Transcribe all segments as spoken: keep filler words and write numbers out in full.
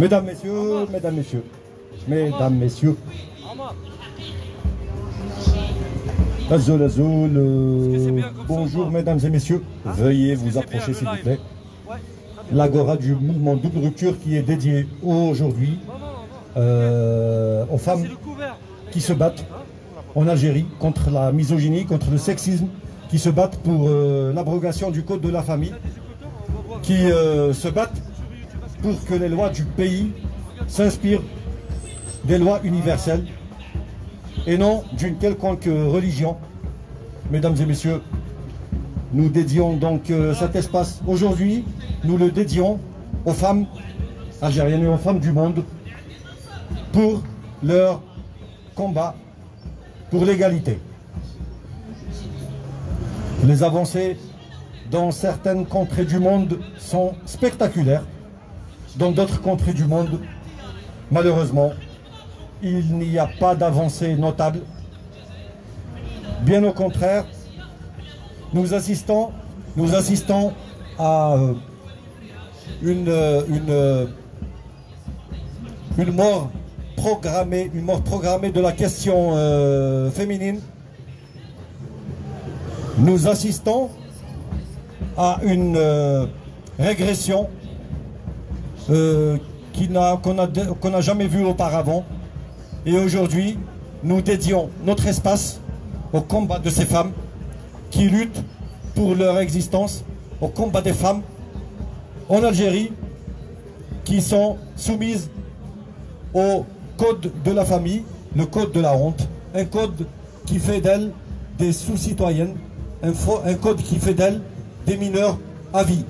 Mesdames, messieurs, mesdames, messieurs, mesdames, messieurs. Azul, azul, euh, bonjour mesdames et messieurs, veuillez vous approcher s'il vous plaît. L'agora du mouvement double rupture qui est dédié aujourd'hui euh, aux femmes qui se battent en Algérie contre la misogynie, contre le sexisme, qui se battent pour euh, l'abrogation du code de la famille, qui euh, se battent pour que les lois du pays s'inspirent des lois universelles et non d'une quelconque religion. Mesdames et messieurs, nous dédions donc euh, cet espace aujourd'hui, nous le dédions aux femmes algériennes et aux femmes du monde pour leur combat pour l'égalité. Les avancées dans certaines contrées du monde sont spectaculaires. Dans d'autres contrées du monde, malheureusement, il n'y a pas d'avancée notable. Bien au contraire, nous assistons, nous assistons à une, une, une mort programmée, une mort programmée de la question euh, féminine. Nous assistons à une euh, régression euh, qu'on n'a qu'on n'a jamais vue auparavant. Et aujourd'hui, nous dédions notre espace au combat de ces femmes qui luttent pour leur existence, au combat des femmes en Algérie qui sont soumises au code de la famille, le code de la honte, un code qui fait d'elles des sous-citoyennes, un, un code qui fait d'elles des mineurs à vie.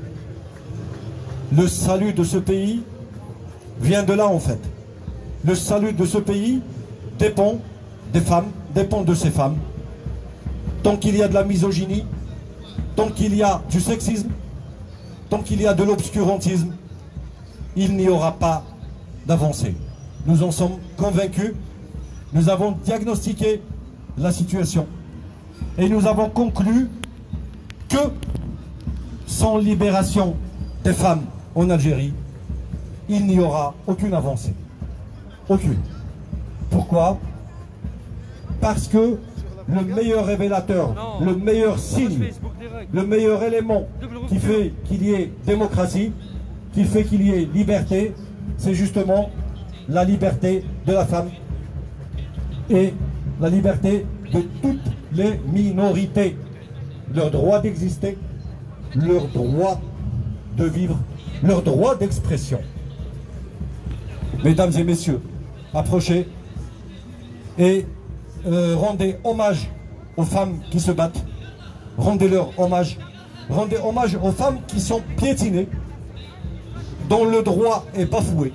Le salut de ce pays vient de là en fait. Le salut de ce pays dépend des femmes, dépend de ces femmes. Tant qu'il y a de la misogynie, tant qu'il y a du sexisme, tant qu'il y a de l'obscurantisme, il n'y aura pas d'avancée. Nous en sommes convaincus. Nous avons diagnostiqué la situation et nous avons conclu que sans libération des femmes en Algérie, il n'y aura aucune avancée. Aucune. Pourquoi? Parce que le meilleur révélateur, le meilleur signe, le meilleur élément qui fait qu'il y ait démocratie, qui fait qu'il y ait liberté, c'est justement la liberté de la femme et la liberté de toutes les minorités. Leur droit d'exister, leur droit de vivre, leur droit d'expression. Mesdames et messieurs, approchez et euh, rendez hommage aux femmes qui se battent. Rendez-leur hommage. Rendez hommage aux femmes qui sont piétinées, dont le droit est bafoué.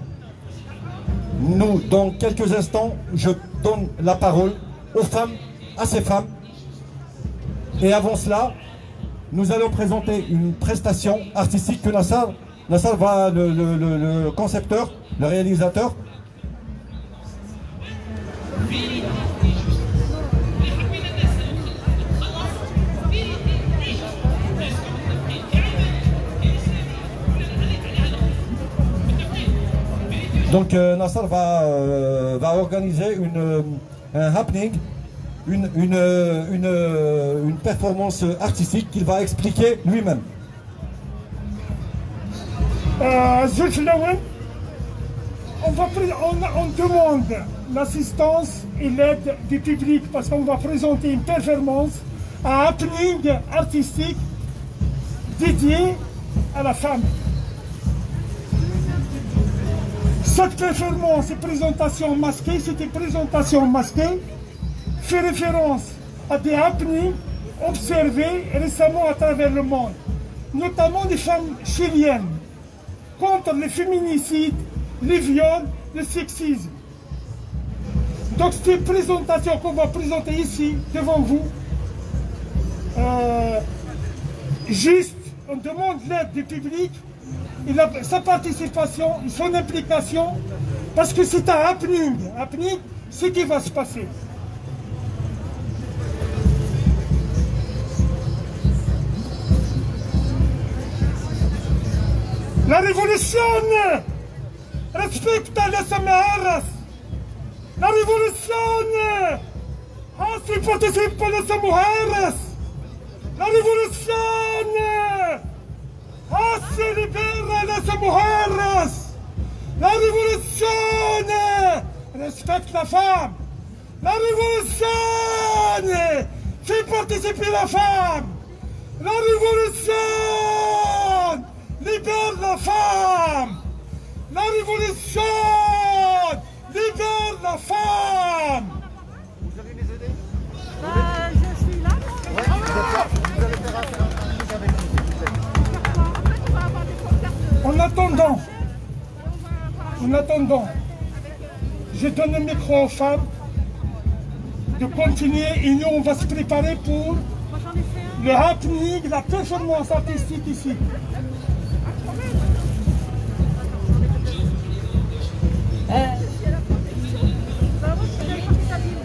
Nous, dans quelques instants, je donne la parole aux femmes, à ces femmes. Et avant cela, nous allons présenter une prestation artistique que Nassar, Nassar va, le, le, le, le concepteur, le réalisateur. Donc euh, Nassar va, euh, va organiser une, un happening, une, une, une, une performance artistique qu'il va expliquer lui-même. Euh, on, va on, on demande l'assistance et l'aide du public parce qu'on va présenter une performance, un happening artistique dédié à la femme. Cette performance et présentation masquée, c'est une présentation masquée, fait référence à des happenings observés récemment à travers le monde, notamment des femmes chiliennes, contre les féminicides, les viols, le sexisme. Donc c'est une présentation qu'on va présenter ici, devant vous. Euh, juste, on demande l'aide du public, et la, sa participation, son implication, parce que c'est un happening. Happening, ce qui va se passer. La révolution Respecta las mujeres. La revolución así participan las mujeres. La revolución así libera las mujeres. La revolution respecte la femme. La révolution fait participer la femme. La révolution libère la femme. La révolution libère la femme. Vous allez les aider? Bah, je suis là. Ouais, vous, êtes là. Vous allez faire affaire avec nous, s'il vous plaît. En fait, on va avoir des concerts de... En attendant, en attendant, je donne le micro aux femmes de continuer et nous on va se préparer pour Moi, j'en ai fait un. le happening, la performance artistique ici. Euh, bah, moi, je suis allée chercher ta ville.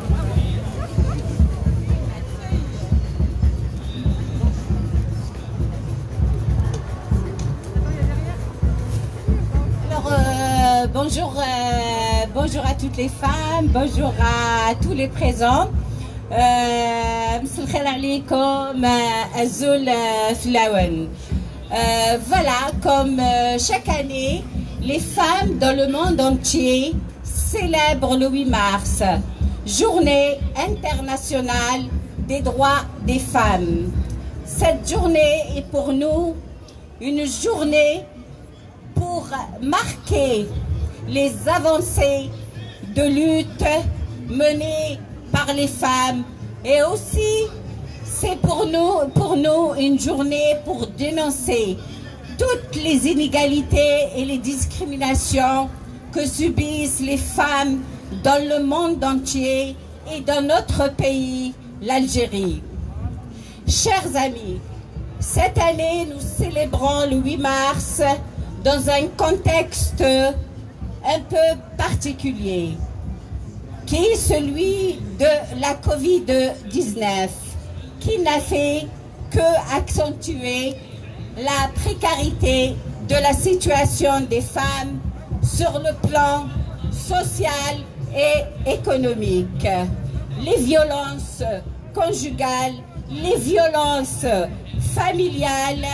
Alors, euh, bonjour, euh, bonjour à toutes les femmes, bonjour à tous les présents. مساء الخير عليكم Azul Flawen. Voilà, comme euh, chaque année, les femmes dans le monde entier célèbrent le huit mars, journée internationale des droits des femmes. Cette journée est pour nous une journée pour marquer les avancées de lutte menées par les femmes, et aussi c'est pour nous, pour nous une journée pour dénoncer toutes les inégalités et les discriminations que subissent les femmes dans le monde entier et dans notre pays, l'Algérie. Chers amis, cette année nous célébrons le huit mars dans un contexte un peu particulier, qui est celui de la Covid dix-neuf, qui n'a fait que accentuer la précarité de la situation des femmes sur le plan social et économique. Les violences conjugales, les violences familiales,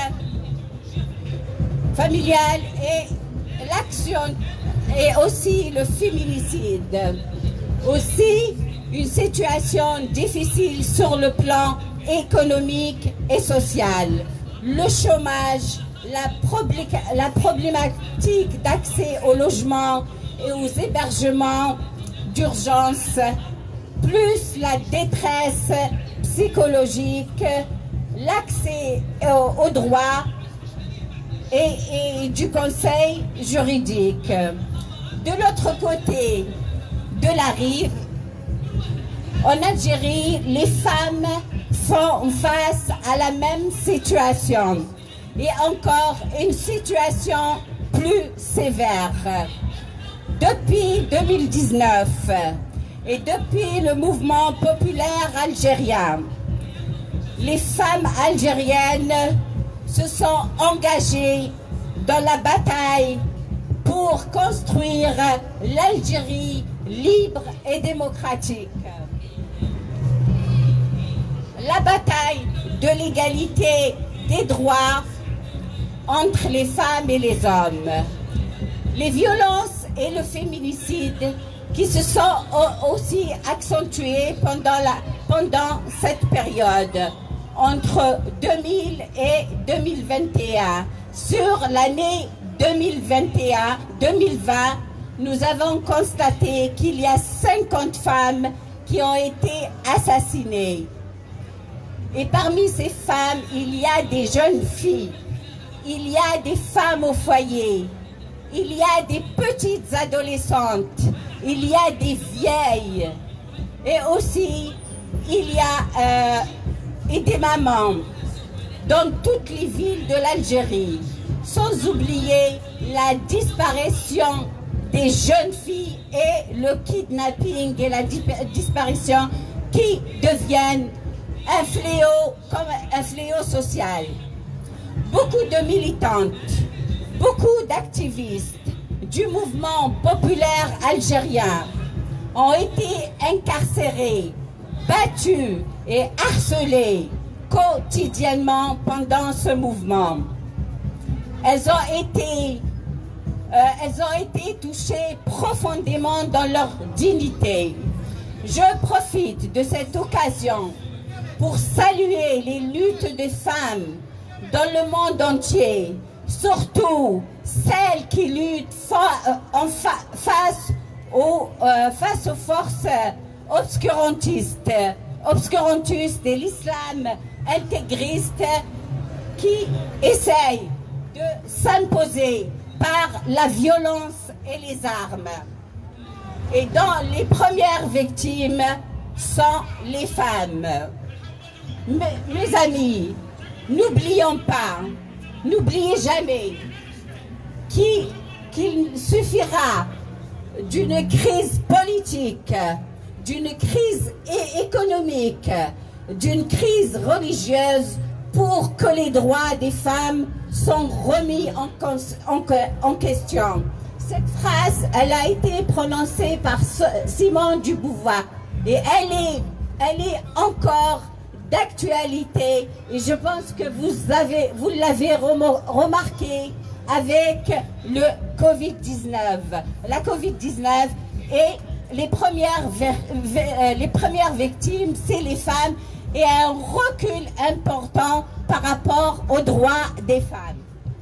familiales et l'action et aussi le féminicide. Aussi une situation difficile sur le plan économique et social. Le chômage, la, la problématique d'accès au logement et aux hébergements d'urgence, plus la détresse psychologique, l'accès aux, aux droits et, et du conseil juridique. De l'autre côté de la rive, en Algérie, les femmes font face à la même situation et encore une situation plus sévère. Depuis deux mille dix-neuf et depuis le mouvement populaire algérien, les femmes algériennes se sont engagées dans la bataille pour construire l'Algérie libre et démocratique. La bataille de l'égalité des droits entre les femmes et les hommes. Les violences et le féminicide qui se sont aussi accentués pendant, la, pendant cette période, entre deux mille et deux mille vingt et un. Sur l'année deux mille vingt et un deux mille vingt, nous avons constaté qu'il y a cinquante femmes qui ont été assassinées. Et parmi ces femmes, il y a des jeunes filles, il y a des femmes au foyer, il y a des petites adolescentes, il y a des vieilles, et aussi il y a euh, et des mamans dans toutes les villes de l'Algérie, sans oublier la disparition des jeunes filles et le kidnapping et la disparition qui deviennent un fléau, comme un fléau social. Beaucoup de militantes, beaucoup d'activistes, du mouvement populaire algérien ont été incarcérées, battues et harcelées quotidiennement pendant ce mouvement. Elles ont été, euh, elles ont été touchées profondément dans leur dignité. Je profite de cette occasion pour saluer les luttes des femmes dans le monde entier, surtout celles qui luttent fa en fa face, aux, euh, face aux forces obscurantistes, obscurantistes de l'islam intégriste qui essayent de s'imposer par la violence et les armes. Et dont les premières victimes sont les femmes. Mes, mes amis, n'oublions pas, n'oubliez jamais qu'il suffira d'une crise politique, d'une crise économique, d'une crise religieuse pour que les droits des femmes soient remis en, en, en question. Cette phrase, elle a été prononcée par Simone de Beauvoir et elle est, elle est encore d'actualité et je pense que vous avez, vous l'avez remarqué avec le Covid dix-neuf. La Covid dix-neuf et les premières, les premières victimes, c'est les femmes et un recul important par rapport aux droits des femmes.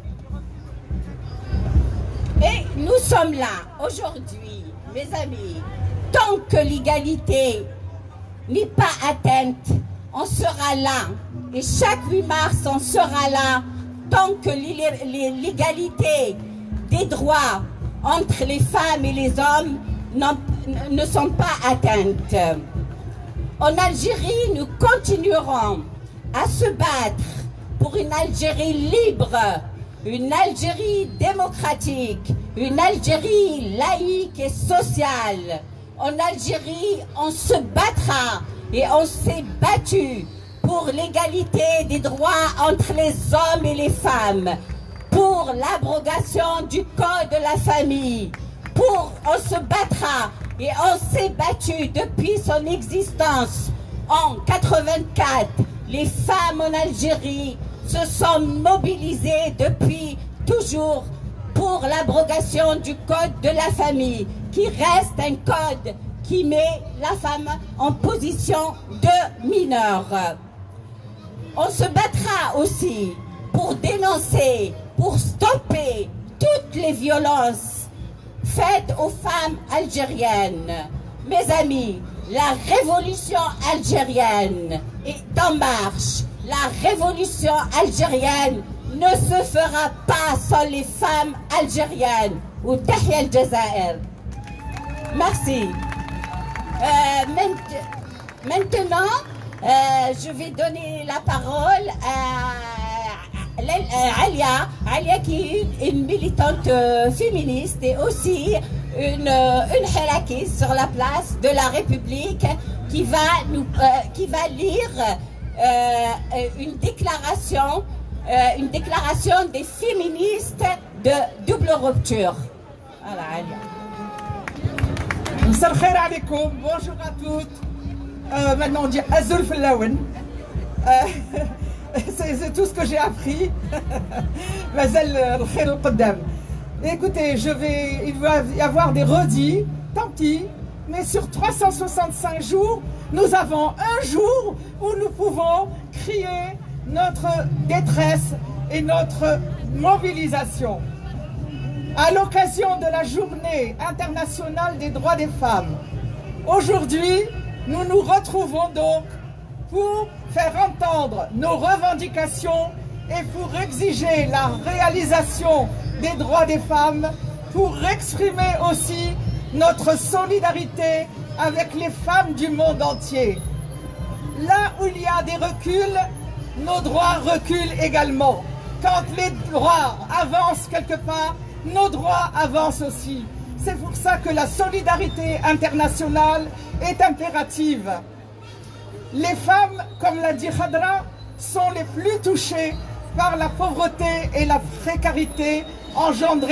Et nous sommes là aujourd'hui, mes amis, tant que l'égalité n'est pas atteinte, on sera là. Et chaque huit mars, on sera là tant que l'égalité des droits entre les femmes et les hommes ne sont pas atteintes. En Algérie, nous continuerons à se battre pour une Algérie libre, une Algérie démocratique, une Algérie laïque et sociale. En Algérie, on se battra et on s'est battu pour l'égalité des droits entre les hommes et les femmes, pour l'abrogation du code de la famille, pour on se battra et on s'est battu depuis son existence. En quatre-vingt-quatre, les femmes en Algérie se sont mobilisées depuis toujours pour l'abrogation du code de la famille, qui reste un code qui met la femme en position de mineur. On se battra aussi pour dénoncer, pour stopper toutes les violences faites aux femmes algériennes. Mes amis, la révolution algérienne est en marche. La révolution algérienne ne se fera pas sans les femmes algériennes. Ou Tahia al-Jazair. Merci. Euh, maintenant, euh, je vais donner la parole à, à Alia, Alia qui est une militante euh, féministe et aussi une, une halakiste sur la place de la République qui va, nous, euh, qui va lire euh, une déclaration, euh, une déclaration des féministes de double rupture. Voilà, Alia. مساء الخير عليكم. بونجور à toutes. Euh, maintenant on dit Azul Flawen. C'est tout ce que j'ai appris. Mazal الخير القدام. Écoutez, je vais, il va y avoir des redits, tant pis, mais sur trois cent soixante-cinq jours, nous avons un jour où nous pouvons crier notre détresse et notre mobilisation. À l'occasion de la journée internationale des droits des femmes, aujourd'hui, nous nous retrouvons donc pour faire entendre nos revendications et pour exiger la réalisation des droits des femmes, pour exprimer aussi notre solidarité avec les femmes du monde entier. Là où il y a des reculs, nos droits reculent également. Quand les droits avancent quelque part, nos droits avancent aussi. C'est pour ça que la solidarité internationale est impérative. Les femmes, comme l'a dit Khadra, sont les plus touchées par la pauvreté et la précarité engendrée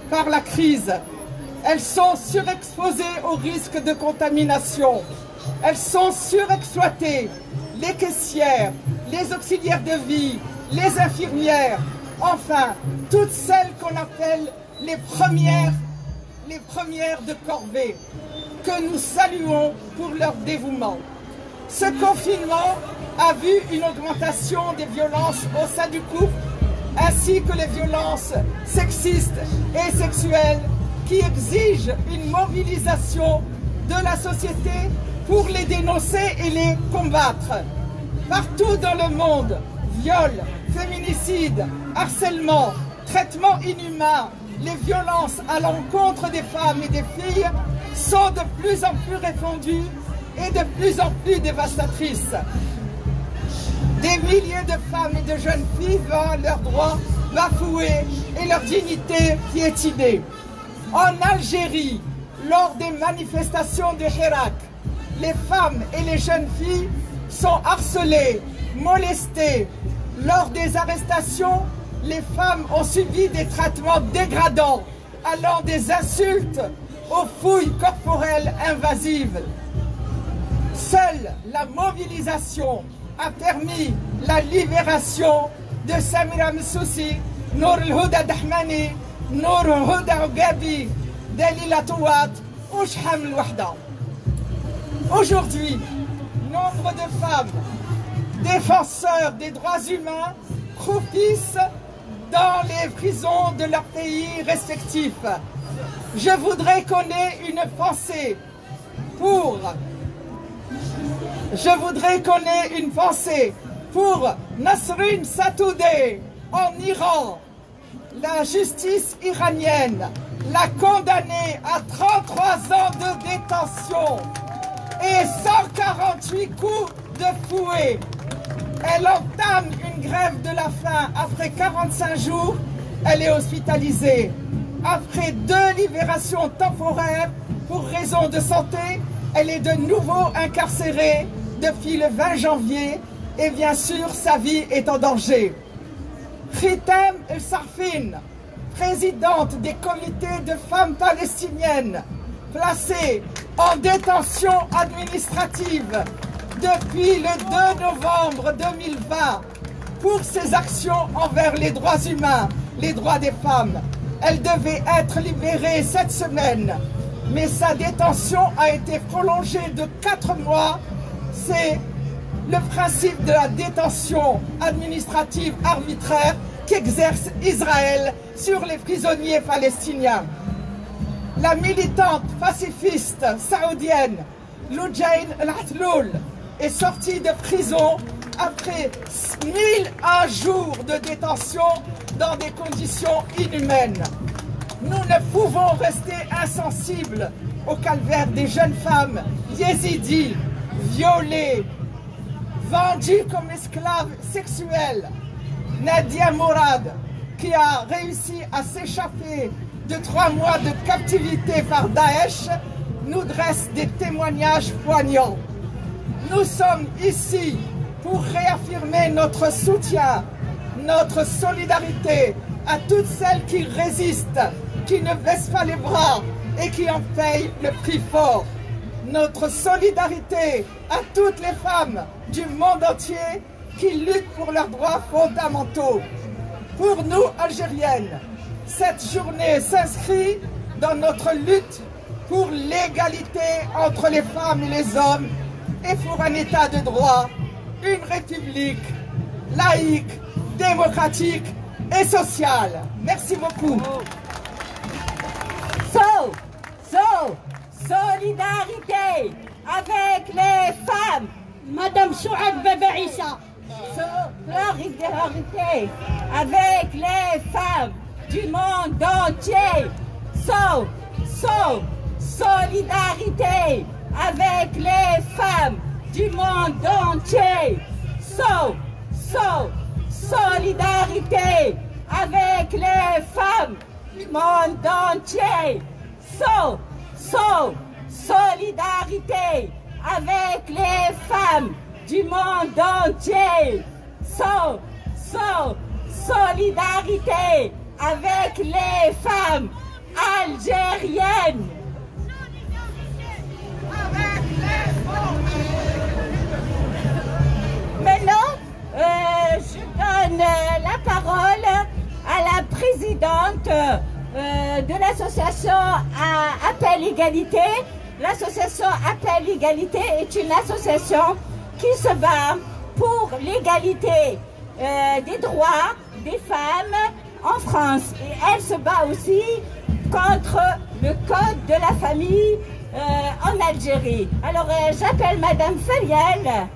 par la crise. Elles sont surexposées au risque de contamination. Elles sont surexploitées. Les caissières, les auxiliaires de vie, les infirmières, enfin, toutes celles qu'on appelle les premières, les premières de corvée, que nous saluons pour leur dévouement. Ce confinement a vu une augmentation des violences au sein du couple, ainsi que les violences sexistes et sexuelles qui exigent une mobilisation de la société pour les dénoncer et les combattre. Partout dans le monde, viols, féminicides, harcèlement, traitements inhumains, les violences à l'encontre des femmes et des filles sont de plus en plus répandues et de plus en plus dévastatrices. Des milliers de femmes et de jeunes filles voient leurs droits bafoués et leur dignité piétinée. En Algérie, lors des manifestations de Hirak, les femmes et les jeunes filles sont harcelées, molestées. Lors des arrestations, les femmes ont subi des traitements dégradants, allant des insultes aux fouilles corporelles invasives. Seule la mobilisation a permis la libération de Samira Msoussi, Nour el-Houda Dahmani, Nour el-Houda Ougabi, Dalila Touat ou Shham el-Wahda. Aujourd'hui, nombre de femmes défenseurs des droits humains croupissent dans les prisons de leurs pays respectifs. Je voudrais qu'on ait une pensée pour... Je voudrais qu'on ait une pensée pour Nasrin Sotoudeh en Iran. La justice iranienne l'a condamnée à trente-trois ans de détention et cent quarante-huit coups de fouet. Elle entame une grève de la faim. Après quarante-cinq jours, elle est hospitalisée. Après deux libérations temporaires pour raison de santé, elle est de nouveau incarcérée depuis le vingt janvier et bien sûr sa vie est en danger. Khitam El-Sarfin, présidente des comités de femmes palestiniennes, placée en détention administrative depuis le deux novembre deux mille vingt pour ses actions envers les droits humains, les droits des femmes. Elle devait être libérée cette semaine, mais sa détention a été prolongée de quatre mois. C'est le principe de la détention administrative arbitraire qu'exerce Israël sur les prisonniers palestiniens. La militante pacifiste saoudienne Loujain El-Atloul est sortie de prison après mille un jours de détention dans des conditions inhumaines. Nous ne pouvons rester insensibles au calvaire des jeunes femmes yézidis, violées, vendues comme esclaves sexuelles. Nadia Mourad, qui a réussi à s'échapper de trois mois de captivité par Daesh, nous dresse des témoignages poignants. Nous sommes ici pour réaffirmer notre soutien, notre solidarité à toutes celles qui résistent, qui ne baissent pas les bras et qui en payent le prix fort. Notre solidarité à toutes les femmes du monde entier qui luttent pour leurs droits fondamentaux. Pour nous, Algériennes, cette journée s'inscrit dans notre lutte pour l'égalité entre les femmes et les hommes et pour un état de droit, une république laïque, démocratique et sociale. Merci beaucoup. So, so, solidarité avec les femmes. Madame Souad Babaïssa. Solidarité avec les femmes du monde entier. So, so, solidarité avec les femmes du monde entier. So, so, solidarité avec les femmes du monde entier. So, so, solidarité avec les femmes du monde entier. So, so, solidarité avec les femmes algérienne. Maintenant, euh, je donne la parole à la présidente euh, de l'association Appel Égalité. L'association Appel Égalité est une association qui se bat pour l'égalité euh, des droits des femmes en France. Et elle se bat aussi contre le code de la famille euh, en Algérie. Alors euh, j'appelle Madame Feriel.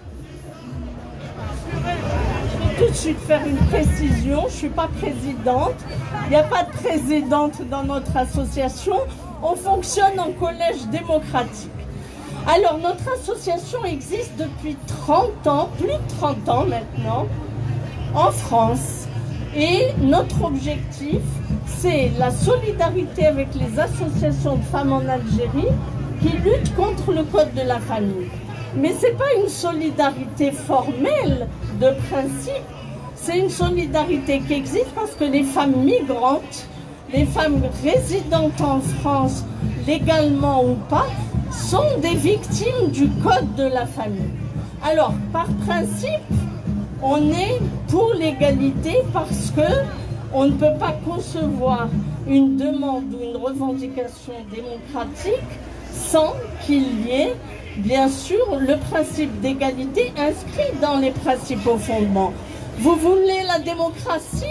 Tout de suite faire une précision, je ne suis pas présidente, il n'y a pas de présidente dans notre association, on fonctionne en collège démocratique. Alors notre association existe depuis trente ans, plus de trente ans maintenant, en France. Et notre objectif, c'est la solidarité avec les associations de femmes en Algérie qui luttent contre le code de la famille. Mais ce n'est pas une solidarité formelle de principe, c'est une solidarité qui existe parce que les femmes migrantes, les femmes résidentes en France, légalement ou pas, sont des victimes du code de la famille. Alors, par principe, on est pour l'égalité parce que on ne peut pas concevoir une demande ou une revendication démocratique sans qu'il y ait, bien sûr, le principe d'égalité inscrit dans les principaux fondements. Vous voulez la démocratie?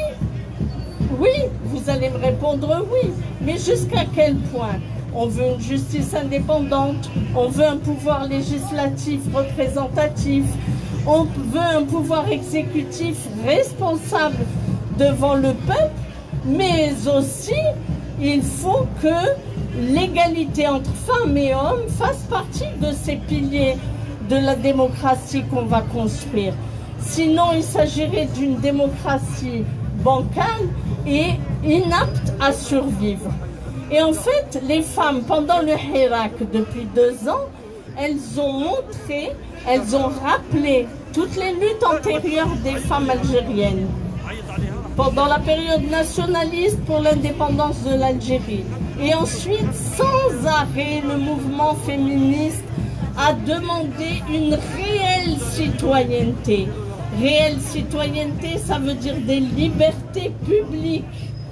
Oui, vous allez me répondre oui. Mais jusqu'à quel point? On veut une justice indépendante, on veut un pouvoir législatif représentatif, on veut un pouvoir exécutif responsable devant le peuple, mais aussi il faut que l'égalité entre femmes et hommes fasse partie de ces piliers de la démocratie qu'on va construire. Sinon, il s'agirait d'une démocratie bancale et inapte à survivre. Et en fait, les femmes, pendant le Hirak, depuis deux ans, elles ont montré, elles ont rappelé toutes les luttes antérieures des femmes algériennes. Pendant la période nationaliste pour l'indépendance de l'Algérie. Et ensuite, sans arrêt, le mouvement féministe a demandé une réelle citoyenneté. Réelle citoyenneté, ça veut dire des libertés publiques,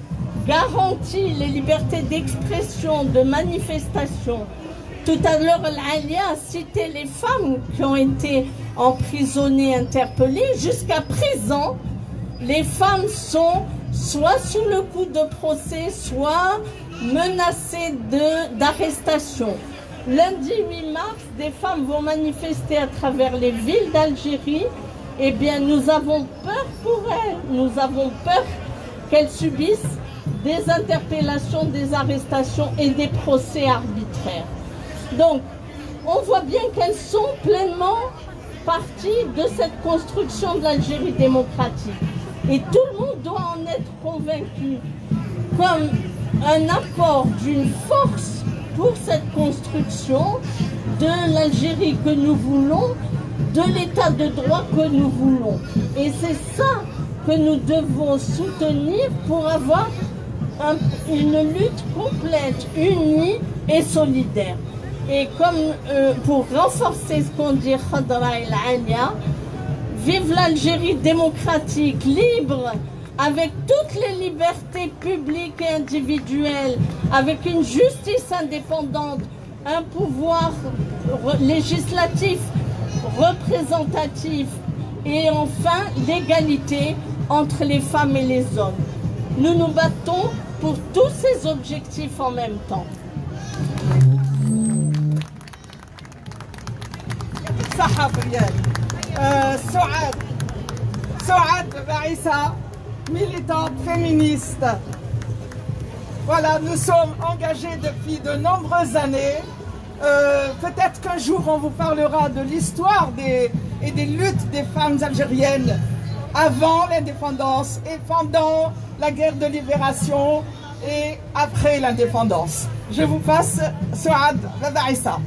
garantir les libertés d'expression, de manifestation. Tout à l'heure, Alia a cité les femmes qui ont été emprisonnées, interpellées. Jusqu'à présent, les femmes sont soit sous le coup de procès, soit menacées d'arrestation. Lundi huit mars, des femmes vont manifester à travers les villes d'Algérie. Eh bien, nous avons peur pour elles. Nous avons peur qu'elles subissent des interpellations, des arrestations et des procès arbitraires. Donc, on voit bien qu'elles sont pleinement partie de cette construction de l'Algérie démocratique. Et tout le monde doit en être convaincu comme un apport d'une force pour cette construction de l'Algérie que nous voulons, de l'état de droit que nous voulons. Et c'est ça que nous devons soutenir pour avoir un, une lutte complète, unie et solidaire. Et comme euh, pour renforcer ce qu'on dit Khadra El Alia, vive l'Algérie démocratique, libre, avec toutes les libertés publiques et individuelles, avec une justice indépendante, un pouvoir législatif, représentatif et enfin l'égalité entre les femmes et les hommes. Nous nous battons pour tous ces objectifs en même temps. Euh, Souad, Souad Baïssa, militante féministe. Voilà, nous sommes engagés depuis de nombreuses années. Euh, Peut-être qu'un jour on vous parlera de l'histoire des, et des luttes des femmes algériennes avant l'indépendance et pendant la guerre de libération et après l'indépendance. Je vous passe Souad Baïssa.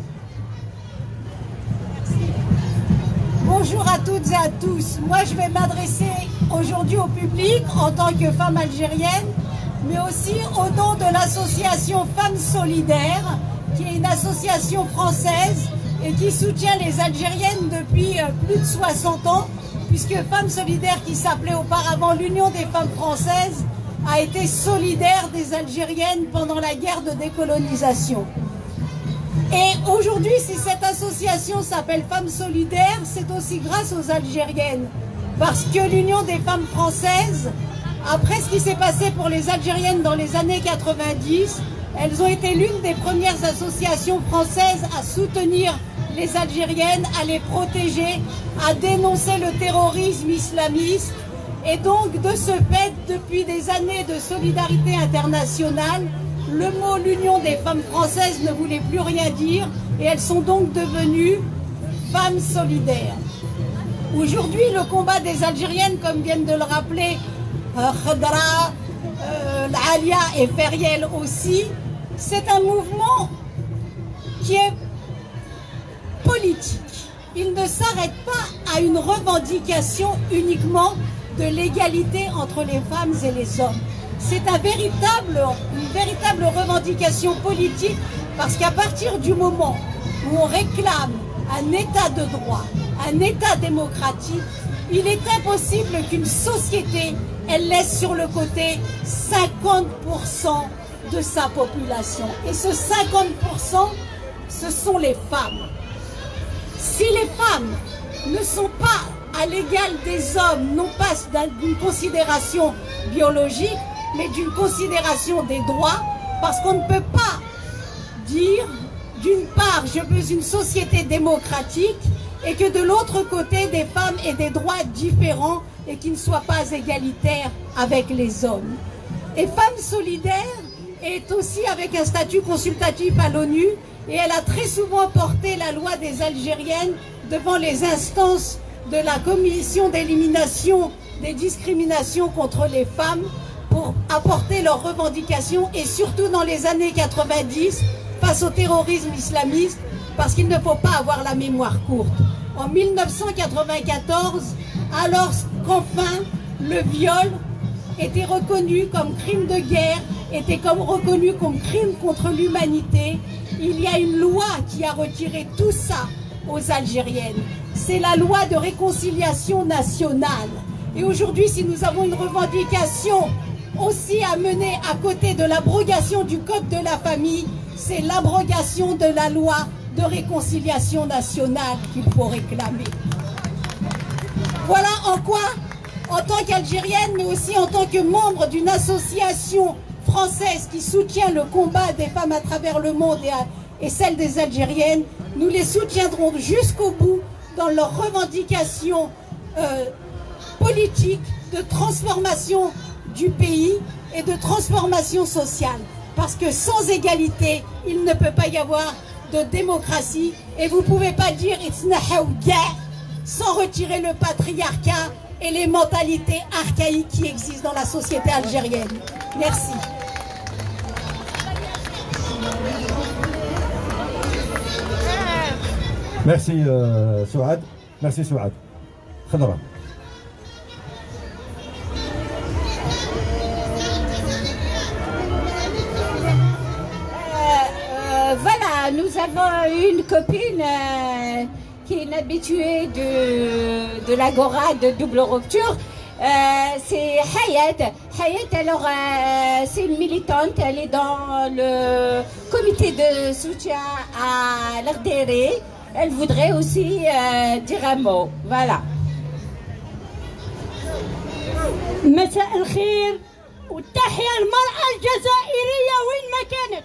Bonjour à toutes et à tous. Moi, je vais m'adresser aujourd'hui au public en tant que femme algérienne, mais aussi au nom de l'association Femmes Solidaires, qui est une association française et qui soutient les Algériennes depuis plus de soixante ans, puisque Femmes Solidaires, qui s'appelait auparavant l'Union des femmes françaises, a été solidaire des Algériennes pendant la guerre de décolonisation. Et aujourd'hui, si cette association s'appelle Femmes Solidaires, c'est aussi grâce aux Algériennes. Parce que l'Union des femmes françaises, après ce qui s'est passé pour les Algériennes dans les années quatre-vingt-dix, elles ont été l'une des premières associations françaises à soutenir les Algériennes, à les protéger, à dénoncer le terrorisme islamiste. Et donc, de ce fait, depuis des années de solidarité internationale, le mot l'Union des femmes françaises ne voulait plus rien dire et elles sont donc devenues femmes solidaires. Aujourd'hui, le combat des Algériennes, comme viennent de le rappeler euh, Khadra, euh, Alia et Feriel aussi, c'est un mouvement qui est politique. Il ne s'arrête pas à une revendication uniquement de l'égalité entre les femmes et les hommes. C'est un véritable, une véritable revendication politique parce qu'à partir du moment où on réclame un état de droit, un état démocratique, il est impossible qu'une société, elle laisse sur le côté cinquante pour cent de sa population. Et ce cinquante pour cent, ce sont les femmes. Si les femmes ne sont pas à l'égal des hommes, non pas d'une considération biologique, mais d'une considération des droits, parce qu'on ne peut pas dire, d'une part, je veux une société démocratique, et que de l'autre côté, des femmes aient des droits différents et qui ne soient pas égalitaires avec les hommes. Et Femmes Solidaires est aussi avec un statut consultatif à l'ONU, et elle a très souvent porté la loi des Algériennes devant les instances de la commission d'élimination des discriminations contre les femmes pour apporter leurs revendications, et surtout dans les années quatre-vingt-dix face au terrorisme islamiste, parce qu'il ne faut pas avoir la mémoire courte. En mille neuf cent quatre-vingt-quatorze, alors qu'enfin le viol était reconnu comme crime de guerre, était comme reconnu comme crime contre l'humanité, il y a une loi qui a retiré tout ça aux Algériennes. C'est la loi de réconciliation nationale. Et aujourd'hui, si nous avons une revendication aussi à mener à côté de l'abrogation du Code de la famille, c'est l'abrogation de la loi de réconciliation nationale qu'il faut réclamer. Voilà en quoi, en tant qu'Algérienne, mais aussi en tant que membre d'une association française qui soutient le combat des femmes à travers le monde et, à, et celle des Algériennes, nous les soutiendrons jusqu'au bout dans leurs revendications euh, politiques de transformation du pays et de transformation sociale. Parce que sans égalité, il ne peut pas y avoir de démocratie, et vous ne pouvez pas dire sans retirer le patriarcat et les mentalités archaïques qui existent dans la société algérienne. Merci. Merci euh, Souad. Merci Souad. Khadra. Voilà, nous avons une copine euh, qui est une habituée de, de l'Agora de double rupture. Euh, c'est Hayat. Hayat, alors, euh, c'est une militante. Elle est dans le comité de soutien à l'R D R E. Elle voudrait aussi euh, dire un mot. Voilà. مساء الخير وتحيا المرأة الجزائرية وين ما كانت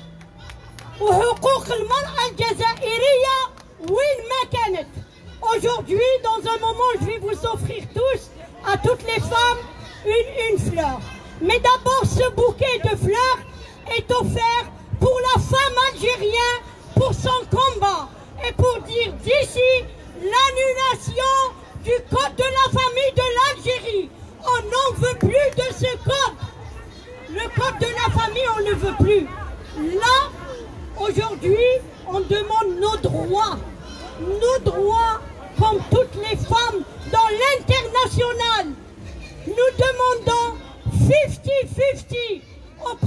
وحقوق المرأة الجزائرية وين ما كانت. Aujourd'hui, dans un moment, je vais vous offrir tous, à toutes les femmes, une, une fleur. Mais d'abord, ce bouquet de fleurs est offert pour la femme algérienne, pour son combat, et pour dire d'ici l'annulation du code de la famille de l'Algérie. On n'en veut plus de ce code. Le code de la famille, on ne le veut plus. Là, aujourd'hui, on demande nos droits. Nos droits, comme toutes les femmes dans l'international. Nous demandons cinquante cinquante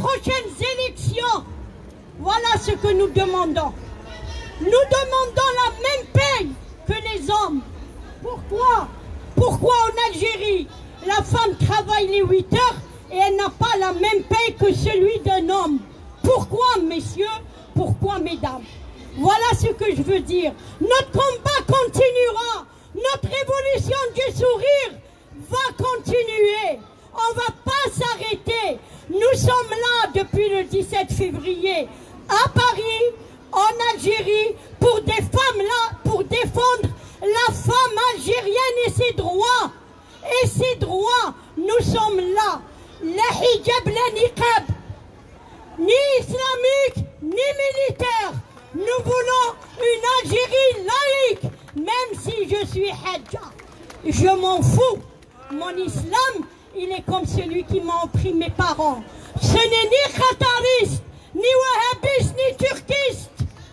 prochaines élections, voilà ce que nous demandons. Nous demandons la même paye que les hommes. Pourquoi? Pourquoi en Algérie, la femme travaille les huit heures et elle n'a pas la même paye que celui d'un homme? Pourquoi, messieurs? Pourquoi, mesdames? Voilà ce que je veux dire. Notre combat continuera. Notre révolution du sourire va continuer. On ne va pas s'arrêter. Nous sommes là depuis le dix-sept février à Paris, en Algérie, pour des femmes là, pour défendre la femme algérienne et ses droits. Et ses droits, nous sommes là. La hijab, la niqab, ni islamique, ni militaire. Nous voulons une Algérie laïque, même si je suis hadja. Je m'en fous. Mon islam, il est comme celui qui m'a appris mes parents. Ce n'est ni qatariste, ni wahhabiste, ni turquiste,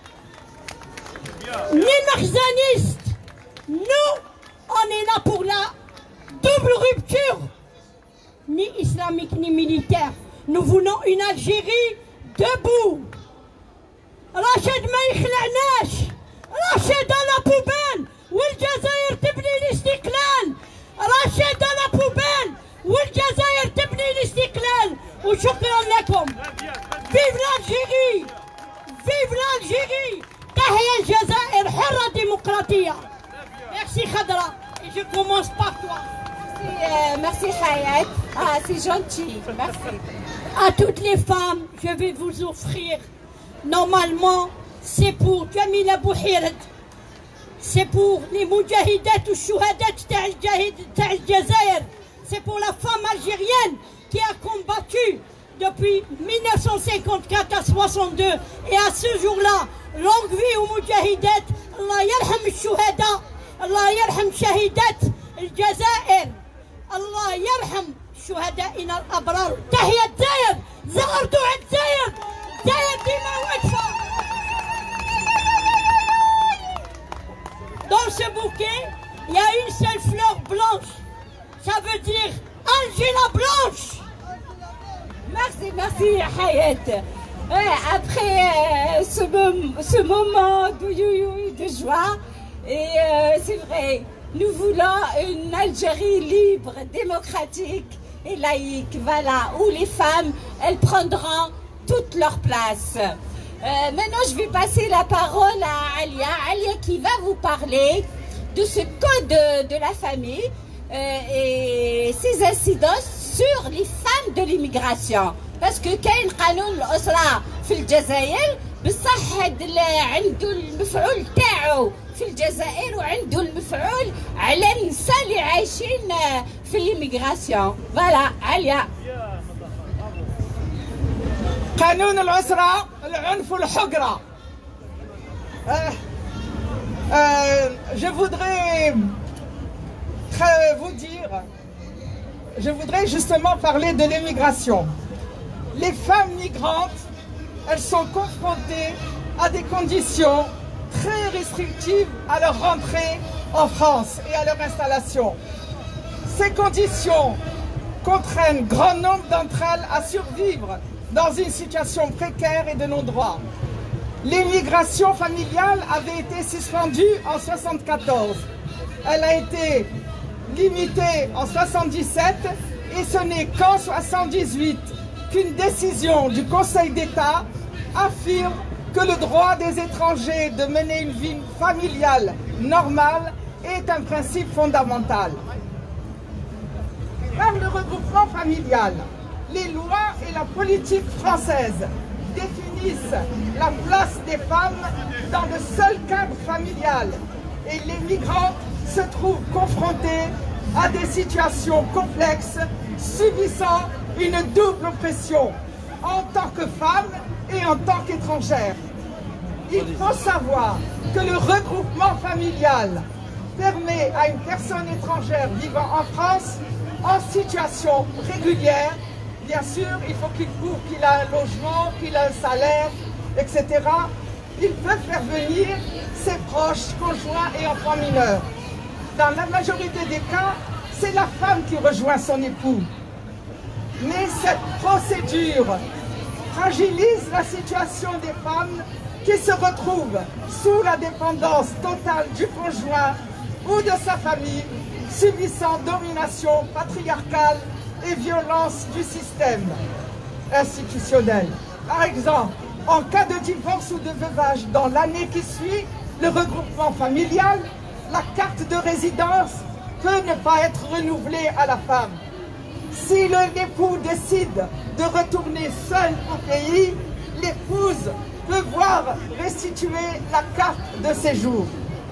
ni marzaniste. Nous, on est là pour la double rupture, ni islamique, ni militaire. Nous voulons une Algérie debout. راشد ما يخلعناش. راشد à la poubelle والجزائر تبني الاستقلال. راشد à la poubelle والجزائر تبني الاستقلال. وشكرا لكم. Vive l'Algérie. Vive l'Algérie. تحيا الجزائر حرة ديمقراطية. Merci Khadra. Et je commence par toi. Merci, euh, merci Hayat. Ah, c'est gentil. Merci. À toutes les femmes, je vais vous offrir. Normalement, c'est pour Jamila Bouhired. C'est pour les Moudjahidat ou Chouhadat Jazair. C'est pour la femme algérienne qui a combattu depuis mille neuf cent cinquante-quatre à soixante-deux. Et à ce jour-là, longue vie aux Moudjahidat. Allah yarham Chouhada. Allah yarham Shahidat Jazair. Allah yarham شهدائنا الأبرار. تحية زايد. زغرتوا عند زايد. زايد ديما واقفة. Dans ce bouquet, il y a une seule fleur blanche. Ça veut dire Angela Blanche. Merci, merci Hayat. Ouais, après euh, ce, mom ce moment de, de joie, et euh, c'est vrai, nous voulons une Algérie libre, démocratique et laïque, voilà, où les femmes, elles prendront toute leur place. Euh, maintenant, je vais passer la parole à Alia, Alia qui va vous parler de ce code de, de la famille euh, et ses incidences sur les femmes de l'immigration. Parce que كاين قانون الأسرة في الجزائر بصح عنده المفعول تاعو في الجزائر وعنده المفعول على النساء اللي عايشين في الإميغراسيون. فوالا عليا. قانون الأسرة العنف والحقرة. Euh, euh, je voudrais vous dire, je voudrais justement parler de l'immigration. Les femmes migrantes, elles sont confrontées à des conditions très restrictives à leur rentrée en France et à leur installation. Ces conditions contraignent grand nombre d'entre elles à survivre dans une situation précaire et de non-droit. L'immigration familiale avait été suspendue en soixante-quatorze. Elle a été limitée en soixante-dix-sept et ce n'est qu'en soixante-dix-huit qu'une décision du Conseil d'État affirme que le droit des étrangers de mener une vie familiale normale est un principe fondamental. Par le regroupement familial, les lois et la politique française définissent la place des femmes dans le seul cadre familial et les migrantes se trouvent confrontées à des situations complexes subissant une double pression en tant que femme et en tant qu'étrangère. Il faut savoir que le regroupement familial permet à une personne étrangère vivant en France en situation régulière, bien sûr, il faut qu'il prouve qu'il a un logement, qu'il a un salaire, et cetera. Il peut faire venir ses proches, conjoints et enfants mineurs. Dans la majorité des cas, c'est la femme qui rejoint son époux. Mais cette procédure fragilise la situation des femmes qui se retrouvent sous la dépendance totale du conjoint ou de sa famille, subissant domination patriarcale et violence du système institutionnel. Par exemple, en cas de divorce ou de veuvage dans l'année qui suit le regroupement familial, la carte de résidence peut ne pas être renouvelée à la femme. Si l'époux décide de retourner seul au pays, l'épouse peut voir restituer la carte de séjour.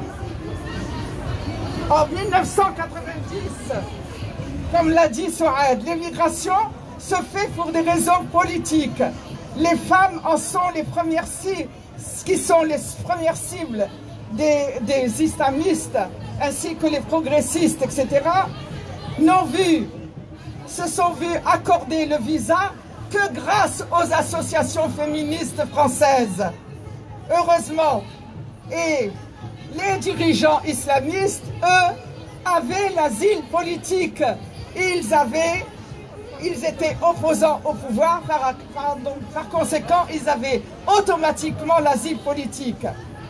En mille neuf cent quatre-vingt-dix, comme l'a dit Souad, l'immigration se fait pour des raisons politiques. Les femmes en sont les premières cibles, qui sont les premières cibles des, des islamistes, ainsi que les progressistes, et cetera, n'ont vu, se sont vus accorder le visa que grâce aux associations féministes françaises. Heureusement, et les dirigeants islamistes, eux, avaient l'asile politique. Ils avaient, ils étaient opposants au pouvoir, par, par, donc, par conséquent, ils avaient automatiquement l'asile politique.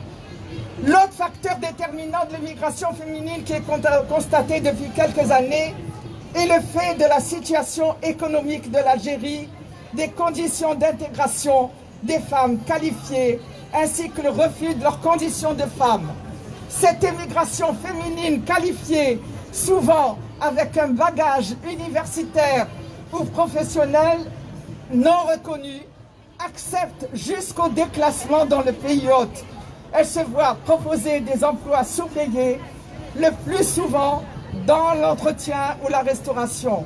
L'autre facteur déterminant de l'immigration féminine qui est constaté depuis quelques années est le fait de la situation économique de l'Algérie, des conditions d'intégration des femmes qualifiées, ainsi que le refus de leurs conditions de femmes. Cette immigration féminine qualifiée, souvent avec un bagage universitaire ou professionnel non reconnu, accepte jusqu'au déclassement dans le pays hôte. Elle se voit proposer des emplois sous-payés, le plus souvent dans l'entretien ou la restauration.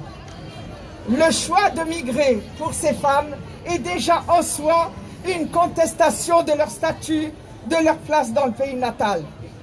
Le choix de migrer pour ces femmes est déjà en soi une contestation de leur statut, de leur place dans le pays natal.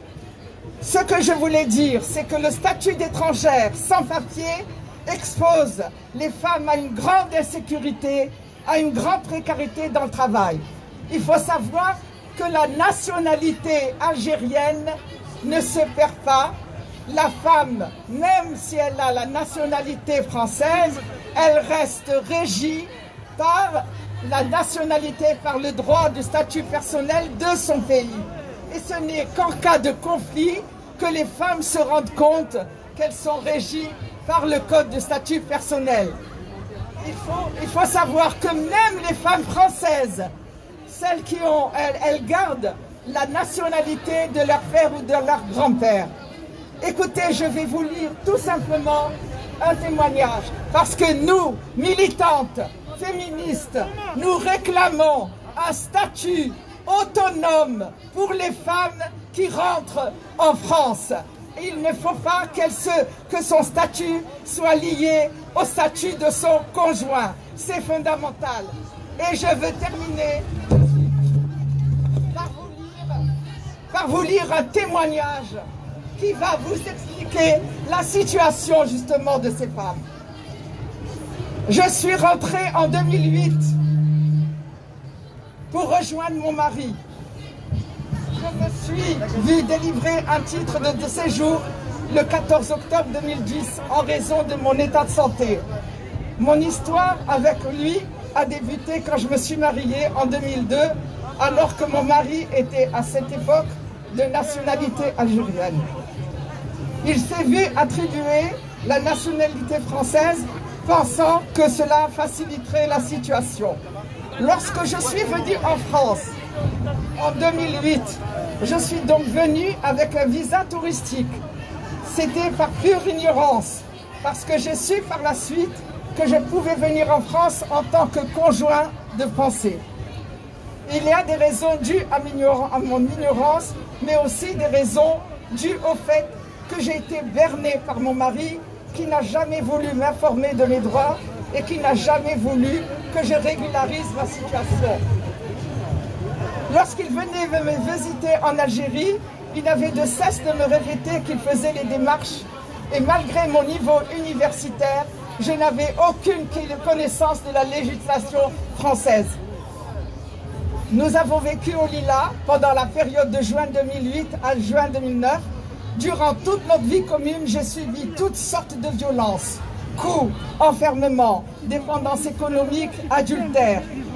Ce que je voulais dire, c'est que le statut d'étrangère sans papier expose les femmes à une grande insécurité, à une grande précarité dans le travail. Il faut savoir que la nationalité algérienne ne se perd pas. La femme, même si elle a la nationalité française, elle reste régie par la nationalité, par le droit du statut personnel de son pays. Et ce n'est qu'en cas de conflit que les femmes se rendent compte qu'elles sont régies par le code de statut personnel. Il faut, il faut savoir que même les femmes françaises, celles qui ont, elles, elles gardent la nationalité de leur père ou de leur grand-père. Écoutez, je vais vous lire tout simplement un témoignage, parce que nous, militantes, féministes, nous réclamons un statut autonome pour les femmes qui rentrent en France. Il ne faut pas qu'elle se, que son statut soit lié au statut de son conjoint. C'est fondamental. Et je veux terminer par vous lire, par vous lire un témoignage qui va vous expliquer la situation justement de ces femmes. Je suis rentrée en deux mille huit pour rejoindre mon mari. Je me suis vu délivrer un titre de, de séjour le quatorze octobre deux mille dix en raison de mon état de santé. Mon histoire avec lui a débuté quand je me suis mariée en deux mille deux, alors que mon mari était à cette époque de nationalité algérienne. Il s'est vu attribuer la nationalité française, pensant que cela faciliterait la situation. Lorsque je suis venue en France, en deux mille huit, je suis donc venue avec un visa touristique. C'était par pure ignorance, parce que j'ai su par la suite que je pouvais venir en France en tant que conjoint de pensée. Il y a des raisons dues à, à mon ignorance, mais aussi des raisons dues au fait que j'ai été bernée par mon mari, qui n'a jamais voulu m'informer de mes droits et qui n'a jamais voulu que je régularise ma situation. Lorsqu'il venait me visiter en Algérie, il n'avait de cesse de me répéter qu'il faisait les démarches, et malgré mon niveau universitaire, je n'avais aucune connaissance de la législation française. Nous avons vécu au Lila pendant la période de juin deux mille huit à juin deux mille neuf. Durant toute notre vie commune, j'ai subi toutes sortes de violences, coups, enfermements, dépendance économique, adultère.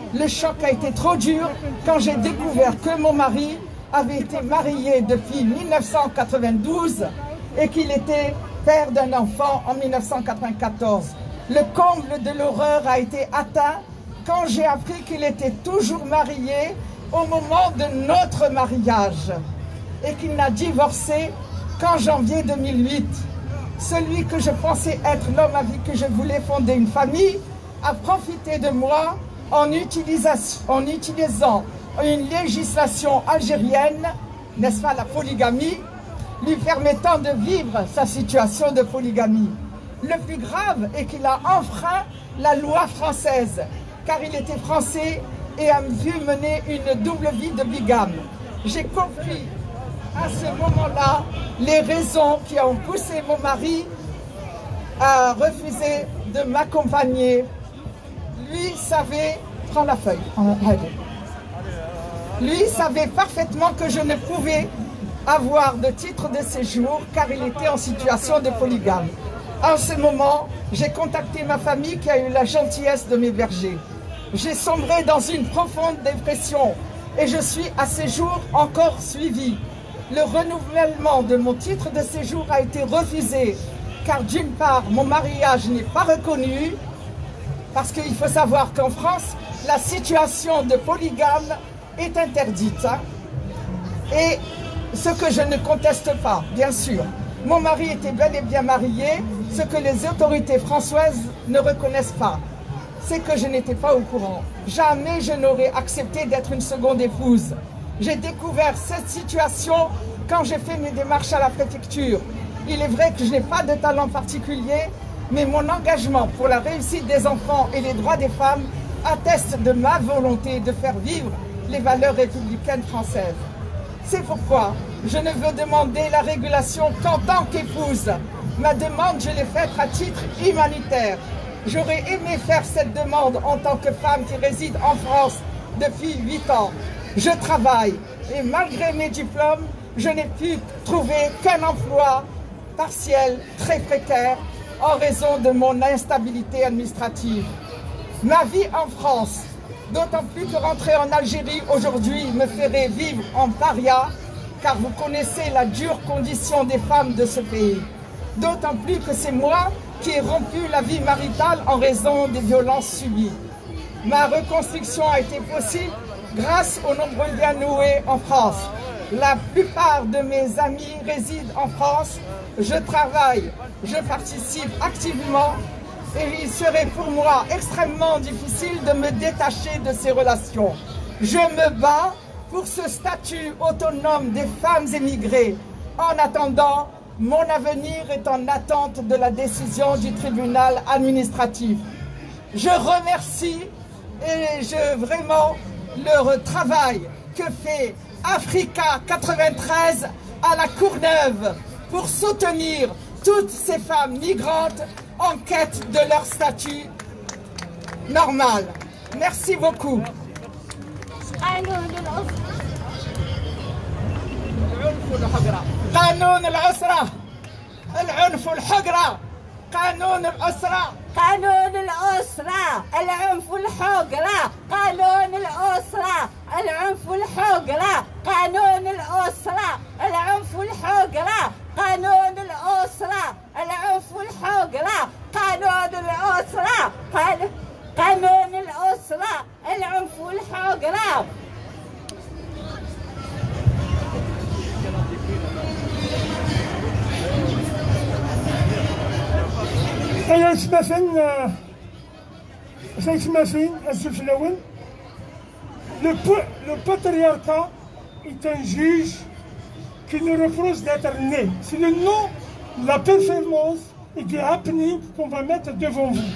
Le choc a été trop dur quand j'ai découvert que mon mari avait été marié depuis mille neuf cent quatre-vingt-douze et qu'il était père d'un enfant en mille neuf cent quatre-vingt-quatorze. Le comble de l'horreur a été atteint quand j'ai appris qu'il était toujours marié au moment de notre mariage et qu'il n'a divorcé qu'en janvier deux mille huit. Celui que je pensais être l'homme avec qui je voulais fonder une famille a profité de moi en, en utilisant une législation algérienne, n'est-ce pas, la polygamie, lui permettant de vivre sa situation de polygamie. Le plus grave est qu'il a enfreint la loi française, car il était français et a pu mener une double vie de bigame. J'ai compris à ce moment-là les raisons qui ont poussé mon mari à refuser de m'accompagner. Lui savait, prends la feuille, lui savait parfaitement que je ne pouvais avoir de titre de séjour car il était en situation de polygame. En ce moment, j'ai contacté ma famille qui a eu la gentillesse de m'héberger. J'ai sombré dans une profonde dépression et je suis à ce jour encore suivie. Le renouvellement de mon titre de séjour a été refusé car d'une part, mon mariage n'est pas reconnu parce qu'il faut savoir qu'en France, la situation de polygame est interdite. Hein, et ce que je ne conteste pas, bien sûr. Mon mari était bel et bien marié, ce que les autorités françaises ne reconnaissent pas. C'est que je n'étais pas au courant. Jamais je n'aurais accepté d'être une seconde épouse. J'ai découvert cette situation quand j'ai fait mes démarches à la préfecture. Il est vrai que je n'ai pas de talent particulier, mais mon engagement pour la réussite des enfants et les droits des femmes atteste de ma volonté de faire vivre les valeurs républicaines françaises. C'est pourquoi je ne veux demander la régulation qu'en tant qu'épouse. Ma demande, je l'ai faite à titre humanitaire. J'aurais aimé faire cette demande en tant que femme qui réside en France depuis huit ans. Je travaille et malgré mes diplômes, je n'ai pu trouver qu'un emploi partiel, très précaire, en raison de mon instabilité administrative. Ma vie en France, d'autant plus que rentrer en Algérie aujourd'hui me ferait vivre en paria, car vous connaissez la dure condition des femmes de ce pays. D'autant plus que c'est moi qui ai rompu la vie maritale en raison des violences subies. Ma reconstruction a été possible grâce aux nombreux liens noués en France. La plupart de mes amis résident en France. Je travaille, je participe activement et il serait pour moi extrêmement difficile de me détacher de ces relations. Je me bats pour ce statut autonome des femmes émigrées. En attendant, mon avenir est en attente de la décision du tribunal administratif. Je remercie et je vraiment le travail que fait Africa quatre-vingt-treize à la Courneuve pour soutenir toutes ces femmes migrantes en quête de leur statut normal. Merci beaucoup. قانون الأسرة العنف والحقرة قانون الأسرة قانون الأسرة العنف والحقرة قانون الأسرة العنف والحقرة قانون الأسرة العنف والحقرة قانون الأسرة العنف والحقرة قانون الأسرة قانون الأسرة العنف والحقرة. أنا اسمها فين اسمها فين الزفلون. Le patriarcat est un juge qui nous reproche d'être né. C'est le nom de la performance et des happenings qu'on va mettre devant vous.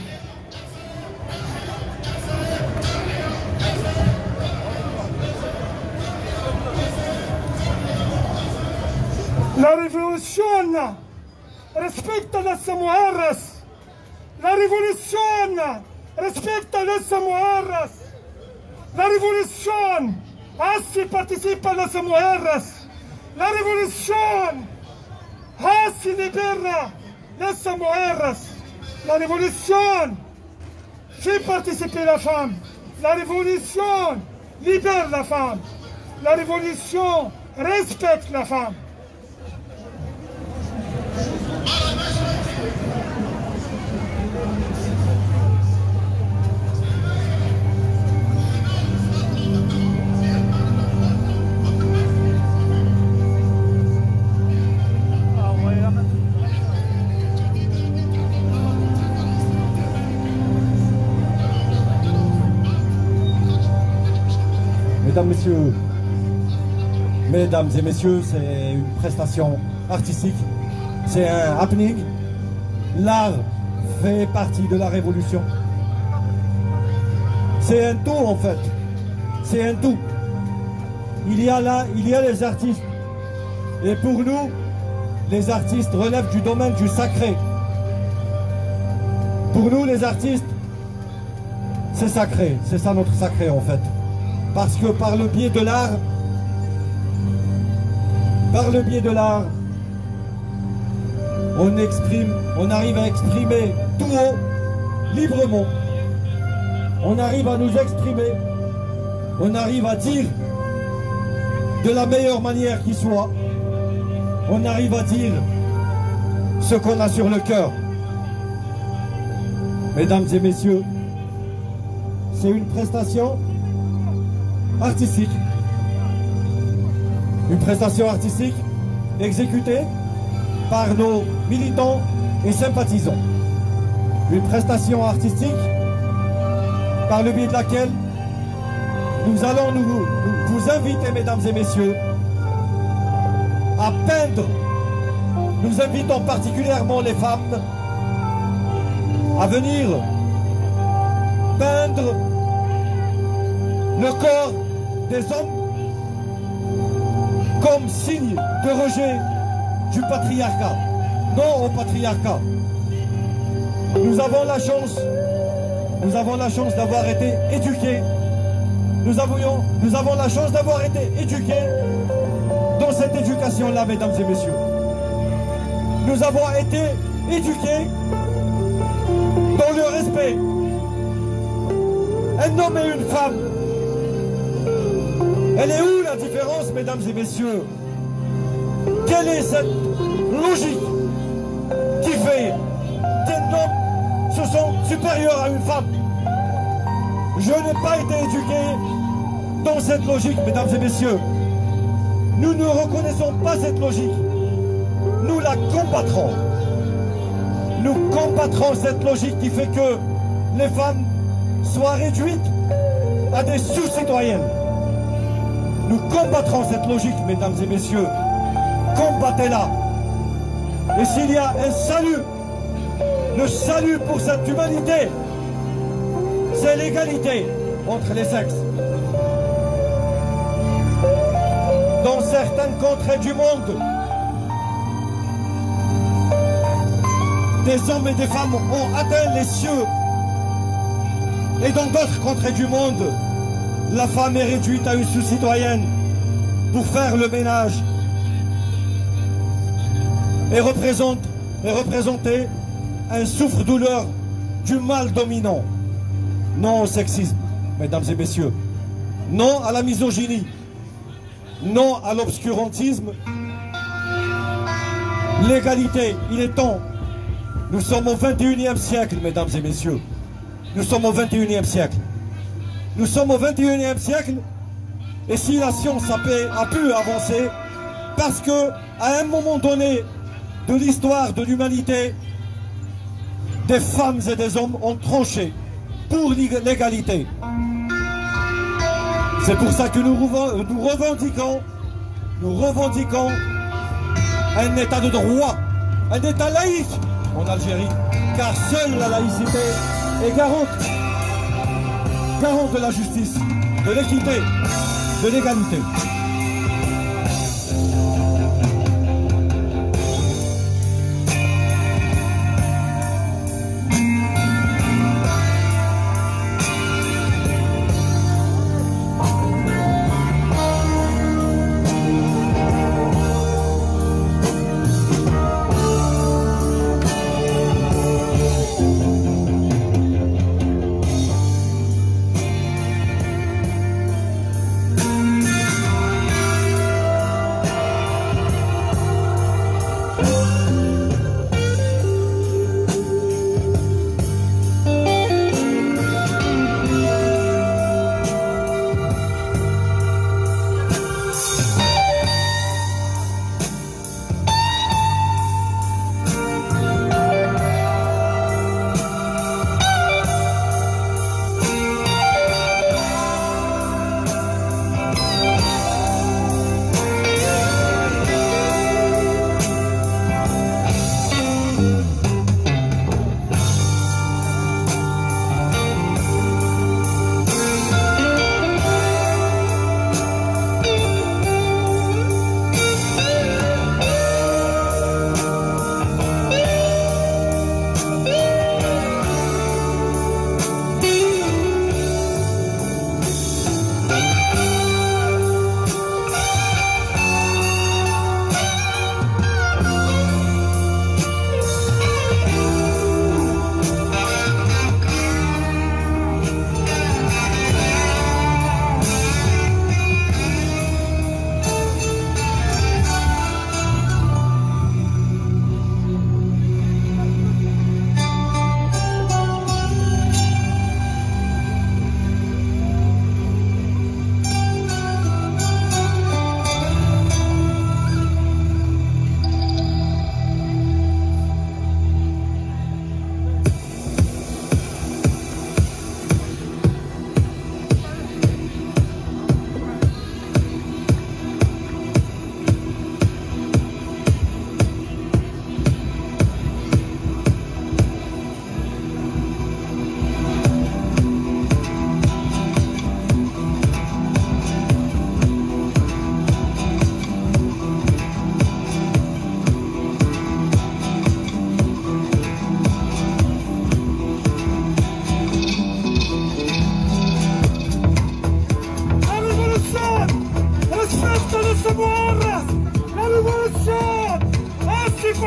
La révolution respecte les mujeres. La révolution respecte les mujeres. La révolution así participa las mujeres. La révolution así libera las mujeres. La révolution fait participer la femme. La révolution libère la femme. La révolution respecte la femme. Mesdames, Messieurs, Mesdames et Messieurs, c'est une prestation artistique, c'est un happening. L'art fait partie de la révolution. C'est un tout en fait, c'est un tout. Il y a là, il y a les artistes. Et pour nous, les artistes relèvent du domaine du sacré. Pour nous, les artistes, c'est sacré, c'est ça notre sacré en fait. Parce que par le biais de l'art, par le biais de l'art, on exprime, on arrive à exprimer tout haut, librement. On arrive à nous exprimer, on arrive à dire de la meilleure manière qui soit. On arrive à dire ce qu'on a sur le cœur. Mesdames et messieurs, c'est une prestation artistique. Une prestation artistique exécutée par nos militants et sympathisants. Une prestation artistique par le biais de laquelle nous allons nous, nous, vous inviter, mesdames et messieurs, à peindre. Nous invitons particulièrement les femmes à venir peindre le corps des hommes comme signe de rejet du patriarcat. Non au patriarcat. Nous avons la chance, nous avons la chance d'avoir été éduqués. Nous avions, nous avons la chance d'avoir été éduqués dans cette éducation-là, mesdames et messieurs. Nous avons été éduqués dans le respect. Un homme et une femme. Elle est où la différence, mesdames et messieurs? Quelle est cette logique qui fait qu'un homme se sent supérieur à une femme? Je n'ai pas été éduqué dans cette logique, mesdames et messieurs. Nous ne reconnaissons pas cette logique. Nous la combattrons. Nous combattrons cette logique qui fait que les femmes soient réduites à des sous-citoyennes. Nous combattrons cette logique, mesdames et messieurs. Combattez-la. Et s'il y a un salut, le salut pour cette humanité, c'est l'égalité entre les sexes. Dans certaines contrées du monde, des hommes et des femmes ont atteint les cieux. Et dans d'autres contrées du monde, la femme est réduite à une sous-citoyenne pour faire le ménage et représente et représenter un souffre-douleur du mal dominant. Non au sexisme, mesdames et messieurs. Non à la misogynie. Non à l'obscurantisme. L'égalité, il est temps. Nous sommes au vingt et unième siècle, mesdames et messieurs. Nous sommes au vingt et unième siècle. Nous sommes au vingt et unième siècle. Et si la science a pu, a pu avancer, parce que à un moment donné de l'histoire de l'humanité, des femmes et des hommes ont tranché pour l'égalité. C'est pour ça que nous, nous revendiquons, nous revendiquons un état de droit, un état laïque en Algérie, car seule la laïcité est garante, garante de la justice, de l'équité, de l'égalité.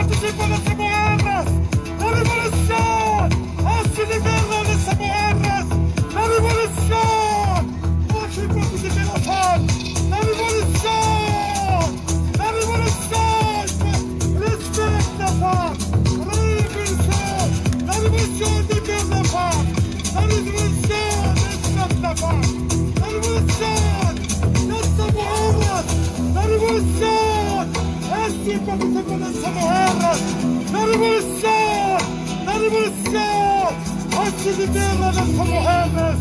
participo a las mujeres. La revolución hace liberar a las mujeres. La revolución. Aquí participe la femme. La revolución. La revolución. Respecte la femme. La révolution. La révolution libère la femme. La révolution respecte la femme. La révolution. La révolution! Ainsi participe las mujeres! La révolution! La révolution! Ainsi libère las mujeres!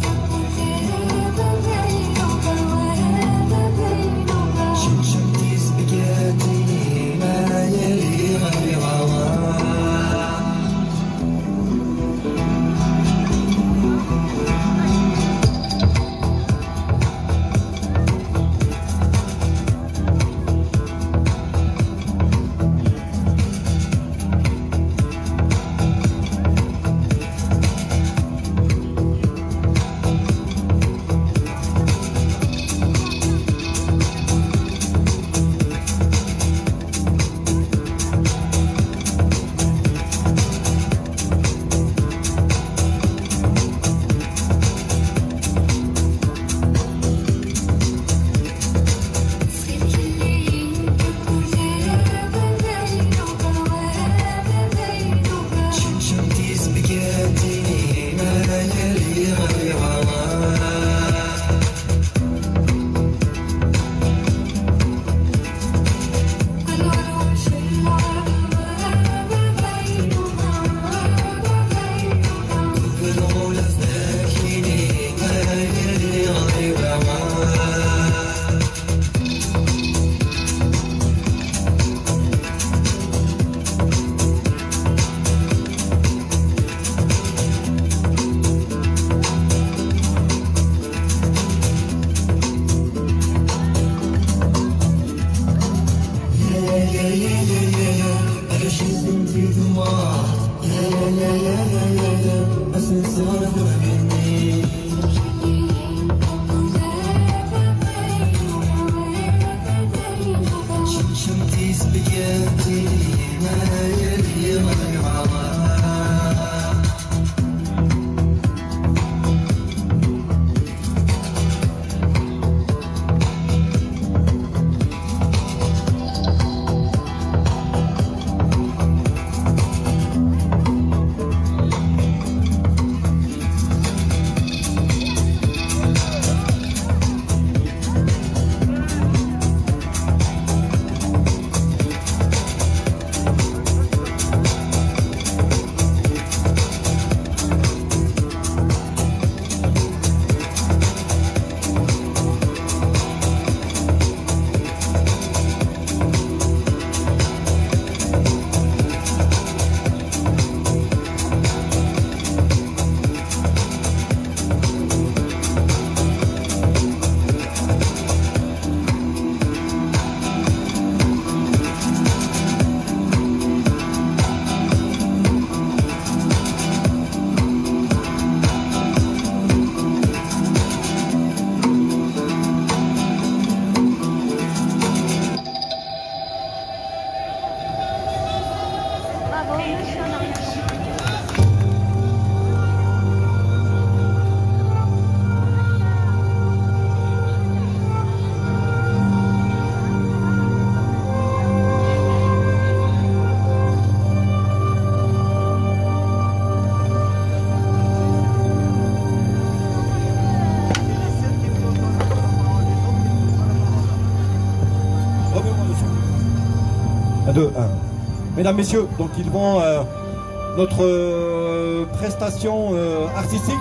deux, un. Mesdames, Messieurs, donc ils vont euh, notre euh, prestation euh, artistique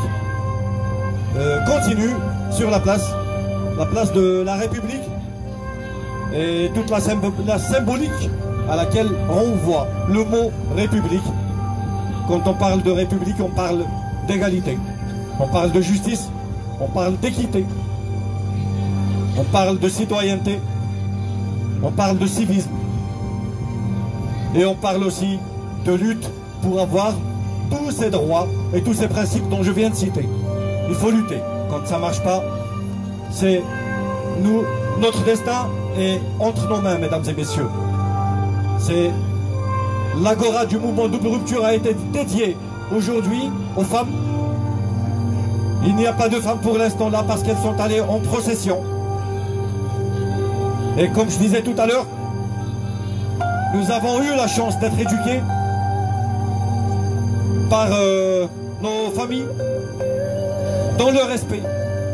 euh, continue sur la place, la place de la République et toute la, symb la symbolique à laquelle renvoie le mot République. Quand on parle de République, on parle d'égalité, on parle de justice, on parle d'équité, on parle de citoyenneté, on parle de civisme. Et on parle aussi de lutte pour avoir tous ces droits et tous ces principes dont je viens de citer. Il faut lutter. Quand ça ne marche pas, c'est nous, notre destin est entre nos mains, mesdames et messieurs. C'est l'agora du mouvement Double Rupture a été dédiée aujourd'hui aux femmes. Il n'y a pas de femmes pour l'instant là parce qu'elles sont allées en procession. Et comme je disais tout à l'heure, nous avons eu la chance d'être éduqués par euh, nos familles dans le respect.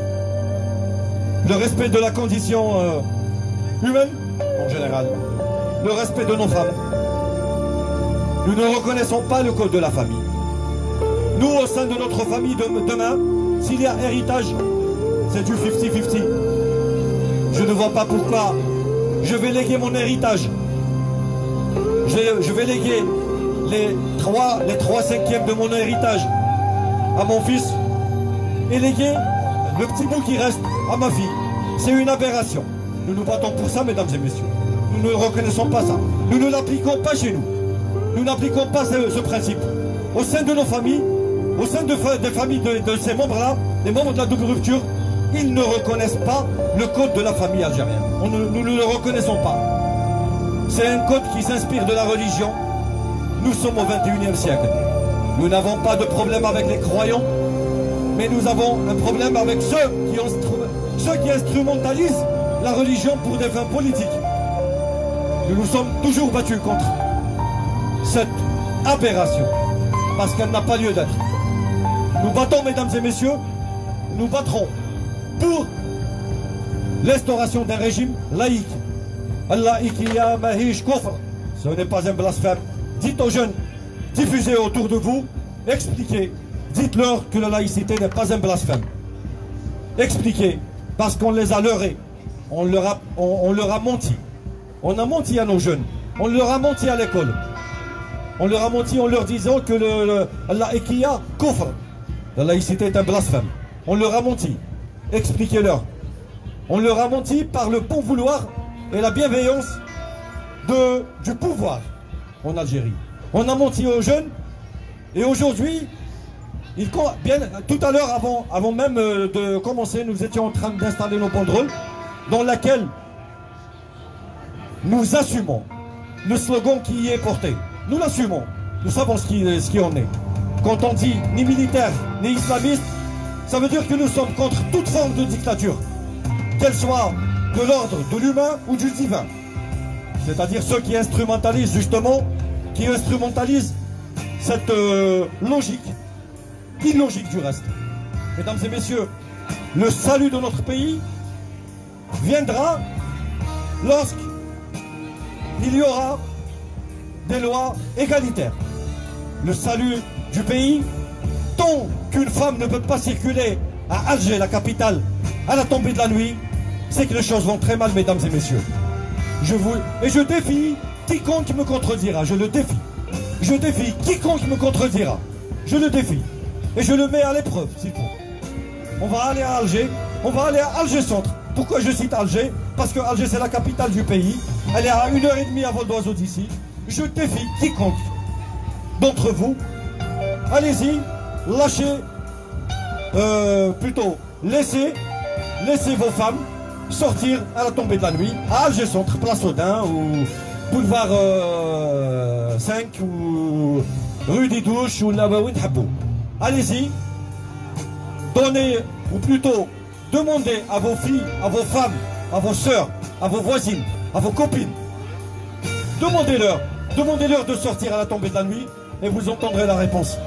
Le respect de la condition euh, humaine en général. Le respect de nos femmes. Nous ne reconnaissons pas le code de la famille. Nous, au sein de notre famille de, demain, s'il y a héritage, c'est du cinquante cinquante. Je ne vois pas pourquoi je vais léguer mon héritage. Je, je vais léguer les trois, les trois cinquièmes de mon héritage à mon fils et léguer le petit bout qui reste à ma fille. C'est une aberration. Nous nous battons pour ça, mesdames et messieurs. Nous ne reconnaissons pas ça. Nous ne l'appliquons pas chez nous. Nous n'appliquons pas ce, ce principe. Au sein de nos familles, au sein de, des familles de, de ces membres-là, les membres de la double rupture, ils ne reconnaissent pas le code de la famille algérienne. On ne, nous ne le reconnaissons pas. C'est un code qui s'inspire de la religion. Nous sommes au vingt et unième siècle. Nous n'avons pas de problème avec les croyants, mais nous avons un problème avec ceux qui, ceux qui instrumentalisent la religion pour des fins politiques. Nous nous sommes toujours battus contre cette aberration, parce qu'elle n'a pas lieu d'être. Nous battons, mesdames et messieurs, nous battrons pour l'instauration d'un régime laïque. Ce n'est pas un blasphème. Dites aux jeunes, diffusez autour de vous, expliquez, dites-leur que la laïcité n'est pas un blasphème. Expliquez, parce qu'on les a leurrés, on leur a, on, on leur a menti. On a menti à nos jeunes, on leur a menti à l'école. On leur a menti en leur disant que le, le, la ikiya kufr, la laïcité est un blasphème. On leur a menti. Expliquez-leur. On leur a menti par le bon vouloir et la bienveillance de, du pouvoir en Algérie. On a menti aux jeunes et aujourd'hui, ils, bien, tout à l'heure, avant, avant même de commencer, nous étions en train d'installer nos banderoles dans laquelle nous assumons le slogan qui y est porté. Nous l'assumons. Nous savons ce qui, ce qui en est. Quand on dit ni militaire ni islamiste, ça veut dire que nous sommes contre toute forme de dictature, qu'elle soit de l'ordre de l'humain ou du divin. C'est-à-dire ceux qui instrumentalisent justement, qui instrumentalisent cette euh, logique, illogique du reste. Mesdames et messieurs, le salut de notre pays viendra lorsqu'il y aura des lois égalitaires. Le salut du pays, tant qu'une femme ne peut pas circuler à Alger, la capitale, à la tombée de la nuit, c'est que les choses vont très mal, mesdames et messieurs. Je vous... Et je défie quiconque me contredira, je le défie. Je défie quiconque me contredira, je le défie. Et je le mets à l'épreuve, s'il faut. On va aller à Alger, on va aller à Alger Centre. Pourquoi je cite Alger? Parce que Alger, c'est la capitale du pays. Elle est à une heure et demie à vol d'oiseau d'ici. Je défie quiconque d'entre vous. Allez-y, lâchez, euh, plutôt, laissez, laissez vos femmes sortir à la tombée de la nuit, à Alger Centre, Place Audin, ou boulevard euh, cinq, ou rue des Douches, ou Nabaoui Habou. Allez-y, donnez, ou plutôt, demandez à vos filles, à vos femmes, à vos sœurs, à vos voisines, à vos copines, demandez-leur, demandez-leur de sortir à la tombée de la nuit, et vous entendrez la réponse.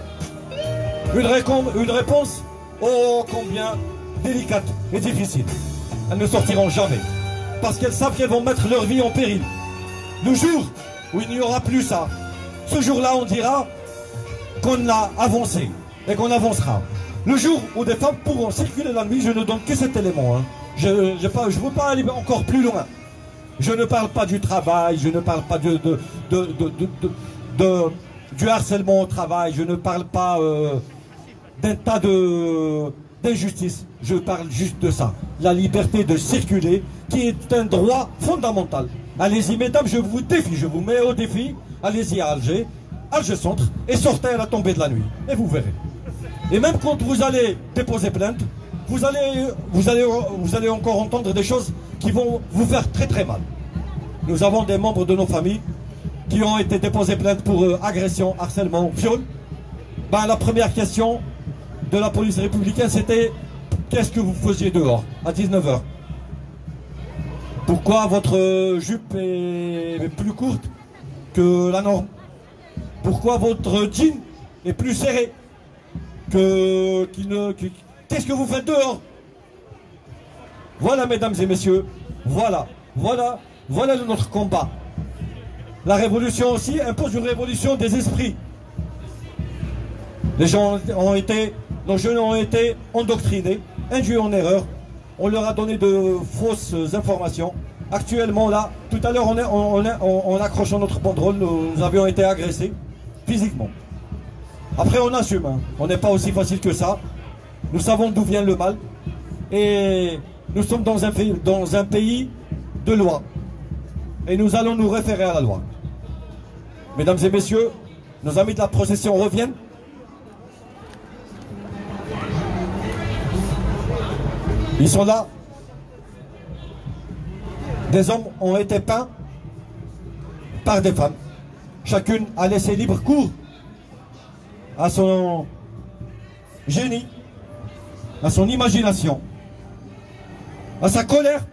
Une, une réponse, oh combien délicate et difficile. Elles ne sortiront jamais, parce qu'elles savent qu'elles vont mettre leur vie en péril. Le jour où il n'y aura plus ça, ce jour-là on dira qu'on a avancé et qu'on avancera. Le jour où des femmes pourront circuler la nuit, je ne donne que cet élément. Hein. Je ne veux pas aller encore plus loin. Je ne parle pas du travail, je ne parle pas de, de, de, de, de, de, de, du harcèlement au travail, je ne parle pas euh, d'un tas d'injustices. Je parle juste de ça. La liberté de circuler, qui est un droit fondamental. Allez-y, mesdames, je vous défie, je vous mets au défi. Allez-y à Alger, Alger Centre, et sortez à la tombée de la nuit. Et vous verrez. Et même quand vous allez déposer plainte, vous allez, vous allez, vous allez encore entendre des choses qui vont vous faire très très mal. Nous avons des membres de nos familles qui ont été déposés plainte pour euh, agression, harcèlement, viol. Ben, la première question de la police républicaine, c'était qu'est-ce que vous faisiez dehors à dix-neuf heures? Pourquoi votre jupe est plus courte que la norme? Pourquoi votre jean est plus serré que qu'il ne que, qu'est-ce que vous faites dehors? Voilà, mesdames et messieurs, voilà, voilà, voilà notre combat. La révolution aussi impose une révolution des esprits. Les gens ont été, nos jeunes ont été endoctrinés, induits en erreur. On leur a donné de fausses informations. Actuellement, là, tout à l'heure, on, on, on, on accrochant notre banderole, nous, nous avions été agressés physiquement. Après, on assume. Hein. On n'est pas aussi facile que ça. Nous savons d'où vient le mal. Et nous sommes dans un, dans un pays de loi. Et nous allons nous référer à la loi. Mesdames et messieurs, nos amis de la procession reviennent. Ils sont là. Des hommes ont été peints par des femmes. Chacune a laissé libre cours à son génie, à son imagination, à sa colère.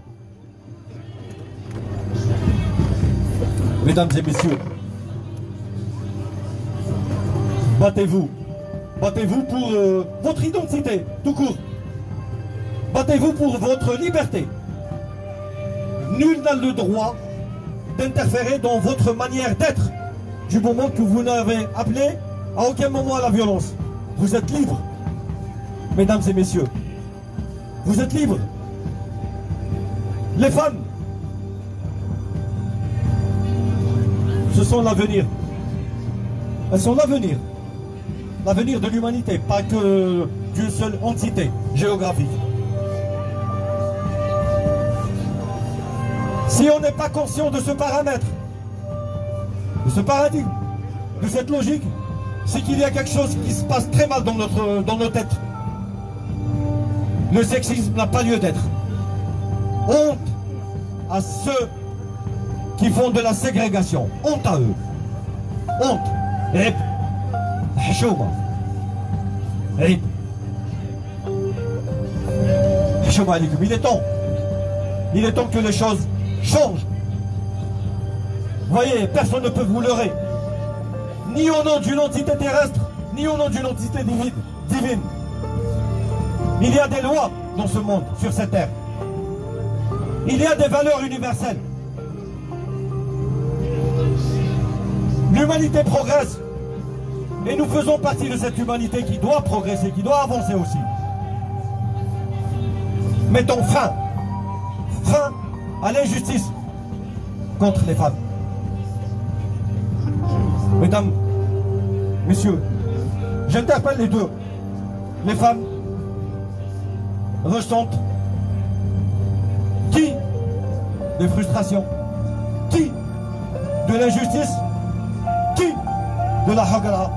Mesdames et messieurs, battez-vous. Battez-vous pour euh, votre identité, tout court. Battez-vous pour votre liberté. Nul n'a le droit d'interférer dans votre manière d'être du moment que vous n'avez appelé à aucun moment à la violence. Vous êtes libres, mesdames et messieurs. Vous êtes libres. Les femmes, ce sont l'avenir. Elles sont l'avenir. L'avenir de l'humanité, pas que d'une seule entité géographique. Si on n'est pas conscient de ce paramètre, de ce paradigme, de cette logique, c'est qu'il y a quelque chose qui se passe très mal dans, notre, dans nos têtes. Le sexisme n'a pas lieu d'être. Honte à ceux qui font de la ségrégation. Honte à eux. Honte. Rip. Hishouma. Rip. Hishouma alikum. Il est temps. Il est temps que les choses changent. Voyez, personne ne peut vous leurrer. Ni au nom d'une entité terrestre, ni au nom d'une entité divine. divine. Il y a des lois dans ce monde, sur cette terre. Il y a des valeurs universelles. L'humanité progresse. Et nous faisons partie de cette humanité qui doit progresser, qui doit avancer aussi. Mettons fin. Fin à l'injustice contre les femmes. Mesdames, messieurs, j'interpelle les deux. Les femmes ressentent qui des frustrations, qui de l'injustice, qui de la hagara,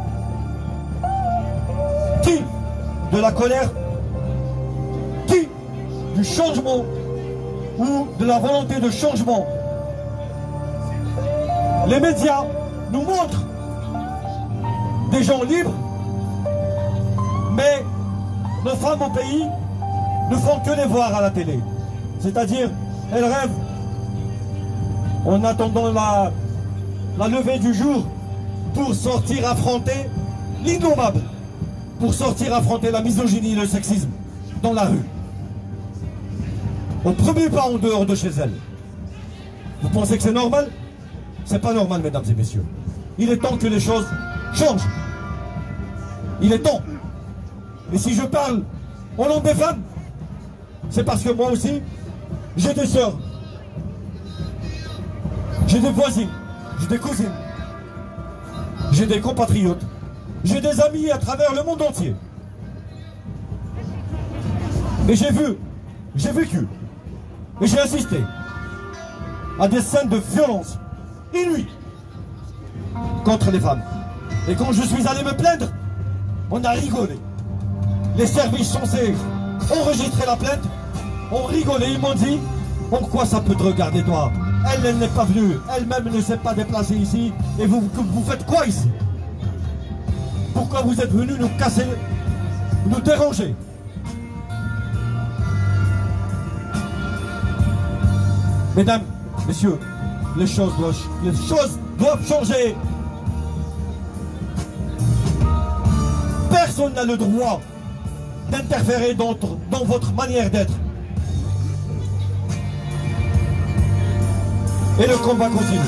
qui de la colère, qui du changement ou de la volonté de changement. Les médias nous montrent des gens libres, mais nos femmes au pays ne font que les voir à la télé. C'est-à-dire, elles rêvent en attendant la, la levée du jour pour sortir affronter l'innommable, pour sortir affronter la misogynie et le sexisme dans la rue. Au premier pas en dehors de chez elles. Vous pensez que c'est normal? C'est pas normal, mesdames et messieurs. Il est temps que les choses changent. Il est temps. Et si je parle au nom des femmes, c'est parce que moi aussi, j'ai des sœurs, j'ai des voisines, j'ai des cousines, j'ai des compatriotes, j'ai des amis à travers le monde entier. Et j'ai vu, j'ai vécu, et j'ai assisté à des scènes de violence inouïes contre les femmes. Et quand je suis allé me plaindre, on a rigolé. Les services censés enregistrer la plainte ont rigolé. Ils m'ont dit, en quoi ça peut te regarder toi? Elle, elle n'est pas venue. Elle-même ne s'est pas déplacée ici. Et vous, vous faites quoi ici? Pourquoi vous êtes venus nous casser, nous déranger? Mesdames, messieurs, les choses doivent, les choses doivent changer. Personne n'a le droit d'interférer dans, dans votre manière d'être. Et le combat continue.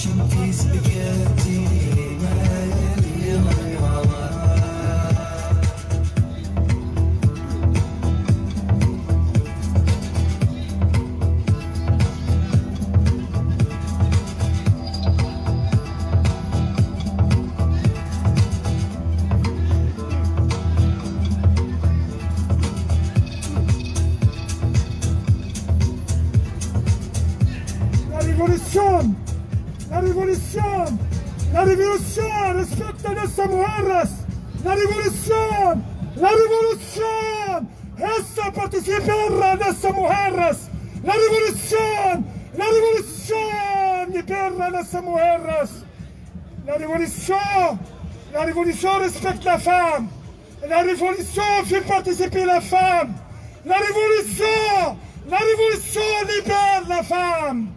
La révolution, la révolution, respecte les mujeres. La révolution, la révolution, essa participar de las mujeres. La révolution, la révolution, libera las mujeres. La révolution, la révolution respecte la femme. La révolution fait participer la femme. La révolution, la révolution libère la femme.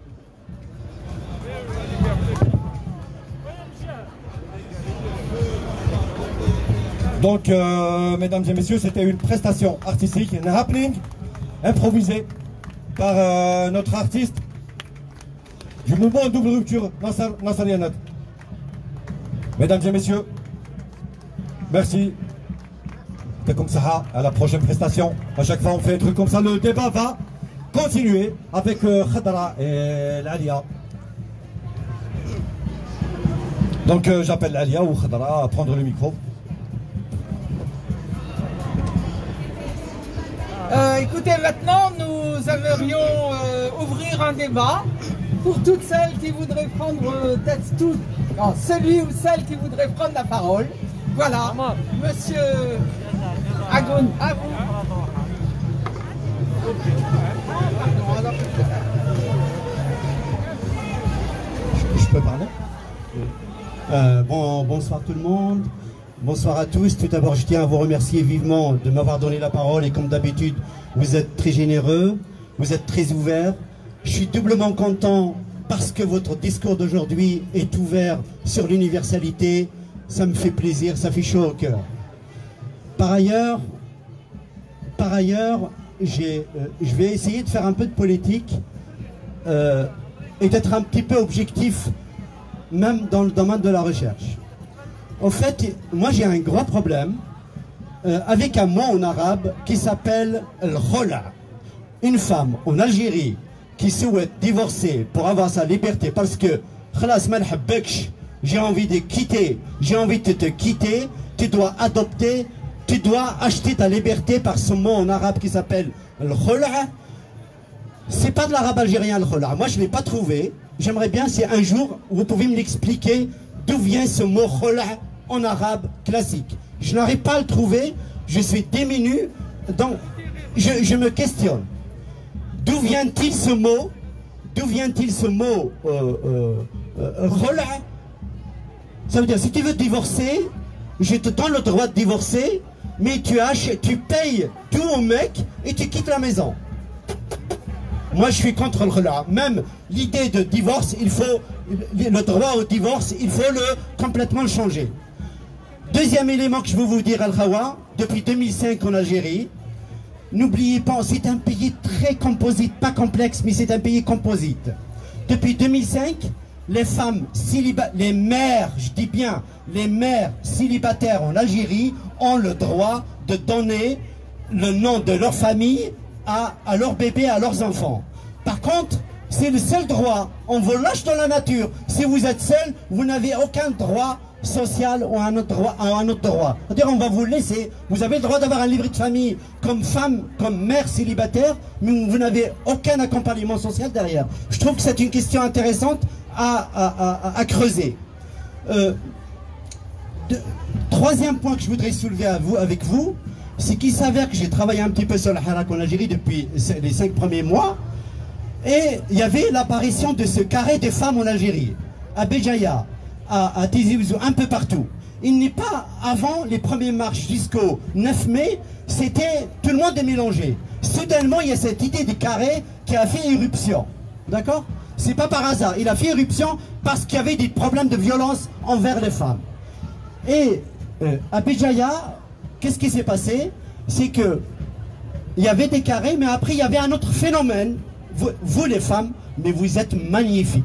Donc, euh, mesdames et messieurs, c'était une prestation artistique, un happening improvisé par euh, notre artiste du mouvement double rupture, Nasser Yanat. Mesdames et messieurs, merci. C'est comme ça, à la prochaine prestation. À chaque fois, on fait un truc comme ça. Le débat va continuer avec euh, Khadra et l'Alia. Donc, euh, j'appelle l'Alia ou Khadra à prendre le micro. Euh, écoutez, maintenant, nous aimerions euh, ouvrir un débat pour toutes celles qui voudraient prendre, euh, tout, non, celui ou celle qui voudrait prendre la parole. Voilà, monsieur Agoun, à vous. Je peux parler euh, bon, bonsoir tout le monde. Bonsoir à tous. Tout d'abord, je tiens à vous remercier vivement de m'avoir donné la parole et comme d'habitude, vous êtes très généreux, vous êtes très ouverts. Je suis doublement content parce que votre discours d'aujourd'hui est ouvert sur l'universalité. Ça me fait plaisir, ça fait chaud au cœur. Par ailleurs, par ailleurs, j'ai, euh, je vais essayer de faire un peu de politique euh, et d'être un petit peu objectif, même dans le domaine de la recherche. En fait, moi j'ai un gros problème euh, avec un mot en arabe qui s'appelle al-khola. Une femme en Algérie qui souhaite divorcer pour avoir sa liberté parce que j'ai envie de quitter, j'ai envie de te quitter, tu dois adopter, tu dois acheter ta liberté par ce mot en arabe qui s'appelle al-khola. C'est pas de l'arabe algérien al-khola. Moi je ne l'ai pas trouvé. J'aimerais bien si un jour vous pouvez me l'expliquer. D'où vient ce mot khola en arabe classique? Je n'arrive pas à le trouver, je suis démuni, donc je, je me questionne. D'où vient-il ce mot? D'où vient-il ce mot euh, euh, euh, khola? Ça veut dire, si tu veux divorcer, je te donne le droit de divorcer, mais tu achètes, tu payes tout au mec et tu quittes la maison. Moi, je suis contre le khola. Même l'idée de divorce, il faut le droit au divorce, il faut le complètement le changer. Deuxième élément que je veux vous dire, Al-Khawa, depuis deux mille cinq en Algérie, n'oubliez pas, c'est un pays très composite, pas complexe, mais c'est un pays composite. Depuis deux mille cinq, les femmes célibataires, les mères, je dis bien, les mères célibataires en Algérie ont le droit de donner le nom de leur famille à, à leur bébé, à leurs enfants. Par contre, c'est le seul droit, on vous lâche dans la nature. Si vous êtes seul, vous n'avez aucun droit social ou un autre droit. Un autre droit. C'est-à-dire on va vous laisser, vous avez le droit d'avoir un livret de famille comme femme, comme mère célibataire, mais vous n'avez aucun accompagnement social derrière. Je trouve que c'est une question intéressante à, à, à, à creuser. Euh, de, troisième point que je voudrais soulever à vous, avec vous, c'est qu'il s'avère que j'ai travaillé un petit peu sur la Harak en Algérie depuis les cinq premiers mois. Et il y avait l'apparition de ce carré de femmes en Algérie, à Béjaïa, à, à Tizi Ouzou, un peu partout. Il n'est pas avant les premières marches jusqu'au neuf mai, c'était tout le monde est mélangé. Soudainement, il y a cette idée de carré qui a fait éruption. D'accord? C'est pas par hasard. Il a fait éruption parce qu'il y avait des problèmes de violence envers les femmes. Et euh, à Béjaïa, qu'est-ce qui s'est passé? C'est que il y avait des carrés, mais après il y avait un autre phénomène. Vous, vous les femmes, mais vous êtes magnifiques.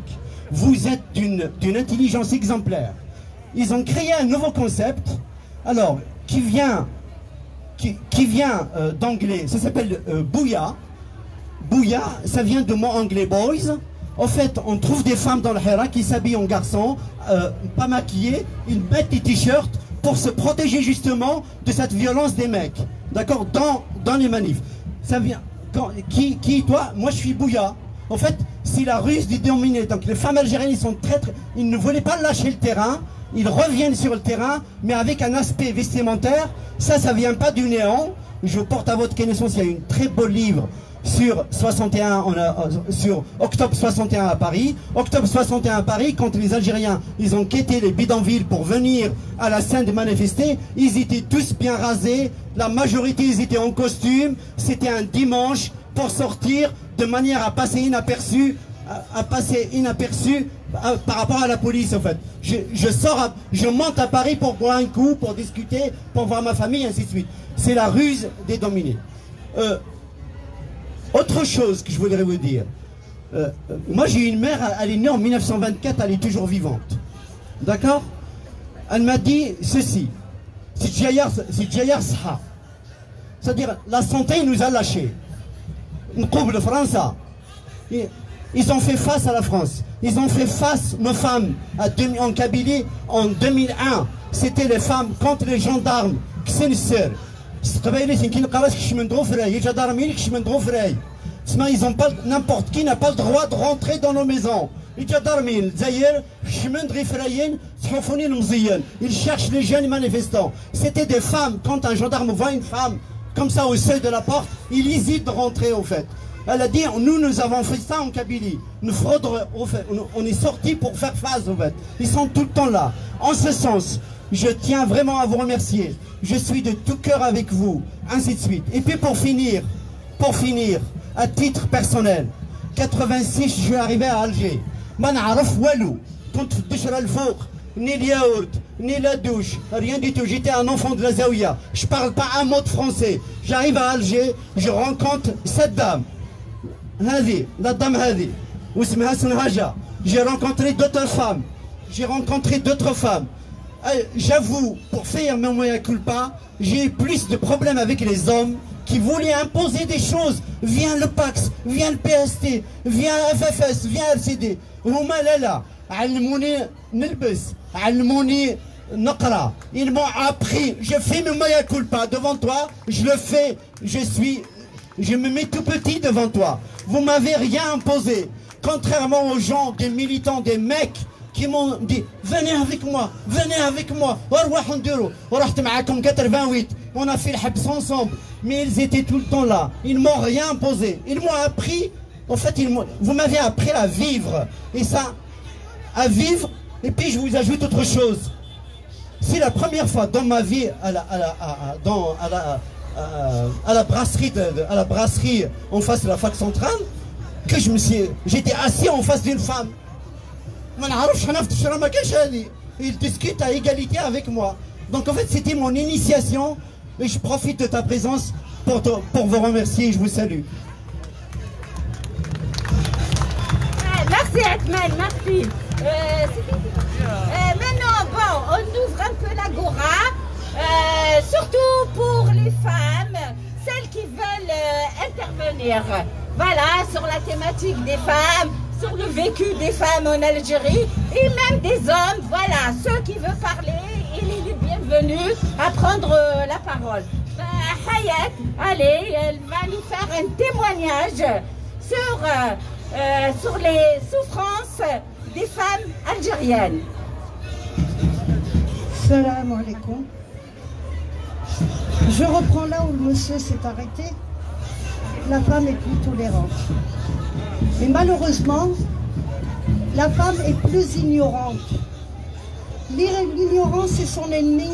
vous êtes d'une d'une intelligence exemplaire. Ils ont créé un nouveau concept, alors, qui vient, qui, qui vient euh, d'anglais, ça s'appelle euh, Bouya. Bouya, ça vient de mot anglais boys. En fait, on trouve des femmes dans le Hira qui s'habillent en garçon, euh, pas maquillées, ils mettent des t-shirts pour se protéger justement de cette violence des mecs, d'accord, dans, dans les manifs. Ça vient, quand, qui, qui, toi, moi je suis Bouya. En fait, c'est la ruse du dominé. Donc les femmes algériennes, ils sont très, très, ils ne voulaient pas lâcher le terrain, ils reviennent sur le terrain, mais avec un aspect vestimentaire. Ça, ça vient pas du néant. Je porte à votre connaissance, il y a un très beau livre sur soixante et un, on a, sur octobre soixante et un à Paris. Octobre soixante et un à Paris, quand les Algériens, ils ont quitté les bidonvilles pour venir à la scène de manifester, ils étaient tous bien rasés, la majorité, ils étaient en costume, c'était un dimanche pour sortir de manière à passer inaperçu, à, à passer inaperçu à, par rapport à la police en fait. Je, je sors, à, je monte à Paris pour boire un coup, pour discuter, pour voir ma famille, ainsi de suite. C'est la ruse des dominés. Euh, Autre chose que je voudrais vous dire, euh, euh, moi j'ai une mère, elle est née en mille neuf cent vingt-quatre, elle est toujours vivante. D'accord? Elle m'a dit ceci, c'est Djayar Saha. C'est-à-dire, la santé nous a lâchés. Le France, ils ont fait face à la France. Ils ont fait face, nos femmes, à en Kabylie en deux mille un. C'était les femmes contre les gendarmes. C'est une sœur. Ils ont pas, n'importe qui n'a pas le droit de rentrer dans nos maisons. Ils cherchent les jeunes manifestants. C'était des femmes. Quand un gendarme voit une femme comme ça au seuil de la porte, il hésite de rentrer au fait. Elle a dit, nous, nous avons fait ça en Kabylie. Nous fraudons, au fait. On est sortis pour faire face au fait. Ils sont tout le temps là. En ce sens, je tiens vraiment à vous remercier. Je suis de tout cœur avec vous, ainsi de suite. Et puis pour finir, pour finir, à titre personnel, quatre-vingt-six, je suis arrivé à Alger. Ma n'araf walou, كنت في الدشرة الفوق, ni le yaourt, ni la douche, rien du tout. J'étais un enfant de la Zaouia. Je parle pas un mot de français. J'arrive à Alger, je rencontre cette dame. Hadi, la dame Hadi. Ousmeha Sunhaja. J'ai rencontré d'autres femmes. J'ai rencontré d'autres femmes. J'avoue, pour faire mon moyen culpa, j'ai eu plus de problèmes avec les hommes qui voulaient imposer des choses. Viens le Pax, viens le P S T, viens F F S, viens L C D. Huma lala, almouni nilbis, almouni naqra. Ils m'ont appris, je fais mon moyen culpa devant toi, je le fais, je suis, je me mets tout petit devant toi. Vous m'avez rien imposé. Contrairement aux gens, des militants, des mecs, qui m'ont dit, venez avec moi, venez avec moi, on a fait le Habs ensemble, mais ils étaient tout le temps là, ils ne m'ont rien imposé, ils m'ont appris, en fait, ils vous m'avez appris à vivre, et ça, à vivre, et puis je vous ajoute autre chose, c'est la première fois dans ma vie, à la, à la, à, dans, à la, à, à la brasserie, de, à la brasserie en face de la fac centrale, que je me suis, j'étais assis en face d'une femme. Il discute à égalité avec moi. Donc en fait c'était mon initiation et je profite de ta présence pour, te, pour vous remercier et je vous salue. Merci Atman, merci. Euh, euh, maintenant bon, on ouvre un peu l'agora, euh, surtout pour les femmes, celles qui veulent euh, intervenir. Voilà, sur la thématique des femmes, sur le vécu des femmes en Algérie et même des hommes. Voilà, ceux qui veulent parler, il est le bienvenu à prendre euh, la parole. Euh, Hayat, allez, elle va nous faire un témoignage sur, euh, euh, sur les souffrances des femmes algériennes. Salam alaikum. Je reprends là où le monsieur s'est arrêté. La femme est plus tolérante. Mais malheureusement, la femme est plus ignorante. L'ignorance est son ennemi.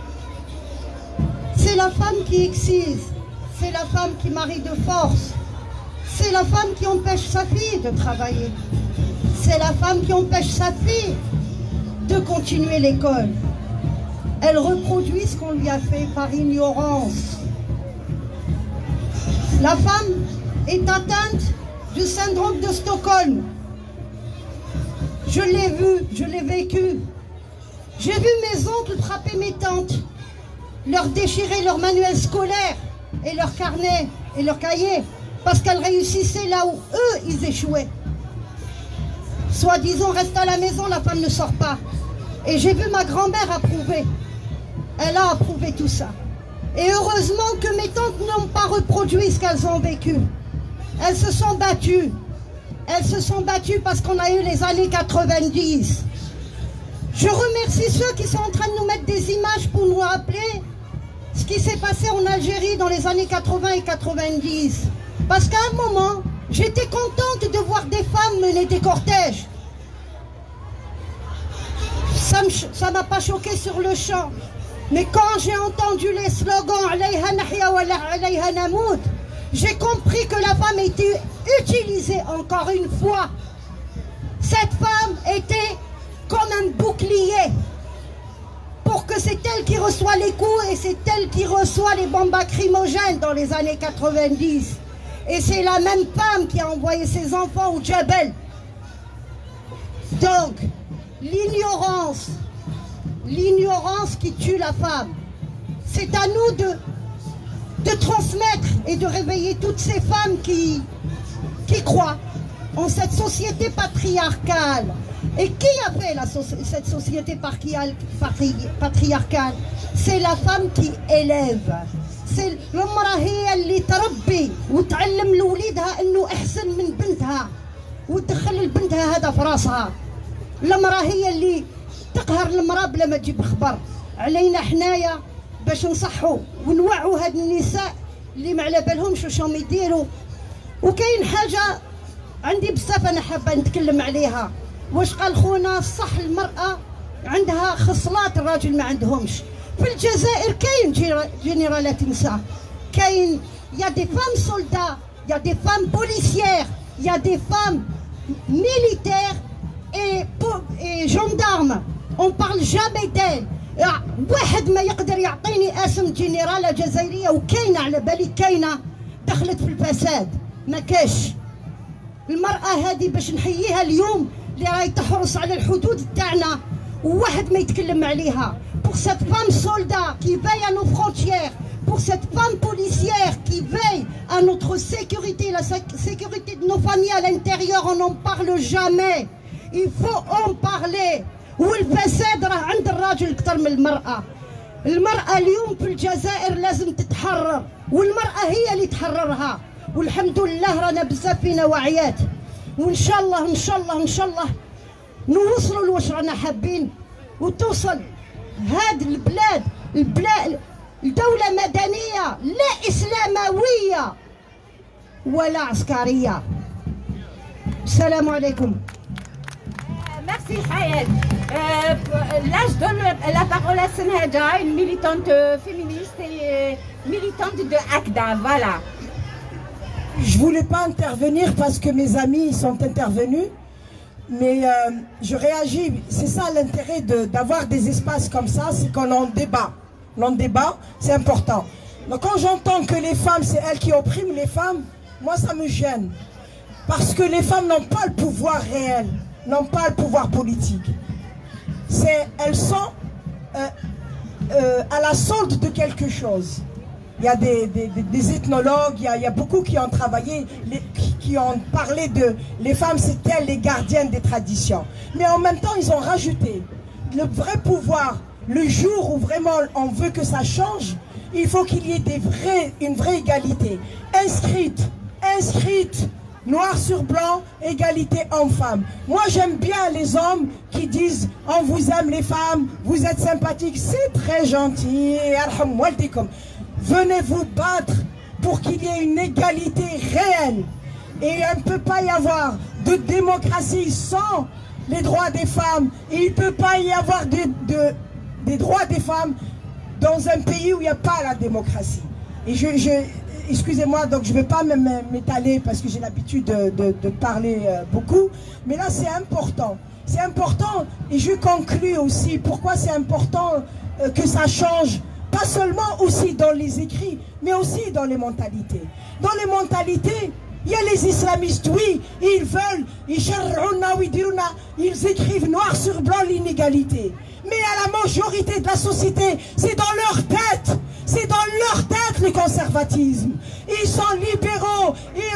C'est la femme qui excise. C'est la femme qui marie de force. C'est la femme qui empêche sa fille de travailler. C'est la femme qui empêche sa fille de continuer l'école. Elle reproduit ce qu'on lui a fait par ignorance. La femme est atteinte du syndrome de Stockholm. Je l'ai vu, je l'ai vécu. J'ai vu mes oncles frapper mes tantes, leur déchirer leur manuel scolaire et leur carnet et leur cahier, parce qu'elles réussissaient là où eux, ils échouaient. Soi-disant, reste à la maison, la femme ne sort pas. Et j'ai vu ma grand-mère approuver. Elle a approuvé tout ça. Et heureusement que mes tantes n'ont pas reproduit ce qu'elles ont vécu. Elles se sont battues. Elles se sont battues parce qu'on a eu les années quatre-vingt-dix. Je remercie ceux qui sont en train de nous mettre des images pour nous rappeler ce qui s'est passé en Algérie dans les années quatre-vingt et quatre-vingt-dix. Parce qu'à un moment, j'étais contente de voir des femmes mener des cortèges. Ça ne m'a pas choqué sur le champ. Mais quand j'ai entendu les slogans Alayha nahya wa alayha namout, j'ai compris que la femme était utilisée encore une fois. Cette femme était comme un bouclier pour que c'est elle qui reçoit les coups et c'est elle qui reçoit les bombes lacrymogènes dans les années quatre-vingt-dix. Et c'est la même femme qui a envoyé ses enfants au Djebel. Donc, l'ignorance, l'ignorance qui tue la femme, c'est à nous de, de transmettre et de réveiller toutes ces femmes qui, qui croient en cette société patriarcale. Et qui a fait la, cette société patriarcale? C'est la femme qui élève. C'est l'umra هي اللي تربي وتعلم لوليدها انه احسن من بنتها وتدخل لبنتها هذا في راسها. المراه هي اللي تقهر المراه بلا ما تجيب خبر. علينا حنايا باش نصحوا ونوعوا هاد النساء اللي ما على بالهمش واش راهم يديروا. وكاين حاجه عندي بزاف انا حابه نتكلم عليها. واش قال خونا صح المراه عندها خصلات الراجل ما عندهمش. في الجزائر كاين جنرالات نساء، كاين يا دي فام سولدا، يا دي فام بوليسيير، يا دي فام ميليتير اي اي جندارم. اون بارل جامي ديل. واحد ما يقدر يعطيني اسم جنرالة جزائرية وكاينة على بالي كاينة دخلت في الفساد، ما كاش. المرأة هذه باش نحييها اليوم اللي راهي تحرص على الحدود تاعنا وواحد ما يتكلم عليها. Pour cette femme soldat qui veille à nos frontières, pour cette femme policière qui veille à notre sécurité, la sécurité de nos familles à l'intérieur, on n'en parle jamais. Il faut en parler. والفساد راه عند الراجل أكثر من المرأة. المرأة اليوم في الجزائر لازم تتحرر، والمرأة هي اللي تحررها. والحمد لله رانا بزاف فينا واعيات، وإن شاء الله إن شاء الله إن شاء الله نوصلوا لواش رانا حابين وتوصل هاد البلاد البلاد دولة مدنية لا إسلاموية ولا عسكرية. السلام عليكم. Merci Hayed. Euh, là, je donne la parole à Senhaja, une militante féministe et militante de ACDA. Voilà. Je ne voulais pas intervenir parce que mes amis sont intervenus, mais euh, je réagis. C'est ça l'intérêt d'avoir de, des espaces comme ça, c'est qu'on en débat. On débat, c'est important. Donc quand j'entends que les femmes, c'est elles qui oppriment les femmes, moi ça me gêne. Parce que les femmes n'ont pas le pouvoir réel, n'ont pas le pouvoir politique. Elles sont euh, euh, à la solde de quelque chose. Il y a des, des, des ethnologues, il y, a, il y a beaucoup qui ont travaillé, les, qui, qui ont parlé de les femmes, c'est elles les gardiennes des traditions. Mais en même temps, ils ont rajouté le vrai pouvoir. Le jour où vraiment on veut que ça change, il faut qu'il y ait des vrais, une vraie égalité. Inscrite, inscrite, noir sur blanc, égalité homme-femme. Moi j'aime bien les hommes qui disent on vous aime les femmes, vous êtes sympathiques, c'est très gentil. Venez vous battre pour qu'il y ait une égalité réelle. Et il ne peut pas y avoir de démocratie sans les droits des femmes. Et il ne peut pas y avoir de, de, des droits des femmes dans un pays où il n'y a pas la démocratie. Et je, je excusez-moi, donc je ne vais pas m'étaler parce que j'ai l'habitude de, de, de parler beaucoup. Mais là, c'est important. C'est important, et je conclue aussi, pourquoi c'est important que ça change. Pas seulement aussi dans les écrits, mais aussi dans les mentalités. Dans les mentalités, Il y a les islamistes, oui, ils veulent, ils écrivent noir sur blanc l'inégalité. Mais à la majorité de la société, c'est dans leur tête, c'est dans leur tête le conservatisme. Ils sont libéraux,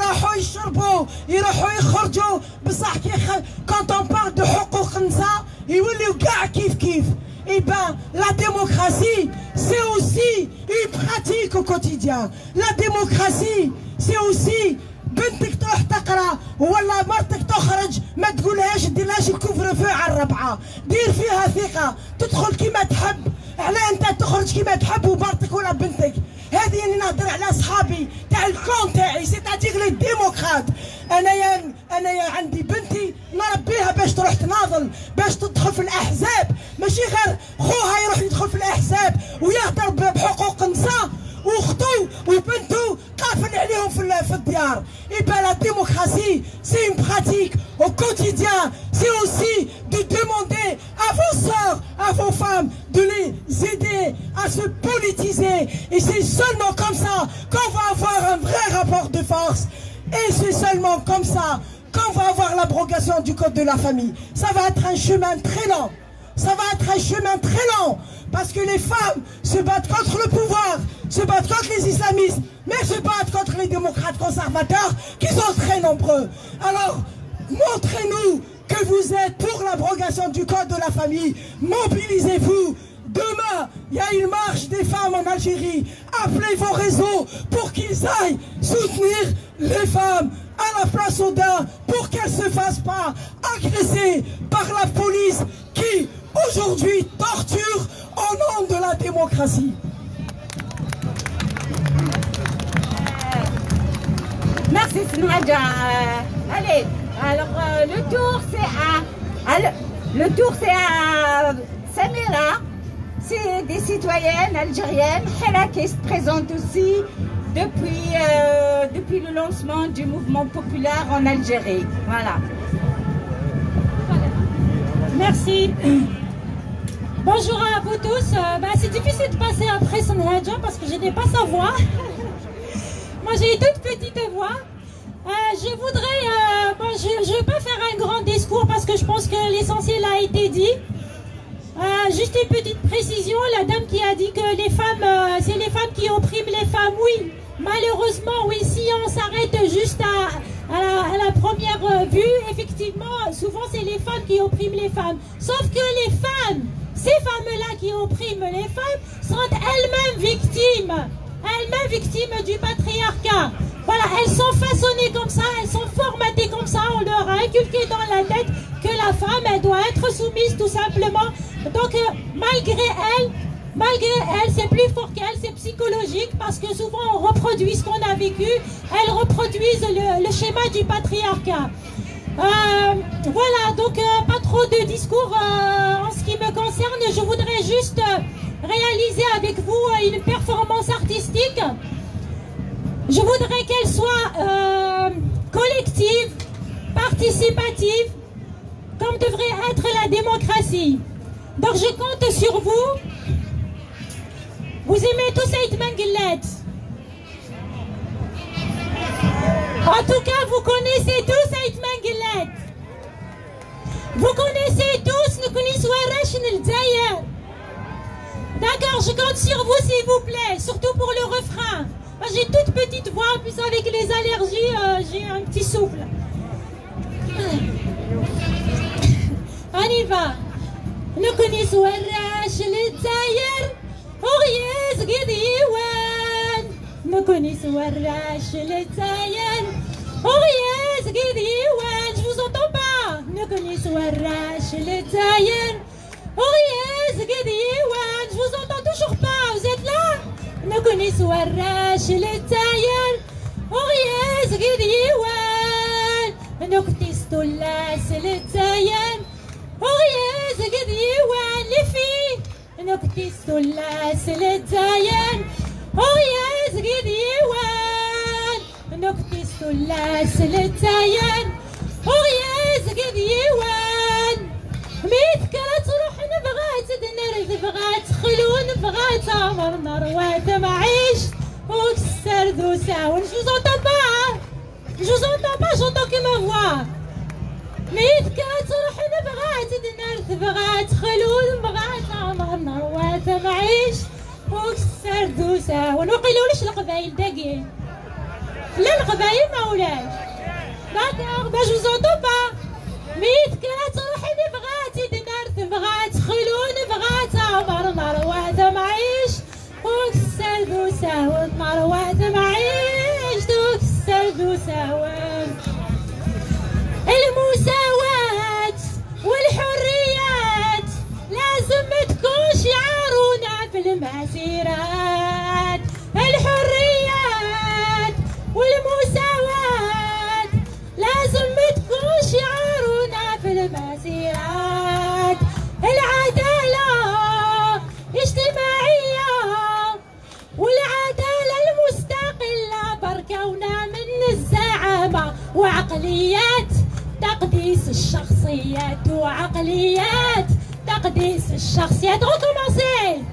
quand on parle de حقوق النساء, يوليو كاع كيف كيف. Eh bien, la démocratie, c'est aussi une pratique au quotidien. La démocratie, c'est aussi بنتك تروح تقرا ولا مرتك تخرج ما تقولهاش ديرلاش الكفر في على الربعه، دير فيها ثقه، تدخل كيما تحب، على انت تخرج كيما تحب ومرتك ولا بنتك. هذه اللي نهضر على صحابي تاع الكون تاعي، سيتادير لي ديموقراط. انايا انايا عندي بنتي نربيها باش تروح تناضل، باش تدخل في الاحزاب، ماشي غير خوها يروح يدخل في الاحزاب ويهضر بحقوق النساء واختو وبنتو قافل عليهم في في الديار. Et bien la démocratie, c'est une pratique au quotidien. C'est aussi de demander à vos sœurs, à vos femmes, de les aider à se politiser. Et c'est seulement comme ça qu'on va avoir un vrai rapport de force. Et c'est seulement comme ça qu'on va avoir l'abrogation du code de la famille. Ça va être un chemin très lent. Ça va être un chemin très lent. Parce que les femmes se battent contre le pouvoir, se battent contre les islamistes, mais se battent contre les démocrates conservateurs qui sont très nombreux. Alors, montrez-nous que vous êtes pour l'abrogation du code de la famille. Mobilisez-vous. Demain, il y a une marche des femmes en Algérie. Appelez vos réseaux pour qu'ils aillent soutenir les femmes à la place Odin pour qu'elles ne se fassent pas agresser par la police qui, aujourd'hui, torture au nom de la démocratie. Merci Sinaja. Allez, alors euh, le tour c'est à, à le, le tour c'est à Samira. C'est des citoyennes algériennes qui se présentent aussi depuis, euh, depuis le lancement du mouvement populaire en Algérie. Voilà. Merci. Bonjour à vous tous. Euh, bah, c'est difficile de passer après Sanhaja parce que je n'ai pas sa voix. Moi j'ai une toute petite voix. Euh, je voudrais, euh, bon, je ne vais pas faire un grand discours parce que je pense que l'essentiel a été dit. Euh, juste une petite précision, la dame qui a dit que les femmes, euh, c'est les femmes qui oppriment les femmes, oui. Malheureusement, oui, si on s'arrête juste à, à, la, à la première vue, effectivement, souvent c'est les femmes qui oppriment les femmes. Sauf que les femmes, ces femmes-là qui oppriment les femmes, sont elles-mêmes victimes, elles-mêmes victimes du patriarcat. Voilà, elles sont façonnées comme ça, elles sont formatées comme ça, on leur a inculqué dans la tête que la femme, elle doit être soumise tout simplement. Donc, euh, malgré elle, malgré elle, c'est plus fort qu'elle, c'est psychologique, parce que souvent on reproduit ce qu'on a vécu, elles reproduisent le, le schéma du patriarcat. Euh, voilà, donc euh, pas trop de discours euh, en ce qui me concerne, je voudrais juste euh, réaliser avec vous euh, une performance artistique. Je voudrais qu'elle soit euh, collective, participative, comme devrait être la démocratie. Donc je compte sur vous. Vous aimez tous Saïd Menguillet. En tout cas, vous connaissez tous Saïd Menguillet. Vous connaissez tous le Kounisouarash Nilzaïr. D'accord, je compte sur vous s'il vous plaît, surtout pour le refrain. J'ai toute petite voix, en plus avec les allergies, euh, j'ai un petit souffle. On y va. نكوني سوراش للداير وغياز قديوان نكوني سوراش للداير وغياز قديوان. Je vous entends pas. نكوني سوراش للداير وغياز قديوان. Je vous entends toujours pas. Vous êtes là? نكوني سوراش للداير وغياز قديوان. نكتي ستولاس للداير وغياز قديوان. لي في نكتي ستولاس للداير وغياز قديوان. نكتي ستولاس للداير وغياز قديوان. ميت كرات روح نبغات دنر بغات خلون بغات عمر نروات معيش وكسر ذو ساون. Je vous entends pas. Je vous entends pas, j'entends que ma voix. ميت كانت روحي بغات دنرت بغات خلود بغات عمر نروات معيش وكسر دوسة ونقيلوليش القبايل داقين لا القبايل ما ولاش داكوغ باش vous entends pas ميت كانت روحي بغات دنرت بغات خلود بغات عمر نروات معيش وكسر دوسة ونروات معيش وكسر دوسة المساواة والحريات لازم تكون شعارنا في المسيرات الحريات والمساواة لازم تكون شعارنا في المسيرات العدالة اجتماعية والعدالة المستقلة بركونا من الزعامة وعقليات تقديس الشخصيات وعقليات تقديس الشخصيات ريكومونسي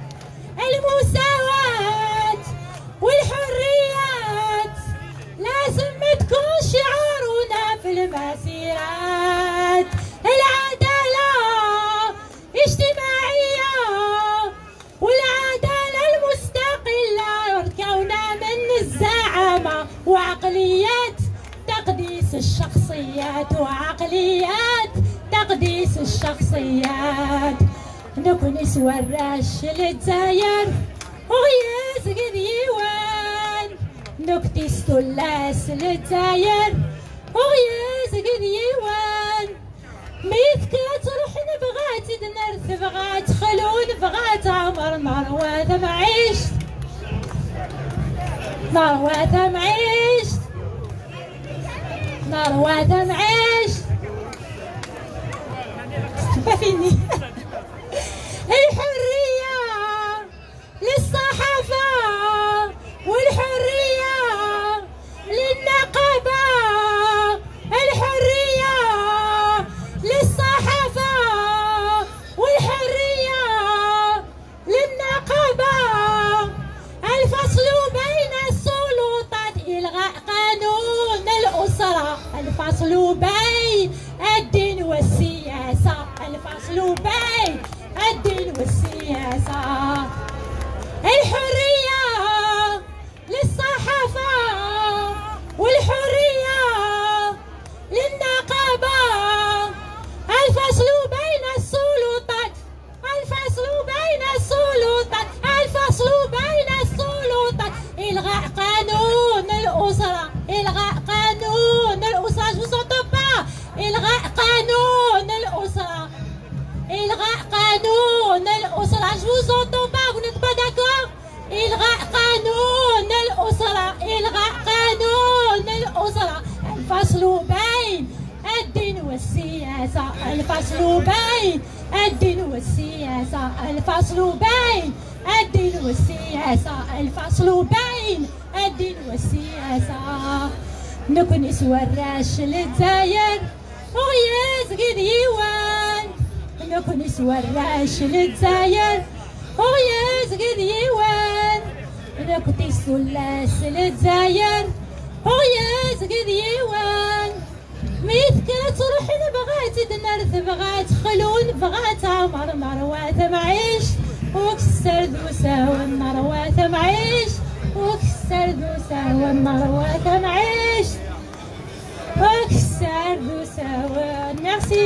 المساواة والحريات لازم تكون شعارنا في المسيرات العدالة اجتماعية والعدالة المستقلة ركونا من الزعامة وعقليات تقديس الشخصيات وعقليات تقديس الشخصيات نكون نسوى الراش للدزاير وغياز قديوان نكتي ستولاس للدزاير وغياز قديوان ميثكات روحي بغات دنرث بغات خلون بغات عمر مروات معيش مروات معيش مروات معيش pas fini الحرية للصحافة والحرية للنقابة الحرية للصحافة والحرية للنقابة الفصل بين السلطات إلغاء قانون الأسرة الفصل بين الدين والسياسة الفصل بين الدين والسياسة الحرية للصحافة والحرية للنقابة الفصل بين السلطات الفصل بين السلطات الفصل بين السلطات إلغاء قانون الأسرة إلغاء قانون الأسرة je vous entends pas إلغاء قانون الأسرة إلغاء قانون الأسرة je vous entends pas vous n'êtes pas d'accord إلغاء قانون الأسرة إلغاء قانون الأسرة الفصل بين الدين والسياسة الفصل بين الدين والسياسة الفصل بين الدين والسياسة الفصل بين الدين والسياسة نكون نسوى الراش للدزاير وغياز قديوان نكون نسوى الراش للدزاير وغياز قديوان نكون السلاس للدزاير وغياز قديوان ميثكات روحي بغات دنرث بغات خلون بغات عمر مروات معيش وكسر دوسة والمروات معيش وكسر دوسة والمروات معيش وكسر دوسة merci.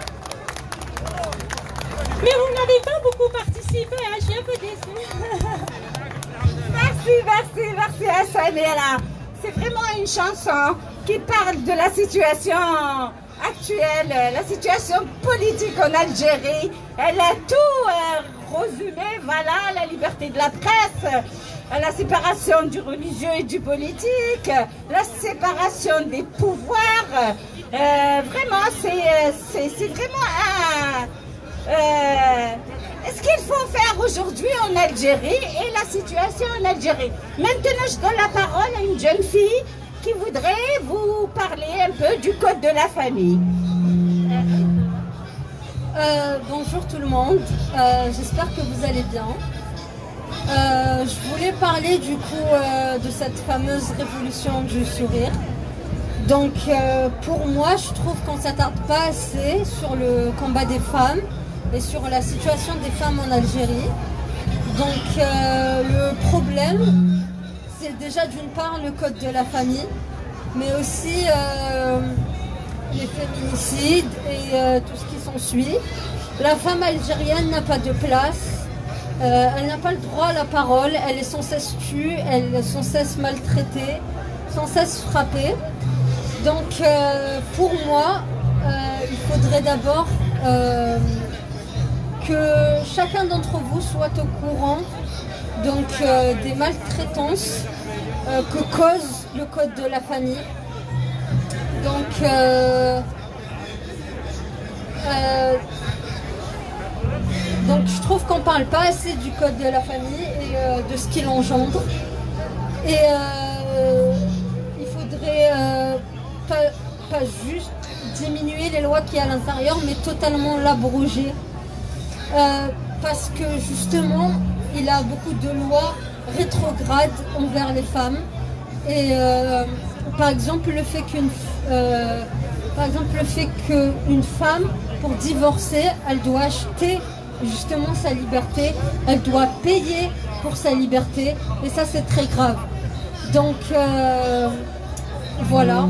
Mais vous n'avez pas beaucoup participé, hein, je suis un peu déçue. Merci, merci, merci à Samira. C'est vraiment une chanson qui parle de la situation actuelle, la situation politique en Algérie. Elle a tout euh, résumé, voilà, la liberté de la presse, la séparation du religieux et du politique, la séparation des pouvoirs. Euh, vraiment, c'est vraiment un... Euh, ce qu'il faut faire aujourd'hui en Algérie et la situation en Algérie. Maintenant, je donne la parole à une jeune fille qui voudrait vous parler un peu du code de la famille. Euh, bonjour tout le monde, euh, j'espère que vous allez bien. Euh, je voulais parler du coup euh, de cette fameuse révolution du sourire, Donc euh, pour moi, je trouve qu'on ne s'attarde pas assez sur le combat des femmes et sur la situation des femmes en Algérie. Donc euh, le problème, c'est déjà d'une part le code de la famille, mais aussi euh, les féminicides et euh, tout ce qui s'ensuit. La femme algérienne n'a pas de place, euh, elle n'a pas le droit à la parole, elle est sans cesse tue, elle est sans cesse maltraitée, sans cesse frappée. Donc euh, pour moi, euh, il faudrait d'abord euh, que chacun d'entre vous soit au courant donc, euh, des maltraitances euh, que cause le code de la famille. Donc, euh, euh, donc je trouve qu'on ne parle pas assez du code de la famille et euh, de ce qu'il engendre. Et euh, il faudrait euh, pas, pas juste diminuer les lois qu'il y a à l'intérieur, mais totalement l'abroger. Euh, parce que justement, il a beaucoup de lois rétrogrades envers les femmes. Et euh, par exemple, le fait qu'une euh, par exemple, le fait qu'une femme, pour divorcer, elle doit acheter justement sa liberté, elle doit payer pour sa liberté, et ça c'est très grave. Donc euh, voilà.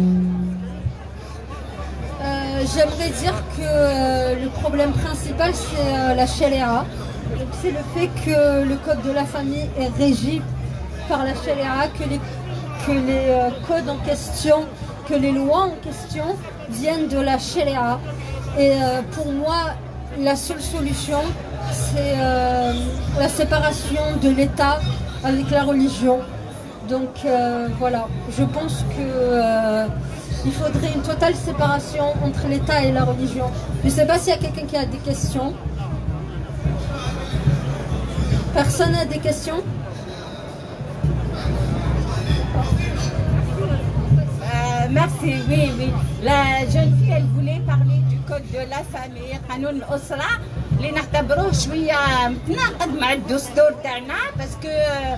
Euh, J'aimerais dire que euh, le problème principal c'est euh, la sharia. C'est le fait que le code de la famille est régi par la sharia, que les, que les euh, codes en question, que les lois en question viennent de la sharia. Et euh, pour moi, la seule solution, c'est euh, la séparation de l'État avec la religion. Donc euh, voilà, je pense que euh, il faudrait une totale séparation entre l'État et la religion. Je ne sais pas s'il y a quelqu'un qui a des questions. Personne n'a des questions? euh, Merci, oui, oui. La jeune fille, elle voulait parler du code de la famille, قانون الأسرة اللي نعتبروه شوية متناقض مع الدستور تاعنا باسكو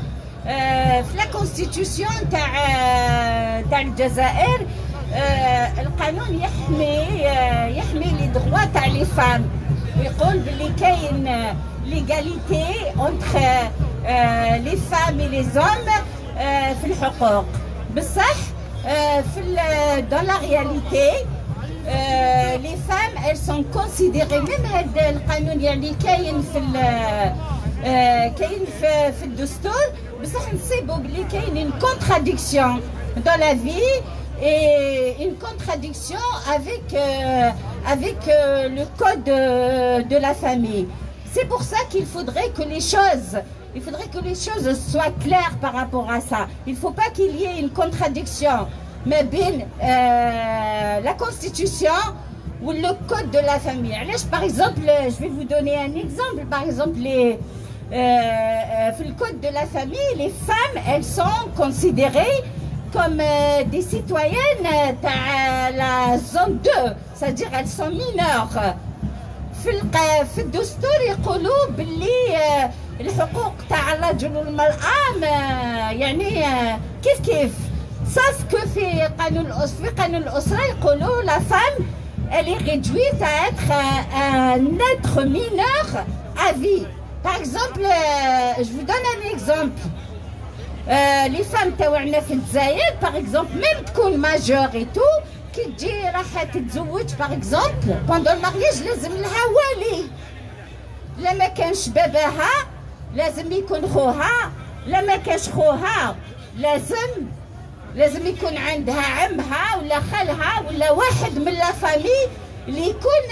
في لا كونستيتيوسيون تاع تاع الجزائر القانون يحمي يحمي لي دروا تاع لي فام ويقول باللي كاين ليغاليتي اونتر لي فام اي لي زوم في الحقوق بصح في dans la réalité Euh, les femmes, elles sont considérées, même هذا القانون يعني كاين في euh, كاين في في الدستور بصح نصيبوا بلي كاين une contradiction dans la vie et une contradiction avec euh, avec euh, le code de, de la famille. C'est pour ça qu'il faudrait que les choses il faudrait que les choses soient claires par rapport à ça. Il ne faut pas qu'il y ait une contradiction. Mais bien euh, la constitution ou le code de la famille. Alors, par exemple, je vais vous donner un exemple. Par exemple, les, euh, euh, le code de la famille, les femmes, elles sont considérées comme euh, des citoyennes de la zone deux, c'est-à-dire elles sont mineures. في الدستور يقولوا باللي الحقوق تاع الرجل والمرأة يعني كيف كيف. Sauf que في قانون في قانون الأسرة يقولوا la femme elle est réduite à être un être mineur à vie. Par exemple, je vous donne un exemple. Les femmes تاوعنا في الجزائر par exemple même تكون majeure et tout كي تجي راح تتزوج par exemple pendant le mariage لازم لها والي. لا ما كانش باباها لازم يكون خوها، لا ما كانش خوها لازم لازم يكون عندها عمها ولا خالها ولا واحد من لا فامي اللي يكون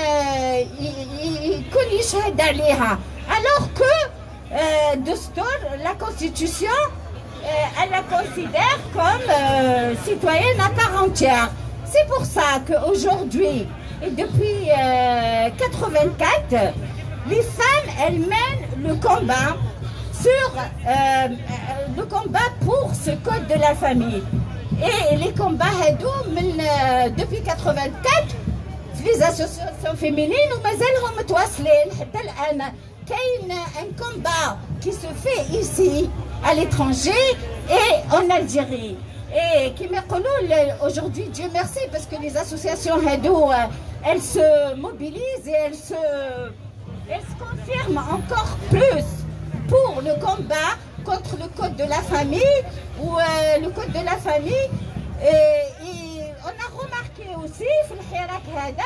يكون يشهد عليها. Alors que euh, دستور la constitution euh, elle la considère comme euh, citoyenne à part entière. C'est pour ça qu'aujourd'hui et depuis euh, quatre-vingt-quatre, les femmes elles mènent le combat sur euh, le combat pour ce code de la famille. Et les combats euh, depuis quatre-vingt-quatre les associations féminines ومازالهم متواصلين حتى الآن. كاين un combat qui se fait ici à l'étranger et en Algérie. Et qui me aujourd'hui, Dieu merci, parce que les associations Hadou, elles se mobilisent et elles se, elles se confirment encore plus pour le combat contre le code de la famille ou euh, le code de la famille. Et, et on a remarqué aussi, في الحراك هذا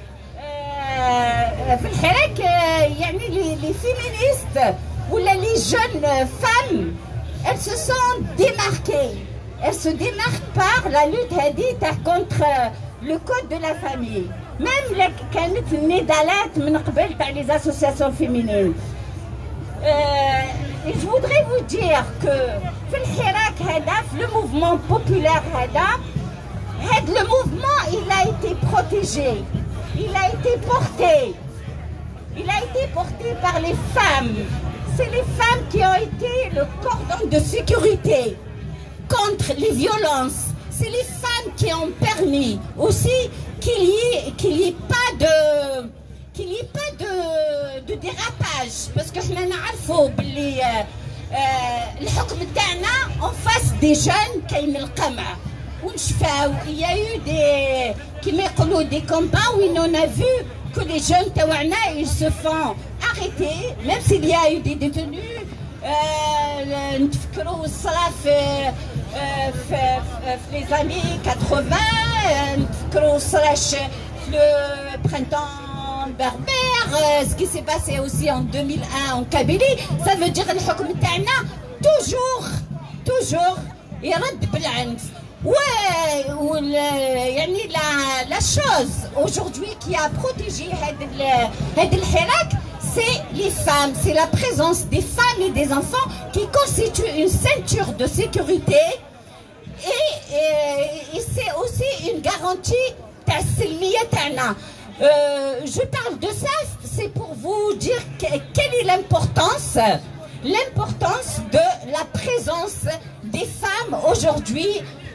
في الحراك يعني les, les féministes ou les jeunes femmes, elles se sont démarquées. Elles se démarquent par la lutte hadith contre le code de la famille. Même les كانت الندالات من قبل تاع les associations féminines. Euh, et je voudrais vous dire que في الحراك هذا في le mouvement populaire هذا le mouvement il a été protégé, il a été porté, il a été porté par les femmes. C'est les femmes qui ont été le cordon de sécurité contre les violences. C'est les femmes qui ont permis aussi qu'il y ait, qu'il y ait pas de qu'il n'y ait pas de, de dérapage. Parce que nous savons que le حكم تاعنا en face des jeunes كاين القمع. Il y a eu des, qui des combats où on a vu que les jeunes taouana ils se font arrêter, même s'il y a eu des détenus. نتفكروا الصلاة في في les années quatre-vingts, نتفكروا الصلاة في le printemps berbère, ce qui s'est passé aussi en deux mille un en Kabylie. Ça veut dire le حكم تاعنا toujours toujours يرد بالعنف. Ouais, ou le, yani la, la chose aujourd'hui qui a protégé Had el-Hirak, c'est les femmes, c'est la présence des femmes et des enfants qui constituent une ceinture de sécurité et, et, et c'est aussi une garantie tassilmiya ta'na. Euh, je parle de ça, c'est pour vous dire que, quelle est l'importance l'importance de la présence des femmes aujourd'hui.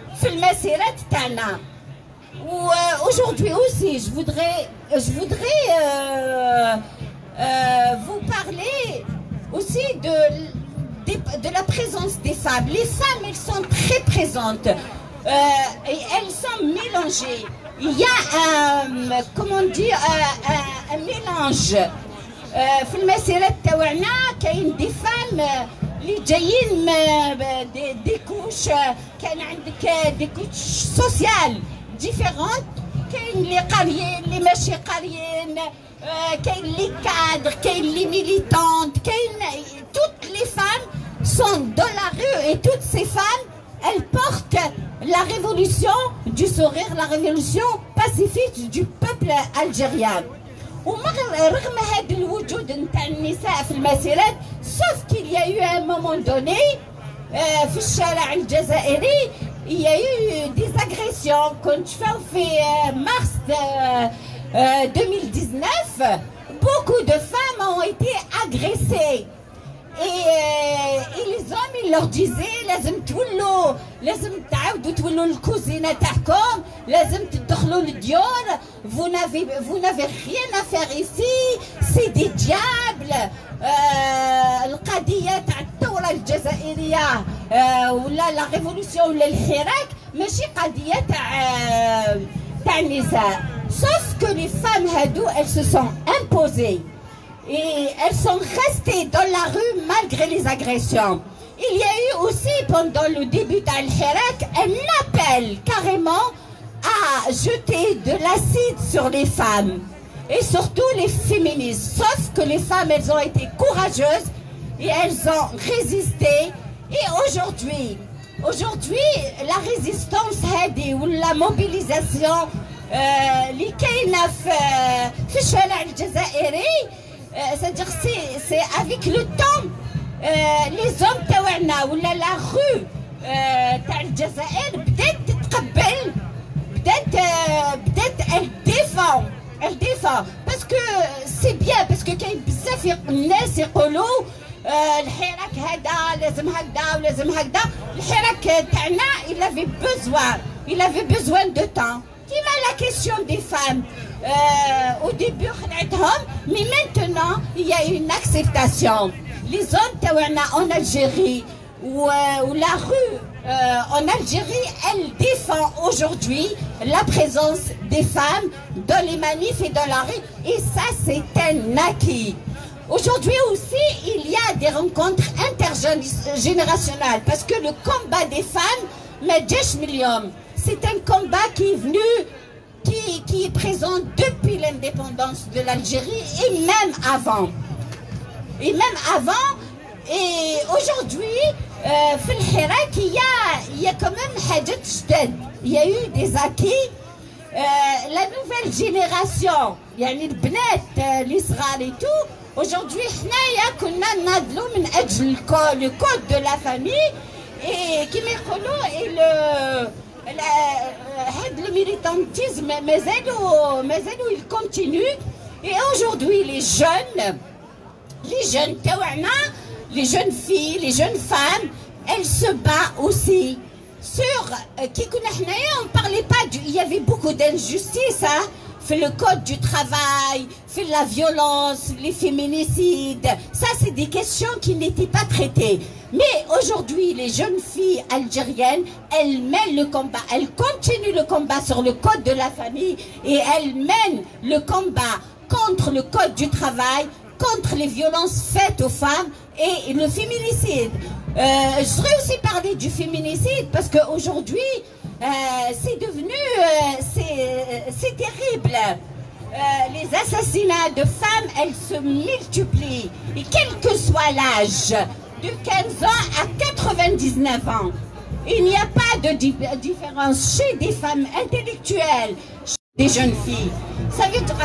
Aujourd'hui aussi, je voudrais, je voudrais euh, euh, vous parler aussi de, de, de la présence des femmes. Les femmes, elles sont très présentes euh, et elles sont mélangées. Il y a un, comment dire, un, un, un mélange. في المسيرات تاعنا كاين دي فام اللي جايين دي, دي كوش كان عندك دي كوش سوسيال ديفيرونت كاين اللي قاريين اللي ماشي قاريين كاين اللي كادر كاين اللي ميليتانت كاين toutes les femmes sont dans la rue et toutes ces femmes elles portent la révolution du sourire, la révolution pacifique du peuple algérien. ورغم هذا الوجود نتاع النساء في المسيرات sauf qu'il y a eu un moment donné في الشارع الجزائري il y a eu des agressions كنت في mars deux mille dix-neuf beaucoup de femmes ont été agressées et, et les hommes ils leur disaient لازم تولوا لازم تعاودوا تولوا الكوزينه تاعكم لازم تدخلوا للديور vous n'avez vous n'avez rien à faire ici c'est des diables القضيه تاع الثوره الجزائريه ولا لا ريفولوسيون ولا الحراك ماشي قضيه تاع تاع النساء sauf que les femmes هادو elles se sont imposées et elles sont restées dans la rue malgré les agressions. Il y a eu aussi pendant le début d'Al-Hirak un appel carrément à jeter de l'acide sur les femmes et surtout les féministes. Sauf que les femmes elles ont été courageuses et elles ont résisté. Et aujourd'hui, aujourd'hui la résistance هذه ou la mobilisation اللي كاينه في في الشارع الجزائري c'est-à-dire c'est c'est avec le temps les hommes تاعنا ولا la rue تاع الجزائر بدات تتقبل بدات بدات elle défend elle défend parce que c'est bien parce que كاين بزاف الناس يقولوا الحراك هذا لازم هكذا ولازم هكذا الحراك تاعنا il avait besoin il avait besoin de temps كيما la question des femmes euh, au début mais maintenant il y a une acceptation les hommes en Algérie ou, euh, ou la rue euh, en Algérie, elle défend aujourd'hui la présence des femmes dans les manifs et dans la rue. Et ça, c'est un acquis. Aujourd'hui aussi, il y a des rencontres intergénérationnelles parce que le combat des femmes, c'est un combat qui est venu, qui, qui est présent depuis l'indépendance de l'Algérie et même avant. Et même avant, et aujourd'hui, euh, il y a, il y a quand même il y a eu des acquis. Euh, la nouvelle génération, il y a les bnets, les sral et tout. Aujourd'hui, le code de la famille et qui et le, le, le militantisme, mais il continue. Et aujourd'hui, les jeunes, les jeunes les jeunes filles, les jeunes femmes, elles se battent aussi. Sur qui on parlait pas du, il y avait beaucoup d'injustices, hein, fait le code du travail, fait la violence, les féminicides. Ça, c'est des questions qui n'étaient pas traitées. Mais aujourd'hui, les jeunes filles algériennes, elles mènent le combat, elles continuent le combat sur le code de la famille et elles mènent le combat contre le code du travail, contre les violences faites aux femmes et le féminicide. Euh, je voudrais aussi parler du féminicide parce qu'aujourd'hui, euh, c'est devenu, euh, c'est terrible. Euh, les assassinats de femmes, elles se multiplient. Et quel que soit l'âge, de quinze ans à quatre-vingt-dix-neuf ans, il n'y a pas de di différence chez des femmes intellectuelles, chez des jeunes filles. Ça veut dire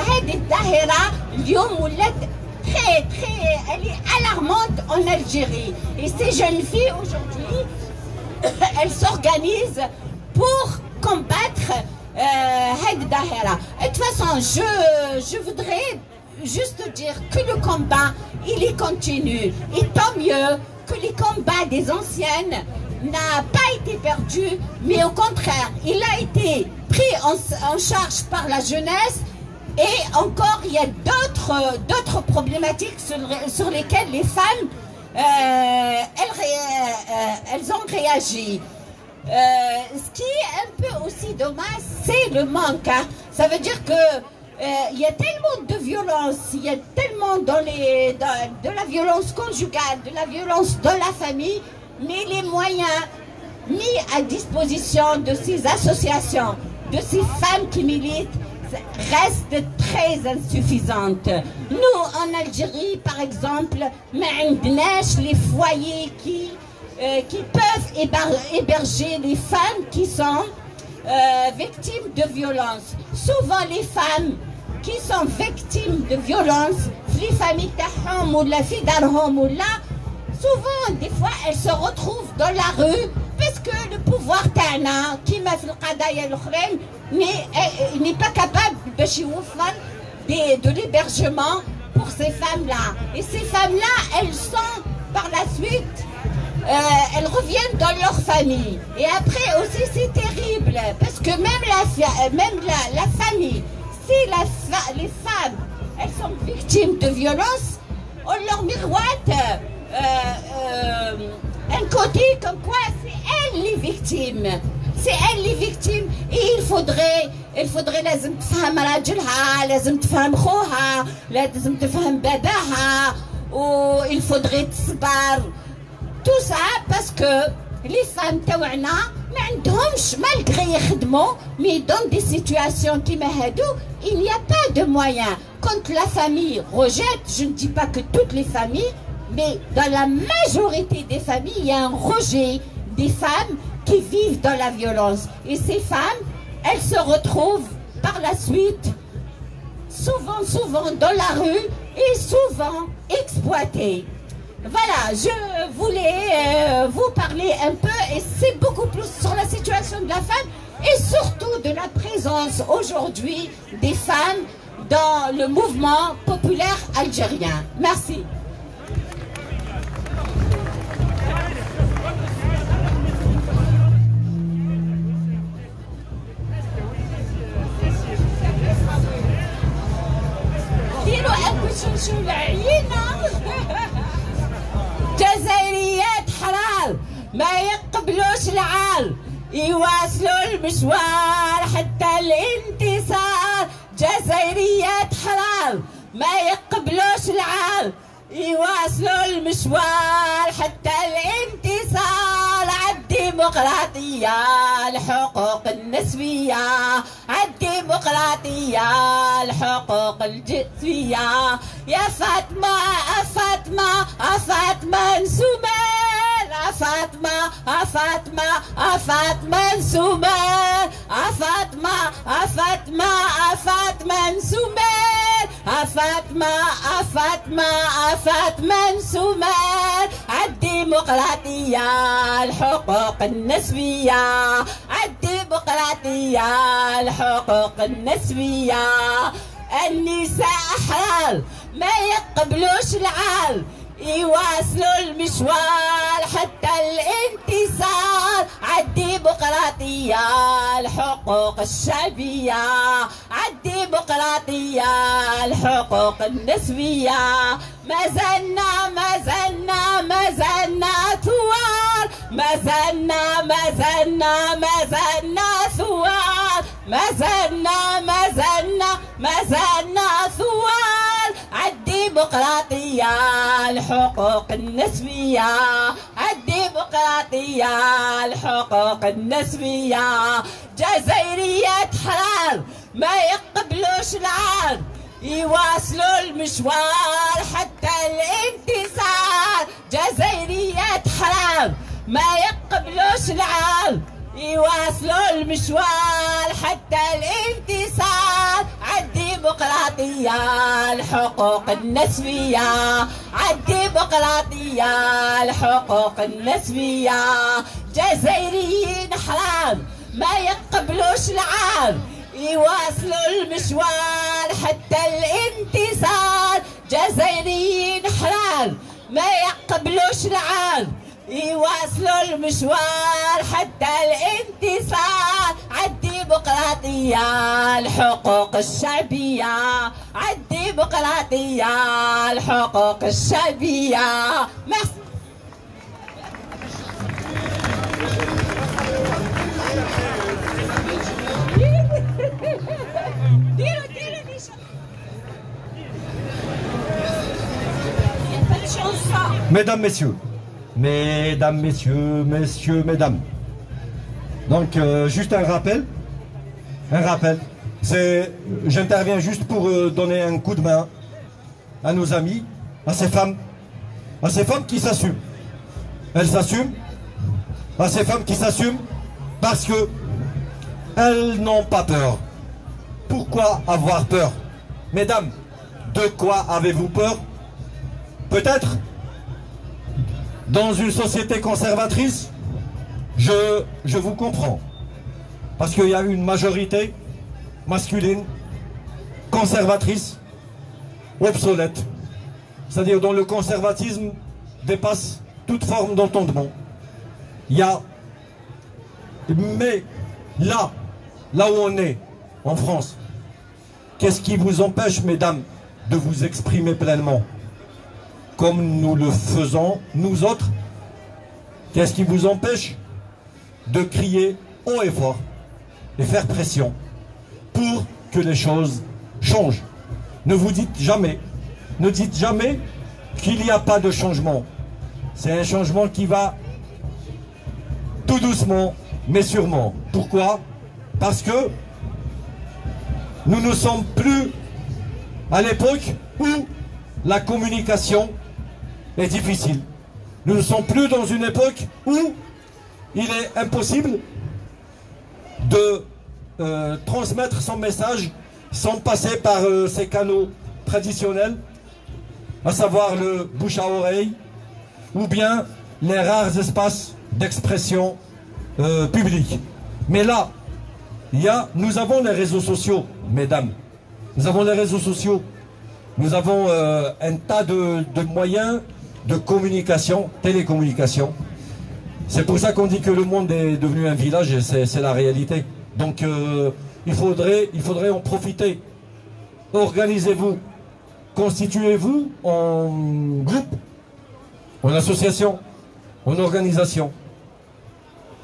que très, très, elle est alarmante en Algérie. Et ces jeunes filles, aujourd'hui, elles s'organisent pour combattre Had euh, Dahera. Et de toute façon, je, je voudrais juste dire que le combat, il est continu. Et tant mieux que les combats des anciennes n'a pas été perdu, mais au contraire, il a été pris en, en charge par la jeunesse. Et encore, il y a d'autres d'autres problématiques sur, sur lesquelles les femmes, euh, elles, euh, elles ont réagi. Euh, ce qui est un peu aussi dommage, c'est le manque. Hein. Ça veut dire que euh, il y a tellement de violence, il y a tellement dans les, dans, de la violence conjugale, de la violence dans la famille, mais les moyens mis à disposition de ces associations, de ces femmes qui militent, reste très insuffisante. Nous, en Algérie, par exemple, les foyers qui, euh, qui peuvent héberger les femmes qui sont euh, victimes de violence. Souvent, les femmes qui sont victimes de violence, les familles ou la fille ou là, souvent, des fois, elles se retrouvent dans la rue parce que le pouvoir ta'na, qui m'a fait le qadaya l'ukhrem, n'est pas capable de de, de l'hébergement pour ces femmes-là. Et ces femmes-là, elles sont par la suite, euh, elles reviennent dans leur famille. Et après aussi, c'est terrible, parce que même la, même la, la famille, si la fa les femmes, elles sont victimes de violence, on leur miroite euh, euh, un côté comme quoi c'est elles les victimes. C'est elles les victimes. Et il faudrait, il faudrait لازم تفهم راجلها, لازم تفهم خوها, لازم تفهم باباها, ou il faudrait تصبر. Tout ça parce que les femmes تاوعنا ما عندهمش malgré يخدموا, mais dans des situations qui هادو, il n'y a pas de moyens. Quand la famille rejette, je ne dis pas que toutes les familles, mais dans la majorité des familles, il y a un rejet des femmes qui vivent dans la violence. Et ces femmes, elles se retrouvent par la suite, souvent, souvent dans la rue et souvent exploitées. Voilà, je voulais euh, vous parler un peu, et c'est beaucoup plus sur la situation de la femme et surtout de la présence aujourd'hui des femmes dans le mouvement populaire algérien. Merci. شو العينة جزائريات حرام ما يقبل يقبلوش العال يواصلوا المشوار حتى الانتصار. جزائريات حلال ما يقبلوش العال يواصلوا المشوار حتى الانتصار. عالديمقراطية الحقوق النسبية، عالديمقراطية الحقوق الجنسية. يا فاطمة فاطمة فاطمة نسومان، فاطمة فاطمة فاطمة نسومان، فاطمة فاطمة فاطمة نسومان، فاطمة فاطمة فاطمة نسومان. عالديمقراطية الحقوق النسبية، عالديمقراطية الحقوق النسبية. النساء أحرار ما يقبلوش العال يواصلوا المشوار حتى الانتصار. عالديمقراطية الحقوق الشعبية، عالديمقراطية الحقوق النسبية. ما زلنا ما زلنا ما زلنا ثوار، ما زلنا ما زلنا ما زلنا ثوار، ما زلنا ما زلنا ما زلنا ثوار. عالديمقراطية الحقوق النسبية، عالديمقراطية الحقوق النسبية. جزائريات حرار ما يقبلوش العار يواصلوا المشوار حتى الانتصار. جزائريات حرار ما يقبلوش العار يواصلوا المشوار حتى الانتصار. عالديمقراطية الحقوق النسبية، عالديمقراطية الحقوق النسبية. جزائريين حرار ما يقبلوش العار يواصلوا المشوار حتى الانتصار. جزائريين حرار ما يقبلوش العار يواصلوا المشوار حتى الانتصار. عالديمقراطية الحقوق الشعبية، عالديمقراطية الحقوق الشعبية. ميرسي. Mesdames, Messieurs, Mesdames, Messieurs, Messieurs, Mesdames. Donc, euh, juste un rappel, un rappel, c'est, j'interviens juste pour euh, donner un coup de main à nos amis, à ces femmes, à ces femmes qui s'assument. Elles s'assument, à ces femmes qui s'assument parce que elles n'ont pas peur. Pourquoi avoir peur? Mesdames, de quoi avez-vous peur? Peut-être dans une société conservatrice, je, je vous comprends. Parce qu'il y a une majorité masculine, conservatrice, obsolète. C'est-à-dire dont le conservatisme dépasse toute forme d'entendement. Il y a... Mais là, là où on est, en France, qu'est-ce qui vous empêche, mesdames, de vous exprimer pleinement comme nous le faisons, nous autres? Qu'est-ce qui vous empêche de crier haut et fort et faire pression pour que les choses changent? Ne vous dites jamais, ne dites jamais qu'il n'y a pas de changement. C'est un changement qui va tout doucement, mais sûrement. Pourquoi? Parce que nous ne sommes plus à l'époque où la communication est difficile. Nous ne sommes plus dans une époque où il est impossible de euh, transmettre son message sans passer par euh, ces canaux traditionnels, à savoir le bouche à oreille, ou bien les rares espaces d'expression euh, publique. Mais là, il y a, nous avons les réseaux sociaux, mesdames. Nous avons les réseaux sociaux. Nous avons euh, un tas de, de moyens de communication, télécommunication. C'est pour ça qu'on dit que le monde est devenu un village, et c'est la réalité. Donc euh, il, faudrait, il faudrait en profiter. Organisez-vous, constituez-vous en groupe, en association, en organisation.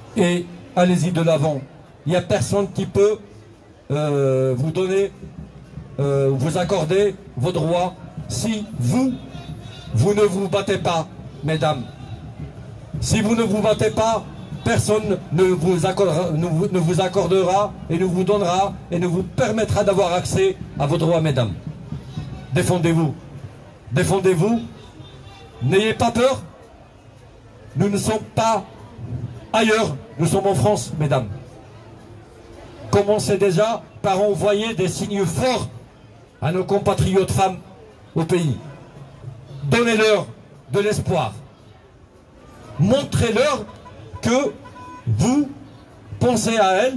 et allez-y de l'avant. Il n'y a personne qui peut euh, vous donner, euh, vous accorder vos droits si vous, vous ne vous battez pas, mesdames. Si vous ne vous battez pas, personne ne vous accordera, ne vous, ne vous accordera et ne vous donnera et ne vous permettra d'avoir accès à vos droits, mesdames. Défendez-vous. Défendez-vous. N'ayez pas peur. Nous ne sommes pas ailleurs. Nous sommes en France, mesdames. Commencez déjà par envoyer des signes forts à nos compatriotes femmes au pays. Donnez-leur de l'espoir. Montrez-leur que vous pensez à elles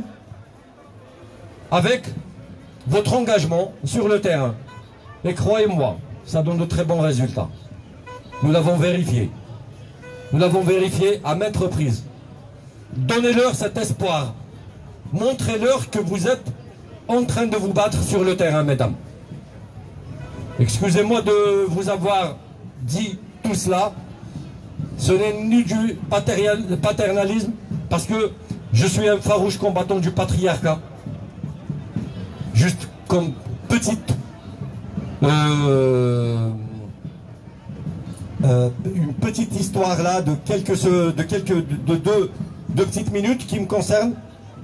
avec votre engagement sur le terrain. Et croyez-moi, ça donne de très bons résultats. Nous l'avons vérifié. Nous l'avons vérifié à maintes reprises. Donnez-leur cet espoir. Montrez-leur que vous êtes en train de vous battre sur le terrain, mesdames. Excusez-moi de vous avoir dit tout cela. Ce n'est ni du paternalisme, parce que je suis un farouche combattant du patriarcat. Juste comme petite... Euh, euh, une petite histoire là de quelques, de quelques de deux, deux petites minutes qui me concernent.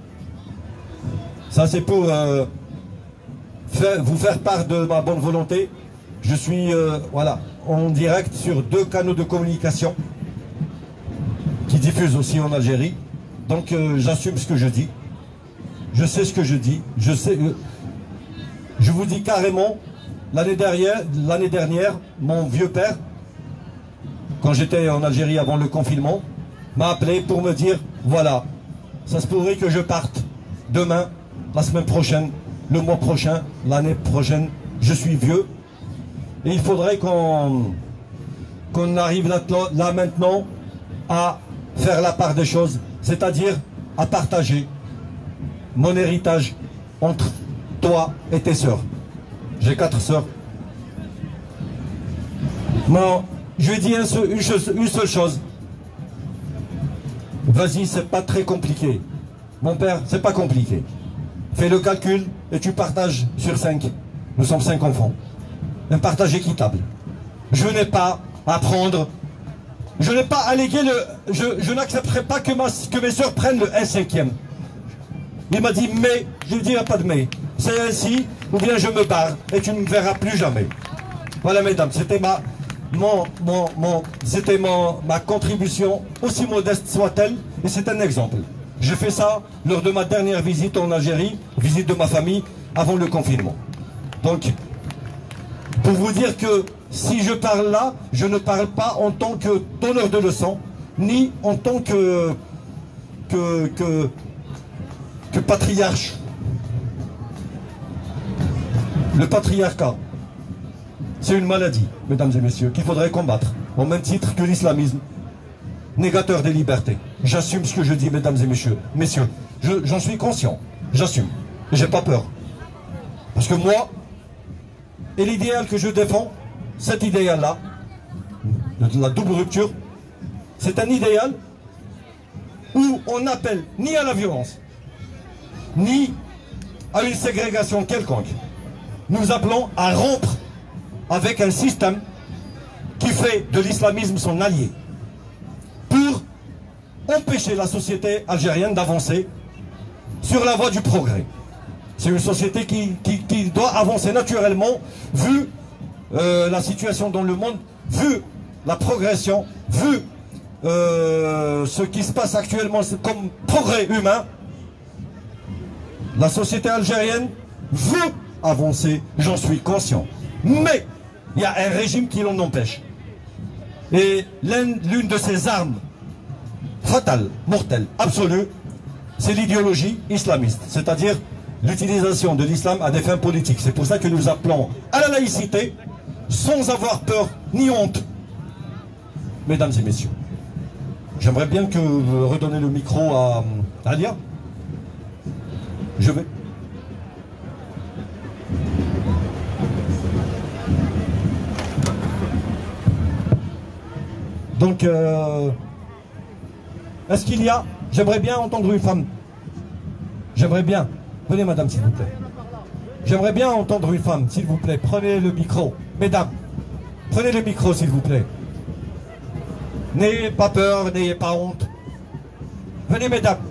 Ça c'est pour euh, faire, vous faire part de ma bonne volonté. Je suis euh, voilà, en direct sur deux canaux de communication qui diffusent aussi en Algérie. Donc euh, j'assume ce que je dis. Je sais ce que je dis. Je sais. Euh, je vous dis carrément, l'année dernière, l'année dernière, mon vieux père, quand j'étais en Algérie avant le confinement, m'a appelé pour me dire, voilà, ça se pourrait que je parte demain, la semaine prochaine, le mois prochain, l'année prochaine. Je suis vieux. Et il faudrait qu'on qu'on arrive là, là maintenant à faire la part des choses, c'est-à-dire à partager mon héritage entre toi et tes sœurs. J'ai quatre sœurs. Moi, je lui ai dit un seul, une, chose, une seule chose. Vas-y, c'est pas très compliqué. Mon père, c'est pas compliqué. Fais le calcul et tu partages sur cinq. Nous sommes cinq enfants. Un partage équitable. Je n'ai pas à prendre. Je n'ai pas à léguer le. Je, je n'accepterai pas que, ma, que mes soeurs prennent le un cinquième. Il m'a dit mais. Je lui ai dit il n'y a pas de mais. C'est ainsi, ou bien je me barre et tu ne me verras plus jamais. Voilà, mesdames, c'était ma. Mon, mon, mon, c'était mon, ma contribution, aussi modeste soit-elle, et c'est un exemple. J'ai fait ça lors de ma dernière visite en Algérie, visite de ma famille, avant le confinement. Donc, pour vous dire que si je parle là, je ne parle pas en tant que donneur de leçons, ni en tant que, que, que, que patriarche. Le patriarcat, c'est une maladie, mesdames et messieurs, qu'il faudrait combattre, au même titre que l'islamisme, négateur des libertés. J'assume ce que je dis, mesdames et messieurs. Messieurs, j'en suis conscient, j'assume, et j'ai pas peur. Parce que moi, et l'idéal que je défends, cet idéal-là, la double rupture, c'est un idéal où on n'appelle ni à la violence, ni à une ségrégation quelconque. Nous appelons à rompre avec un système qui fait de l'islamisme son allié pour empêcher la société algérienne d'avancer sur la voie du progrès. C'est une société qui, qui, qui doit avancer naturellement vu euh, la situation dans le monde, vu la progression, vu euh, ce qui se passe actuellement comme progrès humain. La société algérienne veut avancer, j'en suis conscient. Mais il y a un régime qui l'en empêche. Et l'une de ses armes fatales, mortelles, absolues, c'est l'idéologie islamiste. C'est-à-dire l'utilisation de l'islam à des fins politiques. C'est pour ça que nous appelons à la laïcité, sans avoir peur ni honte. Mesdames et messieurs, j'aimerais bien que vous redonnez le micro à Alia. Je vais... Donc, euh, est-ce qu'il y a J'aimerais bien entendre une femme. J'aimerais bien. Venez, madame, s'il vous plaît. J'aimerais bien entendre une femme, s'il vous plaît. Prenez le micro. Mesdames, prenez le micro, s'il vous plaît. N'ayez pas peur, n'ayez pas honte. Venez, mesdames.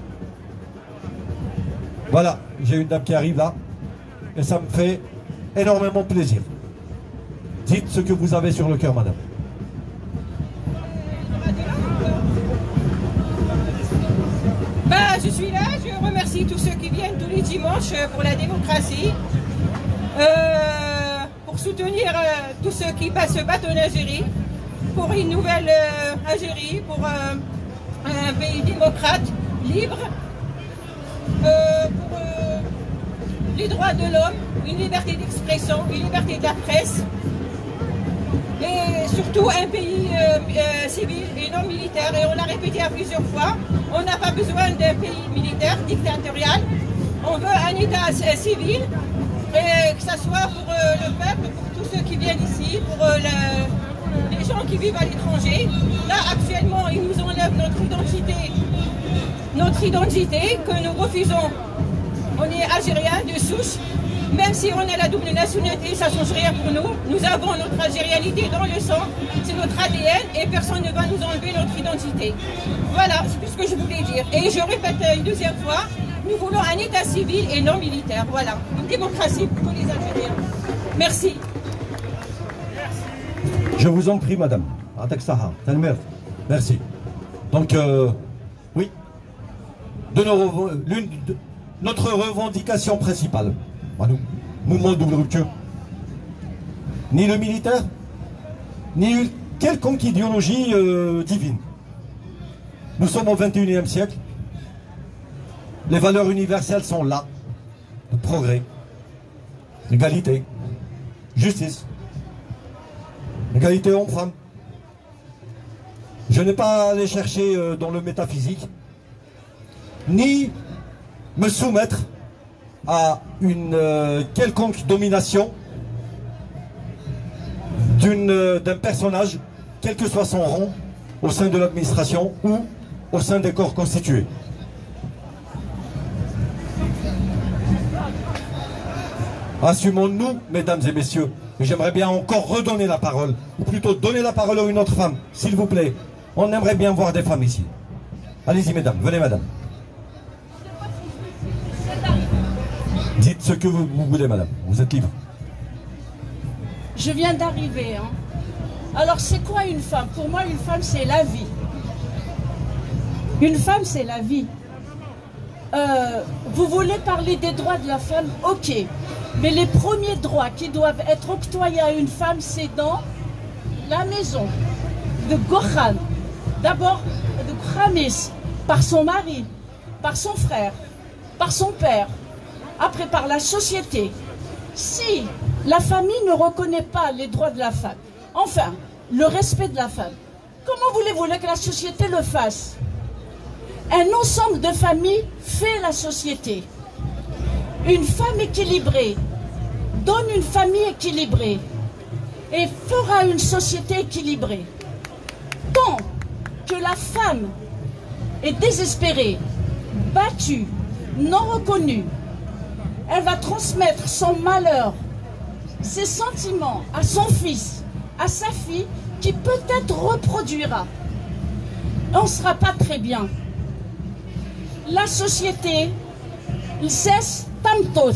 Voilà, j'ai une dame qui arrive là. Et ça me fait énormément plaisir. Dites ce que vous avez sur le cœur, madame. Bah, je suis là, je remercie tous ceux qui viennent tous les dimanches pour la démocratie, euh, pour soutenir euh, tous ceux qui passent se battent en Algérie, pour une nouvelle euh, Algérie, pour euh, un pays démocrate, libre, euh, pour euh, les droits de l'homme, une liberté d'expression, une liberté de la presse, et surtout un pays euh, euh, civil et non militaire. Et on l'a répété à plusieurs fois, on n'a pas besoin d'un pays militaire, dictatorial. On veut un État euh, civil, et que ce soit pour euh, le peuple, pour tous ceux qui viennent ici, pour euh, le, les gens qui vivent à l'étranger. Là, actuellement, ils nous enlèvent notre identité, notre identité que nous refusons. On est algérien de souche. Même si on a la double nationalité, ça ne change rien pour nous. Nous avons notre algérianité dans le sang, c'est notre A D N et personne ne va nous enlever notre identité. Voilà, c'est tout ce que je voulais dire. Et je répète une deuxième fois, nous voulons un État civil et non militaire. Voilà, une démocratie pour tous les Algériens. Merci. Je vous en prie, madame. Merci. Donc, euh, oui, de nos, l'une de, notre revendication principale, nous, mouvement de rupture, ni le militaire, ni une quelconque idéologie euh, divine. Nous sommes au vingt et unième siècle. Les valeurs universelles sont là. Le progrès, l'égalité, justice, égalité homme-femme. Je n'ai pas à aller chercher euh, dans le métaphysique, ni me soumettre à une euh, quelconque domination d'une, euh, d'un personnage, quel que soit son rang, au sein de l'administration ou au sein des corps constitués. Assumons-nous, mesdames et messieurs, et j'aimerais bien encore redonner la parole, ou plutôt donner la parole à une autre femme, s'il vous plaît. On aimerait bien voir des femmes ici. Allez-y, mesdames, venez, madame. Dites ce que vous, vous voulez, madame. Vous êtes libre. Je viens d'arriver. Hein. Alors, c'est quoi une femme? Pour moi, une femme, c'est la vie. Une femme, c'est la vie. Euh, vous voulez parler des droits de la femme? Ok. Mais les premiers droits qui doivent être octroyés à une femme, c'est dans la maison de Gohan. D'abord, de Khamis, par son mari, par son frère, par son père. Après, par la société. Si la famille ne reconnaît pas les droits de la femme, enfin, le respect de la femme, comment voulez-vous que la société le fasse? Un ensemble de familles fait la société. Une femme équilibrée donne une famille équilibrée et fera une société équilibrée. Tant que la femme est désespérée, battue, non reconnue, elle va transmettre son malheur, ses sentiments à son fils, à sa fille, qui peut-être reproduira. On ne sera pas très bien. La société, il cesse tantos.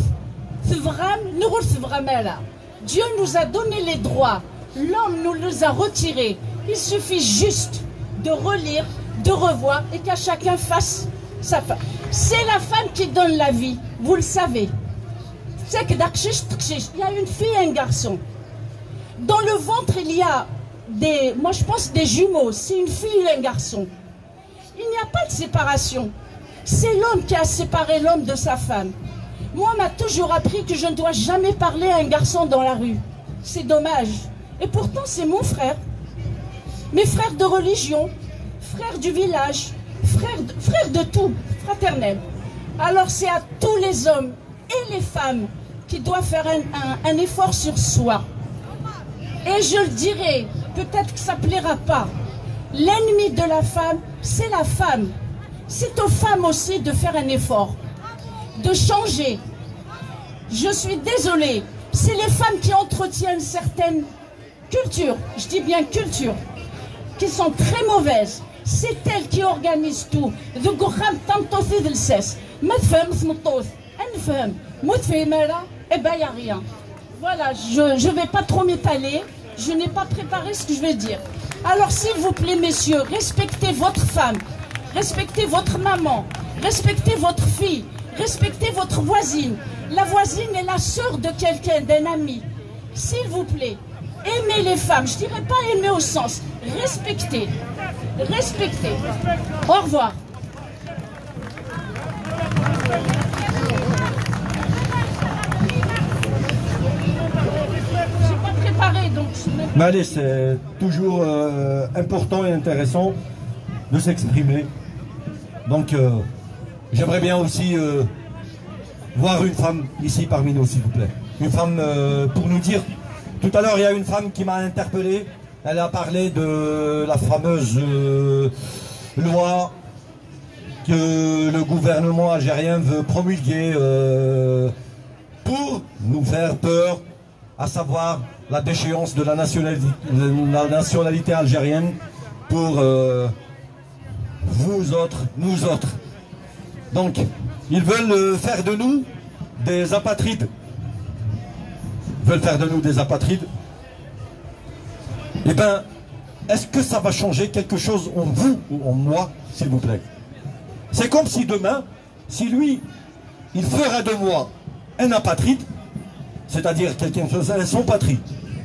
Dieu nous a donné les droits, l'homme nous les a retirés. Il suffit juste de relire, de revoir et qu'à chacun fasse sa femme. C'est la femme qui donne la vie, vous le savez. C'est que il y a une fille et un garçon. Dans le ventre, il y a des, moi je pense des jumeaux, c'est une fille et un garçon. Il n'y a pas de séparation. C'est l'homme qui a séparé l'homme de sa femme. Moi, on m'a toujours appris que je ne dois jamais parler à un garçon dans la rue. C'est dommage. Et pourtant, c'est mon frère. Mes frères de religion, frères du village, frères de, frères de tout, fraternel. Alors c'est à tous les hommes et les femmes qui doivent faire un, un, un effort sur soi. Et je le dirai, peut-être que ça ne plaira pas. L'ennemi de la femme, c'est la femme. C'est aux femmes aussi de faire un effort, de changer. Je suis désolée, c'est les femmes qui entretiennent certaines cultures, je dis bien culture, qui sont très mauvaises. C'est elles qui organisent tout. Eh ben, il n'y a rien. Voilà, je ne vais pas trop m'étaler. Je n'ai pas préparé ce que je vais dire. Alors, s'il vous plaît, messieurs, respectez votre femme, respectez votre maman, respectez votre fille, respectez votre voisine. La voisine est la sœur de quelqu'un, d'un ami. S'il vous plaît, aimez les femmes. Je ne dirais pas aimer au sens. Respectez. Respectez. Au revoir. Je n'ai pas préparé, donc... Mais allez, c'est toujours euh, important et intéressant de s'exprimer. Donc, euh, j'aimerais bien aussi euh, voir une femme ici parmi nous, s'il vous plaît. Une femme euh, pour nous dire... Tout à l'heure, il y a une femme qui m'a interpellé. Elle a parlé de la fameuse euh, loi que le gouvernement algérien veut promulguer euh, pour nous faire peur, à savoir la déchéance de la nationalité, la nationalité algérienne pour euh, vous autres, nous autres. Donc, ils veulent faire de nous des apatrides. veulent faire de nous des apatrides. Eh bien, est-ce que ça va changer quelque chose en vous ou en moi, s'il vous plaît? C'est comme si demain, si lui, il ferait de moi un apatride, c'est-à-dire quelqu'un qui faisait son patrie,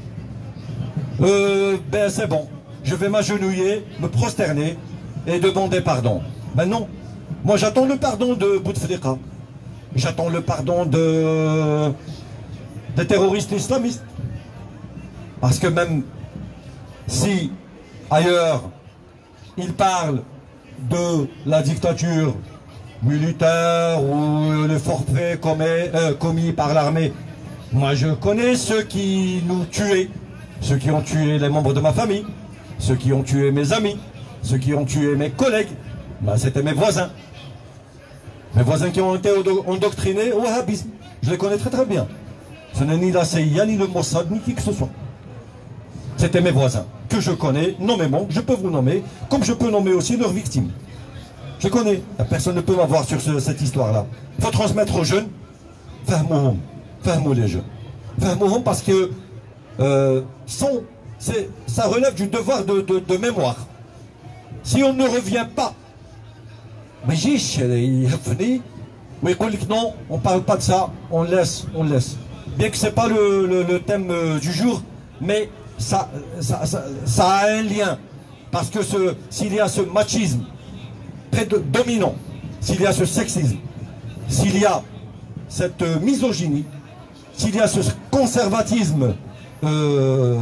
euh, ben c'est bon, je vais m'agenouiller, me prosterner et demander pardon. Ben non, moi j'attends le pardon de Bouteflika, j'attends le pardon de... des terroristes islamistes. Parce que même si ailleurs ils parlent de la dictature militaire ou les forfaits commis, euh, commis par l'armée, moi je connais ceux qui nous tuaient, ceux qui ont tué les membres de ma famille, ceux qui ont tué mes amis, ceux qui ont tué mes collègues, ben, c'était mes voisins. Mes voisins qui ont été endoctrinés au wahhabisme. Je les connais très très bien. Ce n'est ni la C I A, ni le Mossad, ni qui que ce soit. C'était mes voisins, que je connais, nommément, je peux vous nommer, comme je peux nommer aussi leurs victimes. Je connais, personne ne peut m'avoir sur ce, cette histoire-là. Il faut transmettre aux jeunes, fahmouhum, fahmou les jeunes. Fahmouhum parce que euh, son, ça relève du devoir de, de, de mémoire. Si on ne revient pas, mais il oui, non, on ne parle pas de ça, on laisse, on laisse. Bien que ce n'est pas le, le, le thème euh, du jour, mais ça, ça, ça, ça a un lien. Parce que s'il y a ce machisme très de, dominant, s'il y a ce sexisme, s'il y a cette euh, misogynie, s'il y a ce conservatisme euh,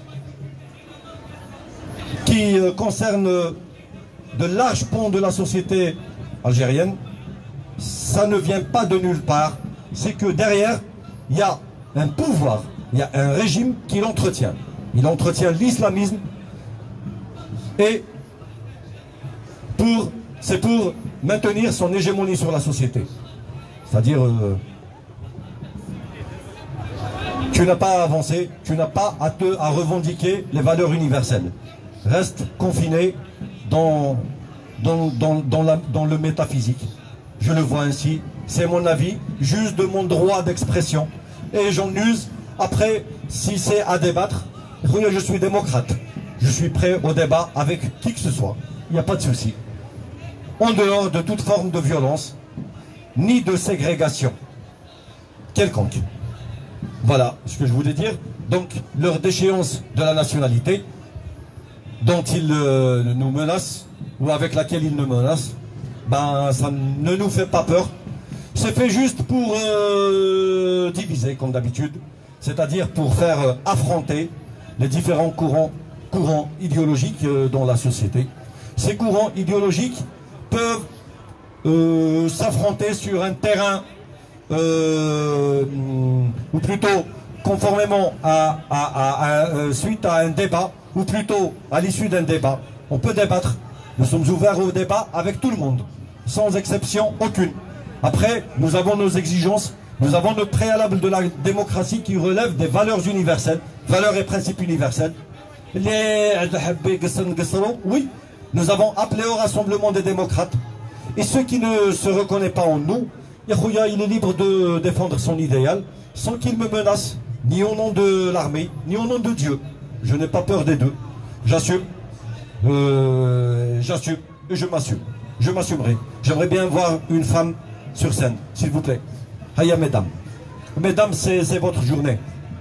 qui euh, concerne de larges pans de la société algérienne, ça ne vient pas de nulle part. C'est que derrière, il y a un pouvoir, il y a un régime qui l'entretient. Il entretient l'islamisme et pour, c'est pour maintenir son hégémonie sur la société. C'est-à-dire, euh, tu n'as pas à avancer, tu n'as pas à, te, à revendiquer les valeurs universelles. Reste confiné dans, dans, dans, dans, la, dans le métaphysique. Je le vois ainsi, c'est mon avis, juste de mon droit d'expression. Et j'en use, après, si c'est à débattre, je suis démocrate. Je suis prêt au débat avec qui que ce soit. Il n'y a pas de souci. En dehors de toute forme de violence, ni de ségrégation quelconque. Voilà ce que je voulais dire. Donc, leur déchéance de la nationalité, dont ils euh, nous menacent, ou avec laquelle ils nous menacent, ben, ça ne nous fait pas peur. C'est fait juste pour euh, diviser, comme d'habitude, c'est-à-dire pour faire euh, affronter les différents courants, courants idéologiques euh, dans la société. Ces courants idéologiques peuvent euh, s'affronter sur un terrain, euh, ou plutôt conformément à, à, à, à euh, suite à un débat, ou plutôt à l'issue d'un débat. On peut débattre. Nous sommes ouverts au débat avec tout le monde. sans exception aucune. Après, nous avons nos exigences, nous avons le préalable de la démocratie qui relève des valeurs universelles, valeurs et principes universels. Les... Oui, nous avons appelé au rassemblement des démocrates. Et ceux qui ne se reconnaissent pas en nous, Yakhouya, il est libre de défendre son idéal sans qu'il me menace, ni au nom de l'armée, ni au nom de Dieu. Je n'ai pas peur des deux. J'assume. Euh, J'assume. Et je m'assume. Je m'assumerai. J'aimerais bien voir une femme sur scène, s'il vous plaît. Haya, mesdames. Mesdames, c'est votre journée.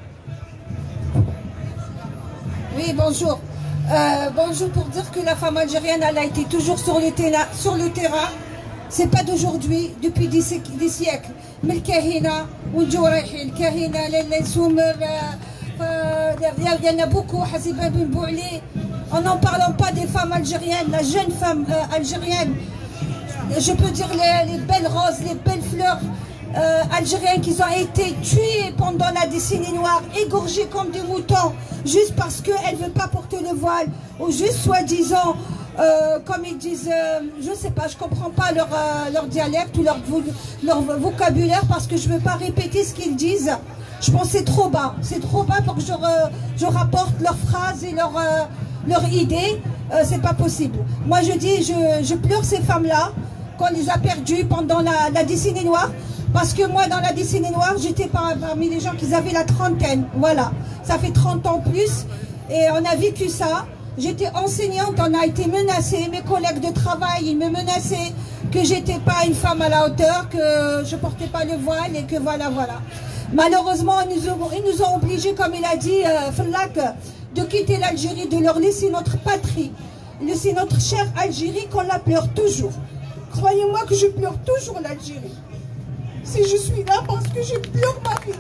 Oui, bonjour. Euh, bonjour pour dire que la femme algérienne, elle a été toujours sur le, sur le terrain. C'est pas d'aujourd'hui, depuis des, des siècles. Mais le Kahina, ou le Jourahi, le Kahina, le Soumer, il y en a beaucoup, Hassiba Ben Bouli. En n'en parlant pas des femmes algériennes, la jeune femme euh, algérienne, je peux dire les, les belles roses, les belles fleurs euh, algériennes qui ont été tuées pendant la décennie noire, égorgées comme des moutons, juste parce qu'elles ne veulent pas porter le voile, ou juste soi-disant, euh, comme ils disent, euh, je ne sais pas, je ne comprends pas leur, euh, leur dialecte ou leur, leur vocabulaire, parce que je ne veux pas répéter ce qu'ils disent. Je pense que c'est trop bas, c'est trop bas pour que je, re, je rapporte leurs phrases et leurs... Euh, leur idée, euh, c'est pas possible. Moi je dis, je, je pleure ces femmes-là, qu'on les a perdues pendant la, la décennie noire, parce que moi dans la décennie noire, j'étais par, parmi les gens qui avaient la trentaine, voilà. Ça fait trente ans plus, et on a vécu ça. J'étais enseignante, on a été menacés, mes collègues de travail, ils me menaçaient que j'étais pas une femme à la hauteur, que je portais pas le voile, et que voilà, voilà. Malheureusement, ils nous ont, ils nous ont obligés, comme il a dit, euh, Fallak, de quitter l'Algérie, de leur laisser notre patrie, laisser notre chère Algérie qu'on la pleure toujours. Croyez-moi que je pleure toujours l'Algérie. Si je suis là parce que je pleure ma vie,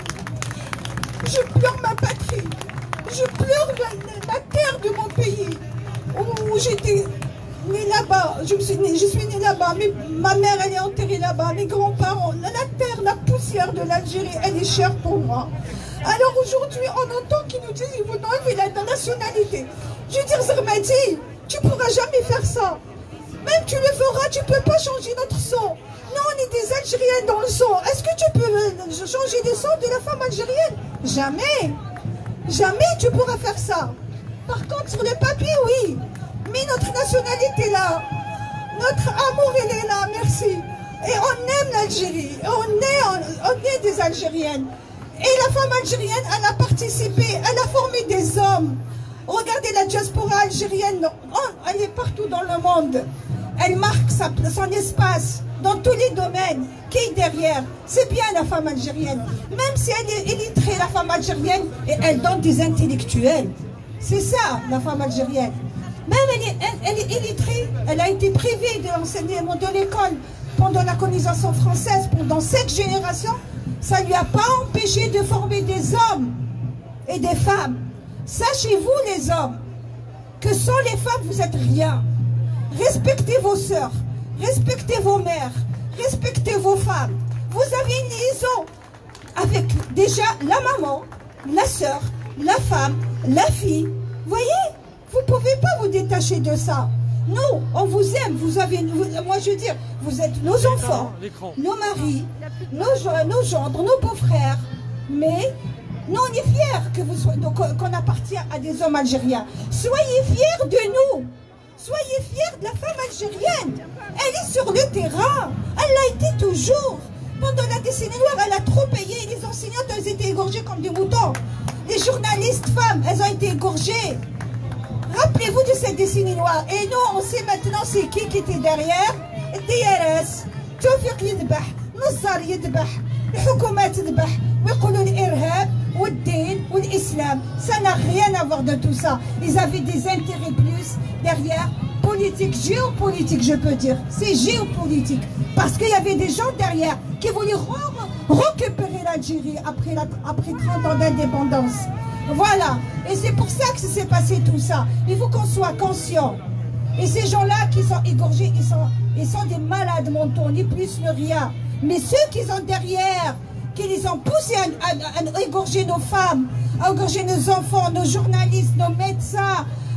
je pleure ma patrie, je pleure la, la terre de mon pays, où, où j'étais née là-bas, je, me suis née, je suis née là-bas, ma mère elle est enterrée là-bas, mes grands-parents, la, la terre, la poussière de l'Algérie, elle est chère pour moi. Alors aujourd'hui, on entend qu'ils nous disent qu'ils vont enlever la nationalité. Je veux dire, Zermati, tu ne pourras jamais faire ça. Même tu le feras, tu ne peux pas changer notre sang. Nous, on est des Algériens dans le sang. Est-ce que tu peux changer le sang de la femme algérienne? Jamais. Jamais tu pourras faire ça. Par contre, sur le papier, oui. Mais notre nationalité est là. Notre amour, il est là, merci. Et on aime l'Algérie. On est, on, on est des Algériennes. Et la femme algérienne, elle a participé, elle a formé des hommes. Regardez la diaspora algérienne, elle est partout dans le monde. Elle marque sa, son espace dans tous les domaines. Qui est derrière? C'est bien la femme algérienne. Même si elle est illettrée, la femme algérienne, et elle donne des intellectuels. C'est ça, la femme algérienne. Même elle est, elle, elle est illettrée, elle a été privée de l'enseignement de l'école pendant la colonisation française, pendant sept générations. Ça ne lui a pas empêché de former des hommes et des femmes. Sachez-vous les hommes, que sans les femmes vous êtes rien. Respectez vos sœurs, respectez vos mères, respectez vos femmes. Vous avez une liaison avec déjà la maman, la sœur, la femme, la fille. Voyez, vous ne pouvez pas vous détacher de ça. Nous, on vous aime, vous avez, vous, moi je veux dire, vous êtes nos enfants, nos maris, nos, nos gendres, nos beaux-frères, mais nous on est fiers que vous soyez, qu'on appartient à des hommes algériens. Soyez fiers de nous, soyez fiers de la femme algérienne. Elle est sur le terrain, elle l'a été toujours. Pendant la décennie noire, elle a trop payé, les enseignantes, elles étaient égorgées comme des moutons. Les journalistes femmes, elles ont été égorgées. Rappelez-vous de cette décennie noire. Et nous, on sait maintenant c'est qui qui était derrière. D R S, Tawfiq يذبح, Nassar يذبح, الحكومات تذبح, ويقولوا الإرهاب والدين والإسلام. Ça n'a rien à voir de tout ça. Ils avaient des intérêts plus derrière, politique, géopolitique, je peux dire. C'est géopolitique. Parce qu'il y avait des gens derrière qui voulaient récupérer l'Algérie après, la, après trente ans d'indépendance. Voilà, et c'est pour ça que s'est passé tout ça. Il faut qu'on soit conscient. Et ces gens-là qui sont égorgés, ils sont, ils sont des malades mentaux, ni plus ni rien. Mais ceux qui sont derrière, qui les ont poussés à, à, à égorger nos femmes, à égorger nos enfants, nos journalistes, nos médecins,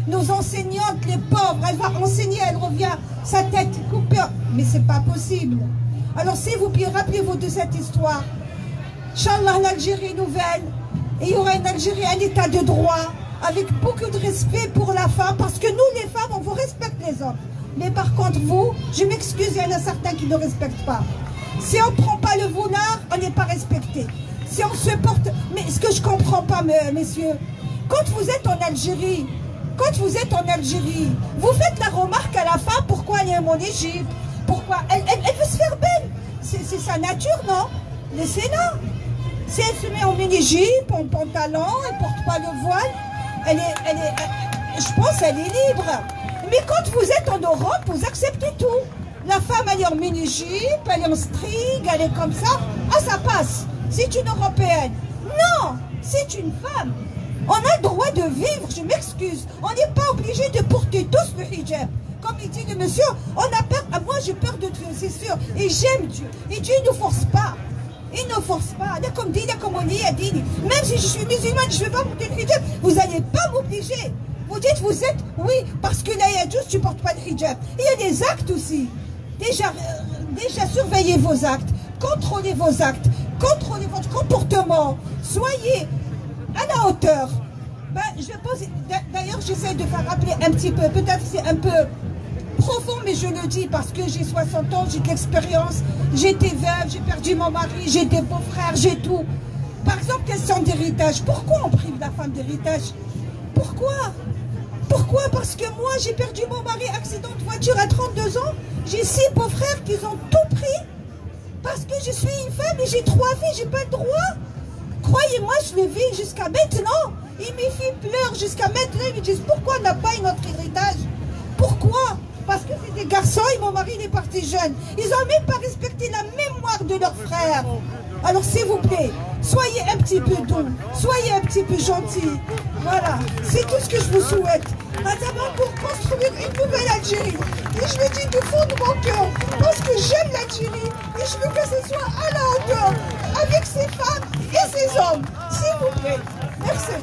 nos enseignantes, les pauvres, elle va enseigner, elle revient, sa tête coupée. Mais c'est pas possible. Alors s'il vous plaît, rappelez-vous de cette histoire. Inch'Allah, l'Algérie nouvelle, et il y aura une Algérie, un état de droit, avec beaucoup de respect pour la femme, parce que nous, les femmes, on vous respecte les hommes. Mais par contre, vous, je m'excuse, il y en a certains qui ne respectent pas. Si on ne prend pas le foulard, on n'est pas respecté. Si on se porte... Mais ce que je ne comprends pas, messieurs, quand vous êtes en Algérie, quand vous êtes en Algérie, vous faites la remarque à la femme, pourquoi elle est en Égypte, pourquoi elle, elle, elle veut se faire belle. C'est sa nature, non? Laissez-la. Si elle se met en mini-jupe, en pantalon, elle ne porte pas le voile, elle est, elle est, elle, je pense qu'elle est libre. Mais quand vous êtes en Europe, vous acceptez tout. La femme, elle est en mini-jupe, elle est en string, elle est comme ça. Ah, ça passe. C'est une Européenne. Non, c'est une femme. On a le droit de vivre, je m'excuse. On n'est pas obligé de porter tous le hijab. Comme il dit le monsieur, on a peur. Ah, moi, j'ai peur de Dieu, c'est sûr. Et j'aime Dieu. Et Dieu ne force pas. Il ne force pas. Comme dit, comme on dit, il dit, même si je suis musulmane, je ne vais pas porter le hijab, vous n'allez pas m'obliger. Vous dites, vous êtes, oui, parce que là, il y a tous, tu ne portes pas le hijab. Il y a des actes aussi. Déjà, euh, déjà, surveillez vos actes, contrôlez vos actes, contrôlez votre comportement. Soyez à la hauteur. Ben, je pense, d'ailleurs, j'essaie de faire rappeler un petit peu, peut-être c'est un peu profond, mais je le dis parce que j'ai soixante ans, j'ai de l'expérience, j'ai été veuve, j'ai perdu mon mari, j'ai des beaux-frères, j'ai tout. Par exemple, question d'héritage. Pourquoi on prive la femme d'héritage? Pourquoi? Pourquoi? Parce que moi, j'ai perdu mon mari, accident de voiture à trente-deux ans. J'ai six beaux-frères qui ont tout pris. Parce que je suis une femme et j'ai trois filles, j'ai pas le droit. Croyez-moi, je le vis jusqu'à maintenant. Et mes filles pleurent jusqu'à maintenant. Ils me disent, pourquoi on n'a pas un autre héritage? Pourquoi? Parce que c'est des garçons et mon mari il est parti jeune. Ils n'ont même pas respecté la mémoire de leurs frères. Alors s'il vous plaît, soyez un petit peu doux, soyez un petit peu gentils. Voilà, c'est tout ce que je vous souhaite. Notamment pour construire une nouvelle Algérie. Et je le dis du fond de mon cœur, parce que j'aime l'Algérie. Et je veux que ce soit à la hauteur, avec ses femmes et ses hommes. S'il vous plaît. Merci.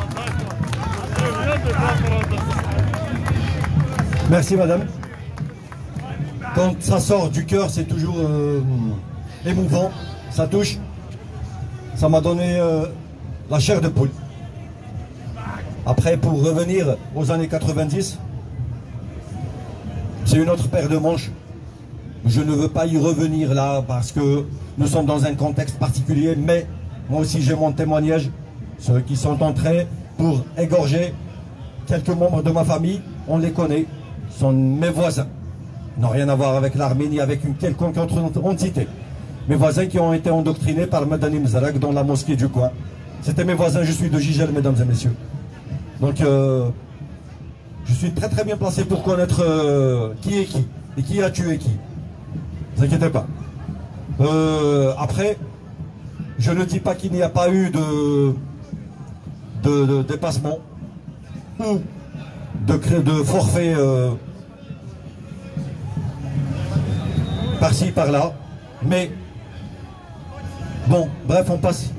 Merci madame. Quand ça sort du cœur, c'est toujours euh, émouvant, ça touche. Ça m'a donné euh, la chair de poule. Après, pour revenir aux années quatre-vingt-dix, c'est une autre paire de manches. Je ne veux pas y revenir là parce que nous sommes dans un contexte particulier, mais moi aussi j'ai mon témoignage. Ceux qui sont entrés pour égorger quelques membres de ma famille, on les connaît. Sont mes voisins, n'ont rien à voir avec l'armée ni avec une quelconque autre entité. Mes voisins qui ont été endoctrinés par Madani Mzarak dans la mosquée du coin. C'était mes voisins, je suis de Gigel, mesdames et messieurs. Donc, euh, je suis très très bien placé pour connaître euh, qui est qui et qui a tué qui. Ne vous inquiétez pas. Euh, après, je ne dis pas qu'il n'y a pas eu de, de, de dépassement ou de, de forfait euh, par-ci, par-là, mais bon, bref, on passe.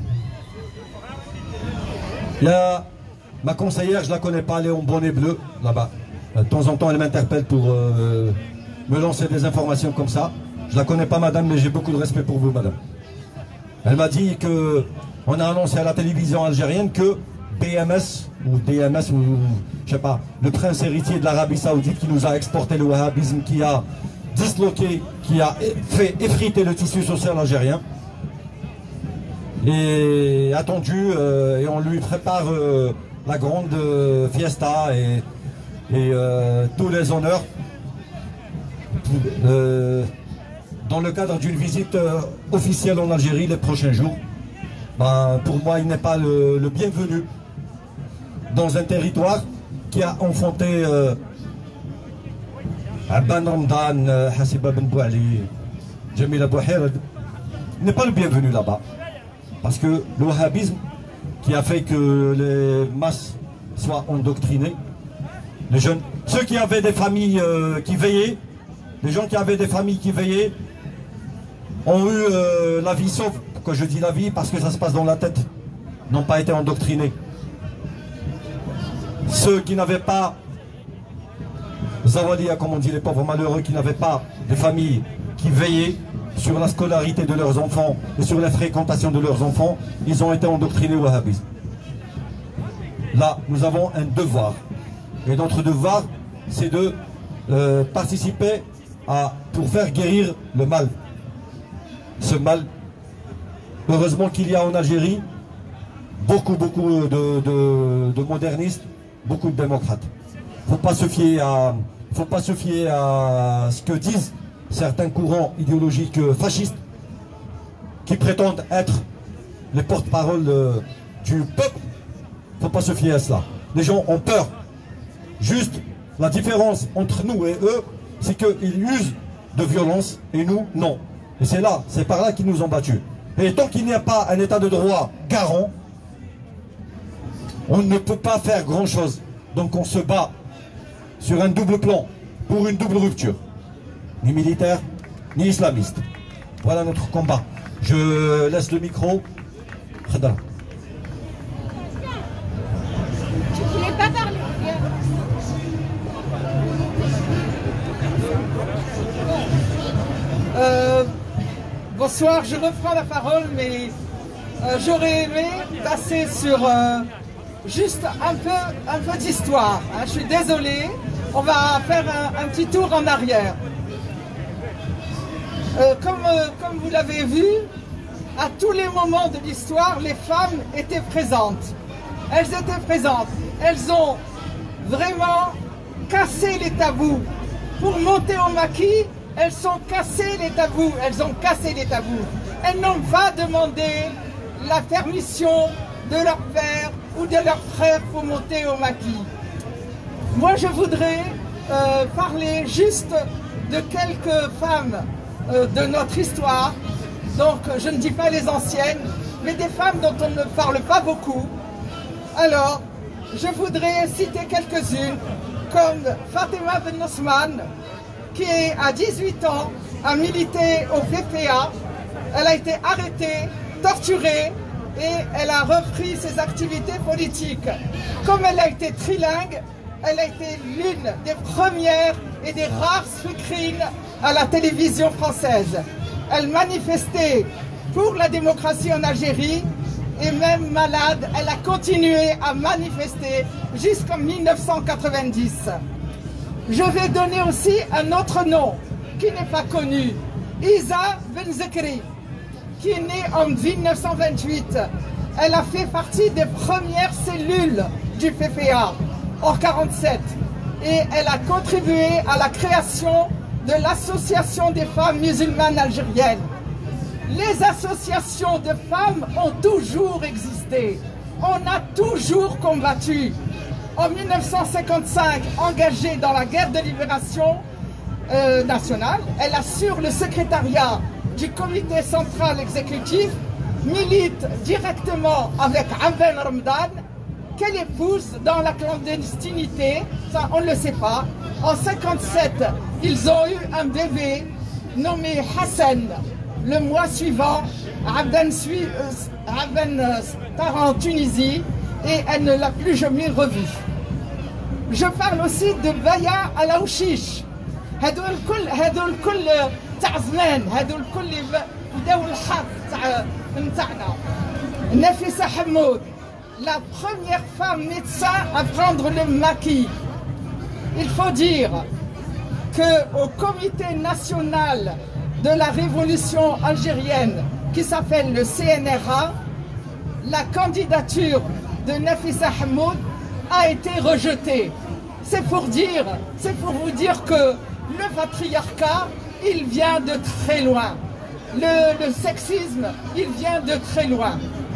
Il y a ma conseillère, je la connais pas, elle est en bonnet bleu, là-bas. De temps en temps, elle m'interpelle pour euh, me lancer des informations comme ça. Je la connais pas, madame, mais j'ai beaucoup de respect pour vous, madame. Elle m'a dit que on a annoncé à la télévision algérienne que B M S, ou D M S, ou je sais pas, le prince héritier de l'Arabie Saoudite qui nous a exporté le wahhabisme, qui a disloqué, qui a fait effriter le tissu social algérien, est attendu euh, et on lui prépare euh, la grande euh, fiesta et, et euh, tous les honneurs euh, dans le cadre d'une visite euh, officielle en Algérie les prochains jours. Ben, pour moi, il n'est pas le, le bienvenu dans un territoire qui a enfanté euh, Ben Ramdan, Hassiba Ben Bouali, Jamila Bouhir. Il n'est pas le bienvenu là-bas. Parce que le wahhabisme qui a fait que les masses soient endoctrinées, les jeunes, ceux qui avaient des familles euh, qui veillaient, les gens qui avaient des familles qui veillaient, ont eu euh, la vie sauve. Quand je dis la vie, parce que ça se passe dans la tête, n'ont pas été endoctrinés. ceux qui n'avaient pas, Zawalia, comme on dit, les pauvres malheureux qui n'avaient pas de famille qui veillaient sur la scolarité de leurs enfants et sur la fréquentation de leurs enfants, ils ont été endoctrinés au wahhabisme. Là, nous avons un devoir. Et notre devoir, c'est de euh, participer à, pour faire guérir le mal. Ce mal, heureusement qu'il y a en Algérie beaucoup, beaucoup de, de, de modernistes, beaucoup de démocrates. Il ne faut pas se fier à, faut pas se fier à ce que disent certains courants idéologiques fascistes qui prétendent être les porte-parole du peuple. Il ne faut pas se fier à cela. Les gens ont peur. Juste, la différence entre nous et eux, c'est qu'ils usent de violence et nous, non. Et c'est là, c'est par là qu'ils nous ont battus. Et tant qu'il n'y a pas un état de droit garant, on ne peut pas faire grand-chose. Donc on se bat sur un double plan, pour une double rupture. Ni militaire, ni islamiste. Voilà notre combat. Je laisse le micro. Khadra. Tu voulais pas parler. Euh, bonsoir, je reprends la parole, mais euh, j'aurais aimé passer sur euh, juste un peu, un peu d'histoire. Hein. Je suis désolé, on va faire un, un petit tour en arrière. Euh, comme, euh, comme vous l'avez vu, à tous les moments de l'histoire, les femmes étaient présentes. Elles étaient présentes. Elles ont vraiment cassé les tabous. Pour monter au maquis, elles sont cassées les tabous. Elles ont cassé les tabous. Elles n'ont pas demandé la permission de leur père ou de leur frère pour monter au maquis. Moi, je voudrais euh, parler juste de quelques femmes euh, de notre histoire. Donc, je ne dis pas les anciennes, mais des femmes dont on ne parle pas beaucoup. Alors, je voudrais citer quelques-unes, comme Fatima Ben Ousmane, qui à dix-huit ans a milité au P P A. Elle a été arrêtée, torturée et elle a repris ses activités politiques. Comme elle a été trilingue, elle a été l'une des premières et des rares speakerines à la télévision française. Elle manifestait pour la démocratie en Algérie et même malade, elle a continué à manifester jusqu'en mille neuf cent quatre-vingt-dix. Je vais donner aussi un autre nom qui n'est pas connu, Isa Ben Zekri, qui est née en mille neuf cent vingt-huit. Elle a fait partie des premières cellules du P P A en mille neuf cent quarante-sept et elle a contribué à la création de l'Association des femmes musulmanes algériennes. Les associations de femmes ont toujours existé. On a toujours combattu. En mille neuf cent cinquante-cinq, engagée dans la guerre de libération euh, nationale, elle assure le secrétariat du comité central exécutif, milite directement avec Abdel Ramadan, qu'elle épouse dans la clandestinité, ça on ne le sait pas. En mille neuf cent cinquante-sept, ils ont eu un bébé nommé Hassan. Le mois suivant, Abden suit part en Tunisie et elle ne l'a plus jamais revu. Je parle aussi de Baya Alaouchiche. هذول كل هذول كل تاع زمان هذول كل بداو الحرب تاع نتاعنا. Nafissa Hamoud, la première femme médecin à prendre le maquis. Il faut dire qu'au comité national de la révolution algérienne qui s'appelle le C N R A, la candidature de Nafissa Hamoud a été rejetée. C'est pour dire, c'est pour vous dire que le patriarcat, il vient de très loin. Le, le sexisme, il vient de très loin.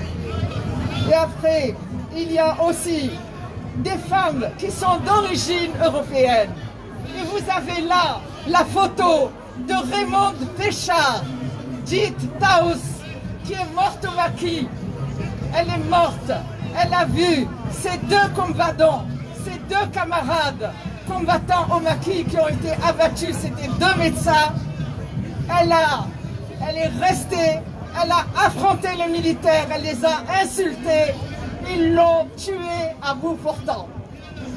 Et après, il y a aussi des femmes qui sont d'origine européenne. Et vous avez là la photo de Raymond Péchard, dite Taous, qui est morte au maquis. Elle est morte. Elle a vu ces deux combattants, ces deux camarades combattants au maquis qui ont été abattus. C'était deux médecins. Elle, a, elle est restée, elle a affronté les militaires, elle les a insultés. Ils l'ont tuée à bout portant.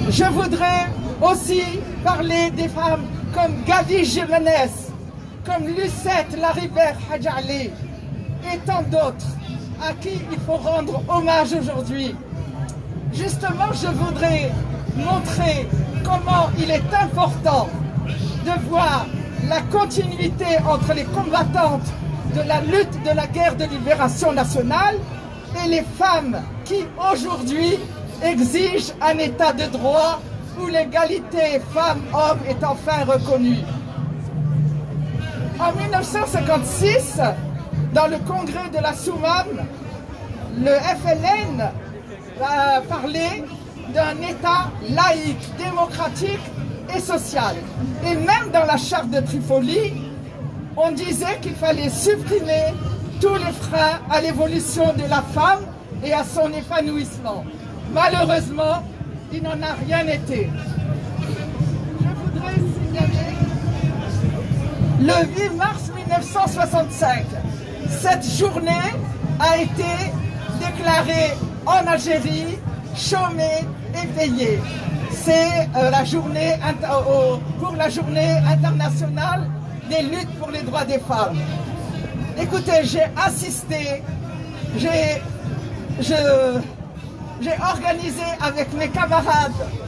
Je voudrais aussi parler des femmes comme Gadi Jimenez, comme Lucette Laribert Hadjali et tant d'autres à qui il faut rendre hommage aujourd'hui. Justement, je voudrais montrer comment il est important de voir la continuité entre les combattantes de la lutte de la guerre de libération nationale et les femmes qui aujourd'hui exigent un état de droit où l'égalité femmes-hommes est enfin reconnue. En mille neuf cent cinquante-six, dans le congrès de la Soumam, le F L N a parlé d'un État laïque, démocratique et social. Et même dans la charte de Tripoli, on disait qu'il fallait supprimer tous les freins à l'évolution de la femme et à son épanouissement. Malheureusement, il n'en a rien été. Je voudrais signaler le huit mars mille neuf cent soixante-cinq. Cette journée a été déclarée en Algérie chômée et payée. C'est euh, la journée euh, pour la journée internationale des luttes pour les droits des femmes. Écoutez, j'ai assisté, j'ai j'ai organisé avec mes camarades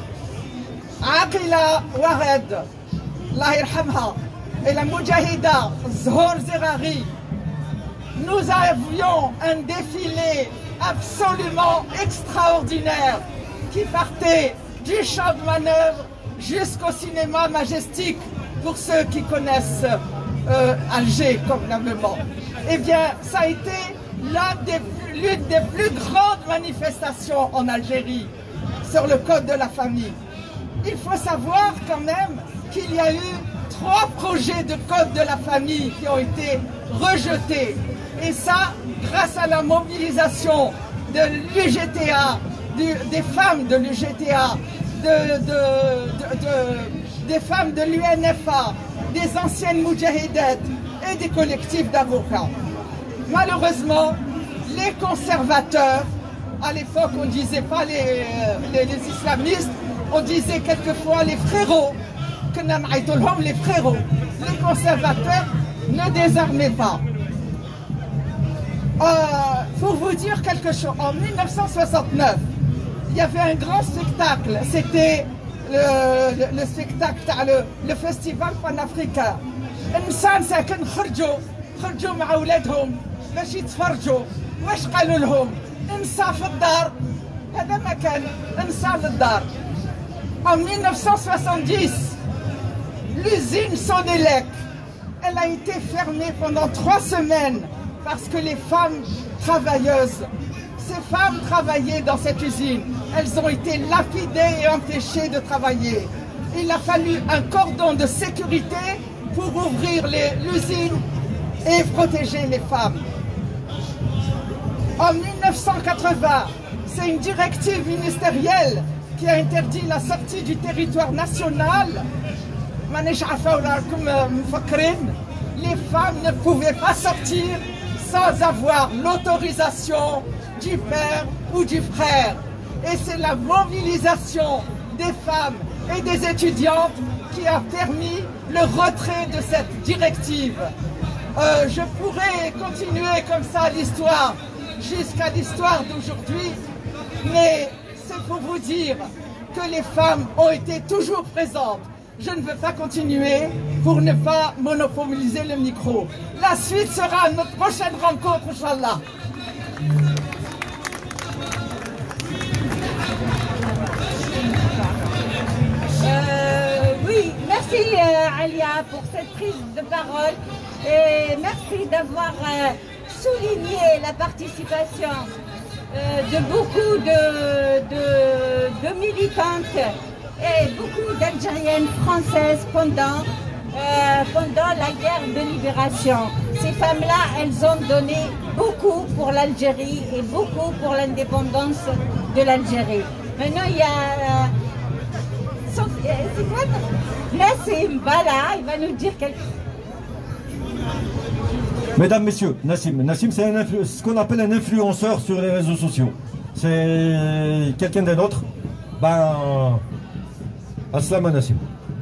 Aqila Wahed, Allah yarhamha, et la Moudjahida Zhor Zerari. Nous avions un défilé absolument extraordinaire qui partait du champ de manœuvre jusqu'au cinéma majestique pour ceux qui connaissent euh, Alger convenablement. Eh bien, ça a été l'une des plus grandes manifestations en Algérie sur le code de la famille. Il faut savoir quand même qu'il y a eu trois projets de code de la famille qui ont été rejetés. Et ça, grâce à la mobilisation de l'U G T A, du, des femmes de l'U G T A, de, de, de, de, des femmes de l'U N F A, des anciennes moudjahidettes et des collectifs d'avocats. Malheureusement, les conservateurs, à l'époque on ne disait pas les, les, les islamistes, on disait quelquefois les frérots, que les frérots, les conservateurs ne désarmaient pas. Euh, pour vous dire quelque chose, en mille neuf cent soixante-neuf, il y avait un grand spectacle, c'était le, le, le spectacle, le, le festival panafricain. النساء ساكن خرجوا خرجوا مع اولادهم باش يتفرجوا واش قالوا لهم انسى في الدار هذا ما كان انسى للدار. En mille neuf cent soixante-dix, l'usine Sonélec, elle a été fermée pendant trois semaines parce que les femmes travailleuses, ces femmes travaillaient dans cette usine, elles ont été lapidées et empêchées de travailler. Il a fallu un cordon de sécurité pour ouvrir l'usine et protéger les femmes. En mille neuf cent quatre-vingts, c'est une directive ministérielle qui a interdit la sortie du territoire national. Les femmes ne pouvaient pas sortir sans avoir l'autorisation du père ou du frère. Et c'est la mobilisation des femmes et des étudiantes qui a permis le retrait de cette directive. Euh, je pourrais continuer comme ça l'histoire jusqu'à l'histoire d'aujourd'hui, mais c'est pour vous dire que les femmes ont été toujours présentes. Je ne veux pas continuer pour ne pas monopoliser le micro. La suite sera notre prochaine rencontre, Inch'Allah. Euh, oui, merci euh, Alia pour cette prise de parole et merci d'avoir euh, souligné la participation euh, de beaucoup de, de, de militantes et beaucoup d'Algériennes françaises pendant, euh, pendant la guerre de libération. Ces femmes-là, elles ont donné beaucoup pour l'Algérie et beaucoup pour l'indépendance de l'Algérie. Maintenant, il y a... Euh, c'est quoi Nassim, voilà, il va nous dire quelque chose. Mesdames, Messieurs, Nassim. Nassim, c'est ce qu'on appelle un influenceur sur les réseaux sociaux. C'est quelqu'un des nôtres. Ben... Aslam Nassim.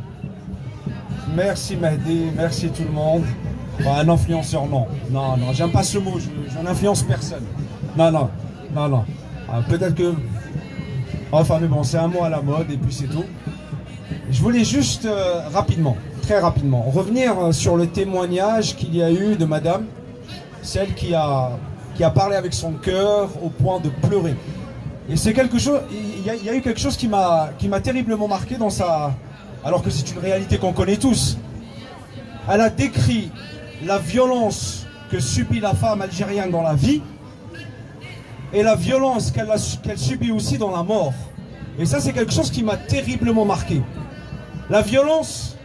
Merci Mehdi, merci tout le monde. Bon, un influenceur, non. Non, non, j'aime pas ce mot, je, je n'influence personne. Non, non, non, non. Ah, peut-être que... Enfin, mais bon, c'est un mot à la mode et puis c'est tout. Je voulais juste euh, rapidement, très rapidement, revenir sur le témoignage qu'il y a eu de madame, celle qui a, qui a parlé avec son cœur au point de pleurer. Et c'est quelque chose, il y, a, il y a eu quelque chose qui m'a qui m'a terriblement marqué dans sa... Alors que c'est une réalité qu'on connaît tous. Elle a décrit la violence que subit la femme algérienne dans la vie et la violence qu'elle qu'elle subit aussi dans la mort. Et ça, c'est quelque chose qui m'a terriblement marqué. La violence,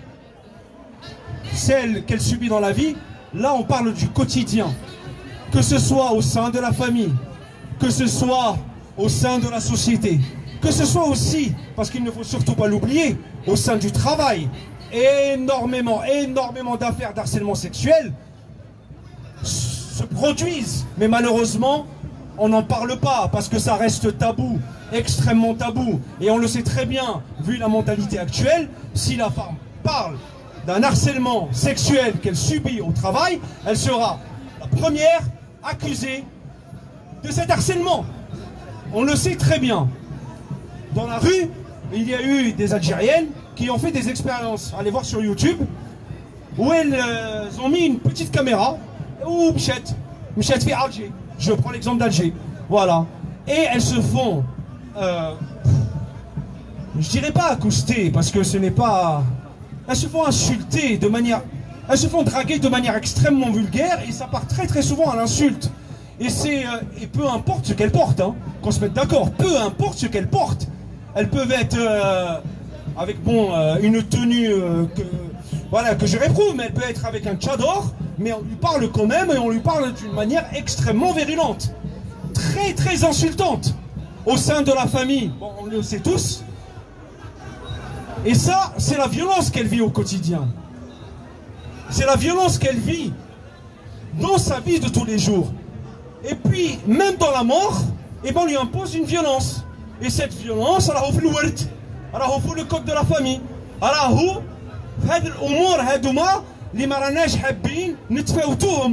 celle qu'elle subit dans la vie, là on parle du quotidien. Que ce soit au sein de la famille, que ce soit au sein de la société, que ce soit aussi, parce qu'il ne faut surtout pas l'oublier, au sein du travail. Énormément, énormément d'affaires d'harcèlement sexuel se produisent. Mais malheureusement, on n'en parle pas parce que ça reste tabou, extrêmement tabou. Et on le sait très bien, vu la mentalité actuelle, si la femme parle d'un harcèlement sexuel qu'elle subit au travail, elle sera la première accusée de cet harcèlement. On le sait très bien. Dans la rue, il y a eu des Algériennes qui ont fait des expériences, allez voir sur YouTube, où elles euh, ont mis une petite caméra, ou Mchet, Mchet fait Alger, je prends l'exemple d'Alger, voilà, et elles se font, euh, je dirais pas accoster, parce que ce n'est pas, elles se font insulter de manière, elles se font draguer de manière extrêmement vulgaire, et ça part très très souvent à l'insulte, et c'est, euh, et peu importe ce qu'elles portent, hein, qu'on se mette d'accord, peu importe ce qu'elles portent, elles peuvent être... Euh, avec bon, euh, une tenue euh, que, voilà, que je réprouve, mais elle peut être avec un tchador, mais on lui parle quand même et on lui parle d'une manière extrêmement virulente, très très insultante au sein de la famille, bon, on le sait tous. Et ça, c'est la violence qu'elle vit au quotidien. C'est la violence qu'elle vit dans sa vie de tous les jours. Et puis, même dans la mort, eh ben, on lui impose une violence. Et cette violence, elle a offert le word. راهو في الكود دو لا فامي راهو في هاد الامور هادوما اللي ما راناش حابين نتفاوتوهم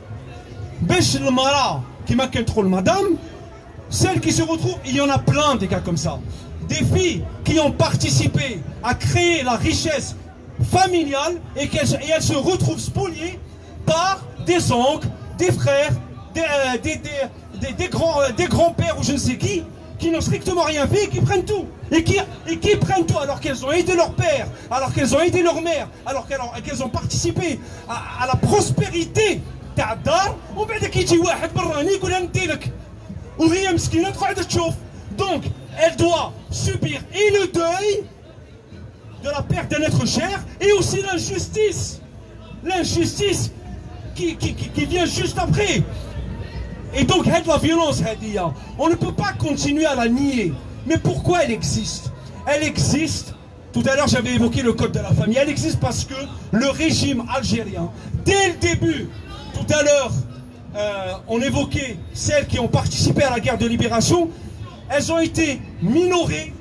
باش المراه كيما كتقول مدام celle qui se retrouve, il y en a plein des cas comme ça, des filles qui ont participé à créer la richesse familiale et qu'elles et elles se retrouvent spoliées par des oncles, des frères, des, euh, des, des, des, des grands euh, des grands-pères ou je ne sais qui qui n'ont strictement rien fait et qui prennent tout. Et qui, et qui prennent tout alors qu'elles ont aidé leur père, alors qu'elles ont aidé leur mère, alors qu'elles ont, qu'elles ont participé à, à la prospérité تاع الدار ومن بعد كيجي واحد براني يقول لها ندي لك وهي مسكينه تقعد تشوف. Donc elle doit subir et le deuil de la perte d'un être cher et aussi l'injustice. L'injustice qui, qui, qui, qui vient juste après. Et donc, la violence, on ne peut pas continuer à la nier. Mais pourquoi elle existe? Elle existe, tout à l'heure j'avais évoqué le code de la famille, elle existe parce que le régime algérien, dès le début, tout à l'heure, euh, on évoquait celles qui ont participé à la guerre de libération, elles ont été minorées,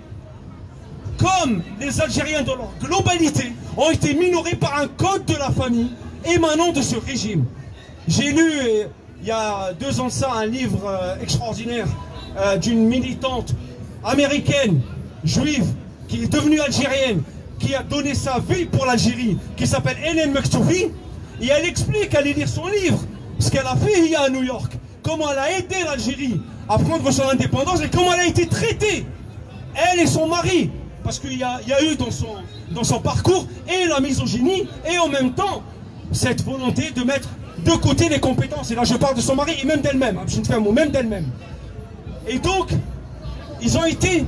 comme les Algériens dans leur globalité, ont été minorées par un code de la famille émanant de ce régime. J'ai lu... Et, il y a deux ans de ça, un livre euh, extraordinaire euh, d'une militante américaine, juive, qui est devenue algérienne, qui a donné sa vie pour l'Algérie, qui s'appelle Hélène Mektoufi, et elle explique, allez lire son livre, ce qu'elle a fait hier à New York, comment elle a aidé l'Algérie à prendre son indépendance et comment elle a été traitée, elle et son mari, parce qu'il y a, il y a eu dans son, dans son parcours et la misogynie et en même temps cette volonté de mettre de côté les compétences, et là je parle de son mari et même d'elle-même, je ne fais un mot, même d'elle-même. Et donc, ils ont été,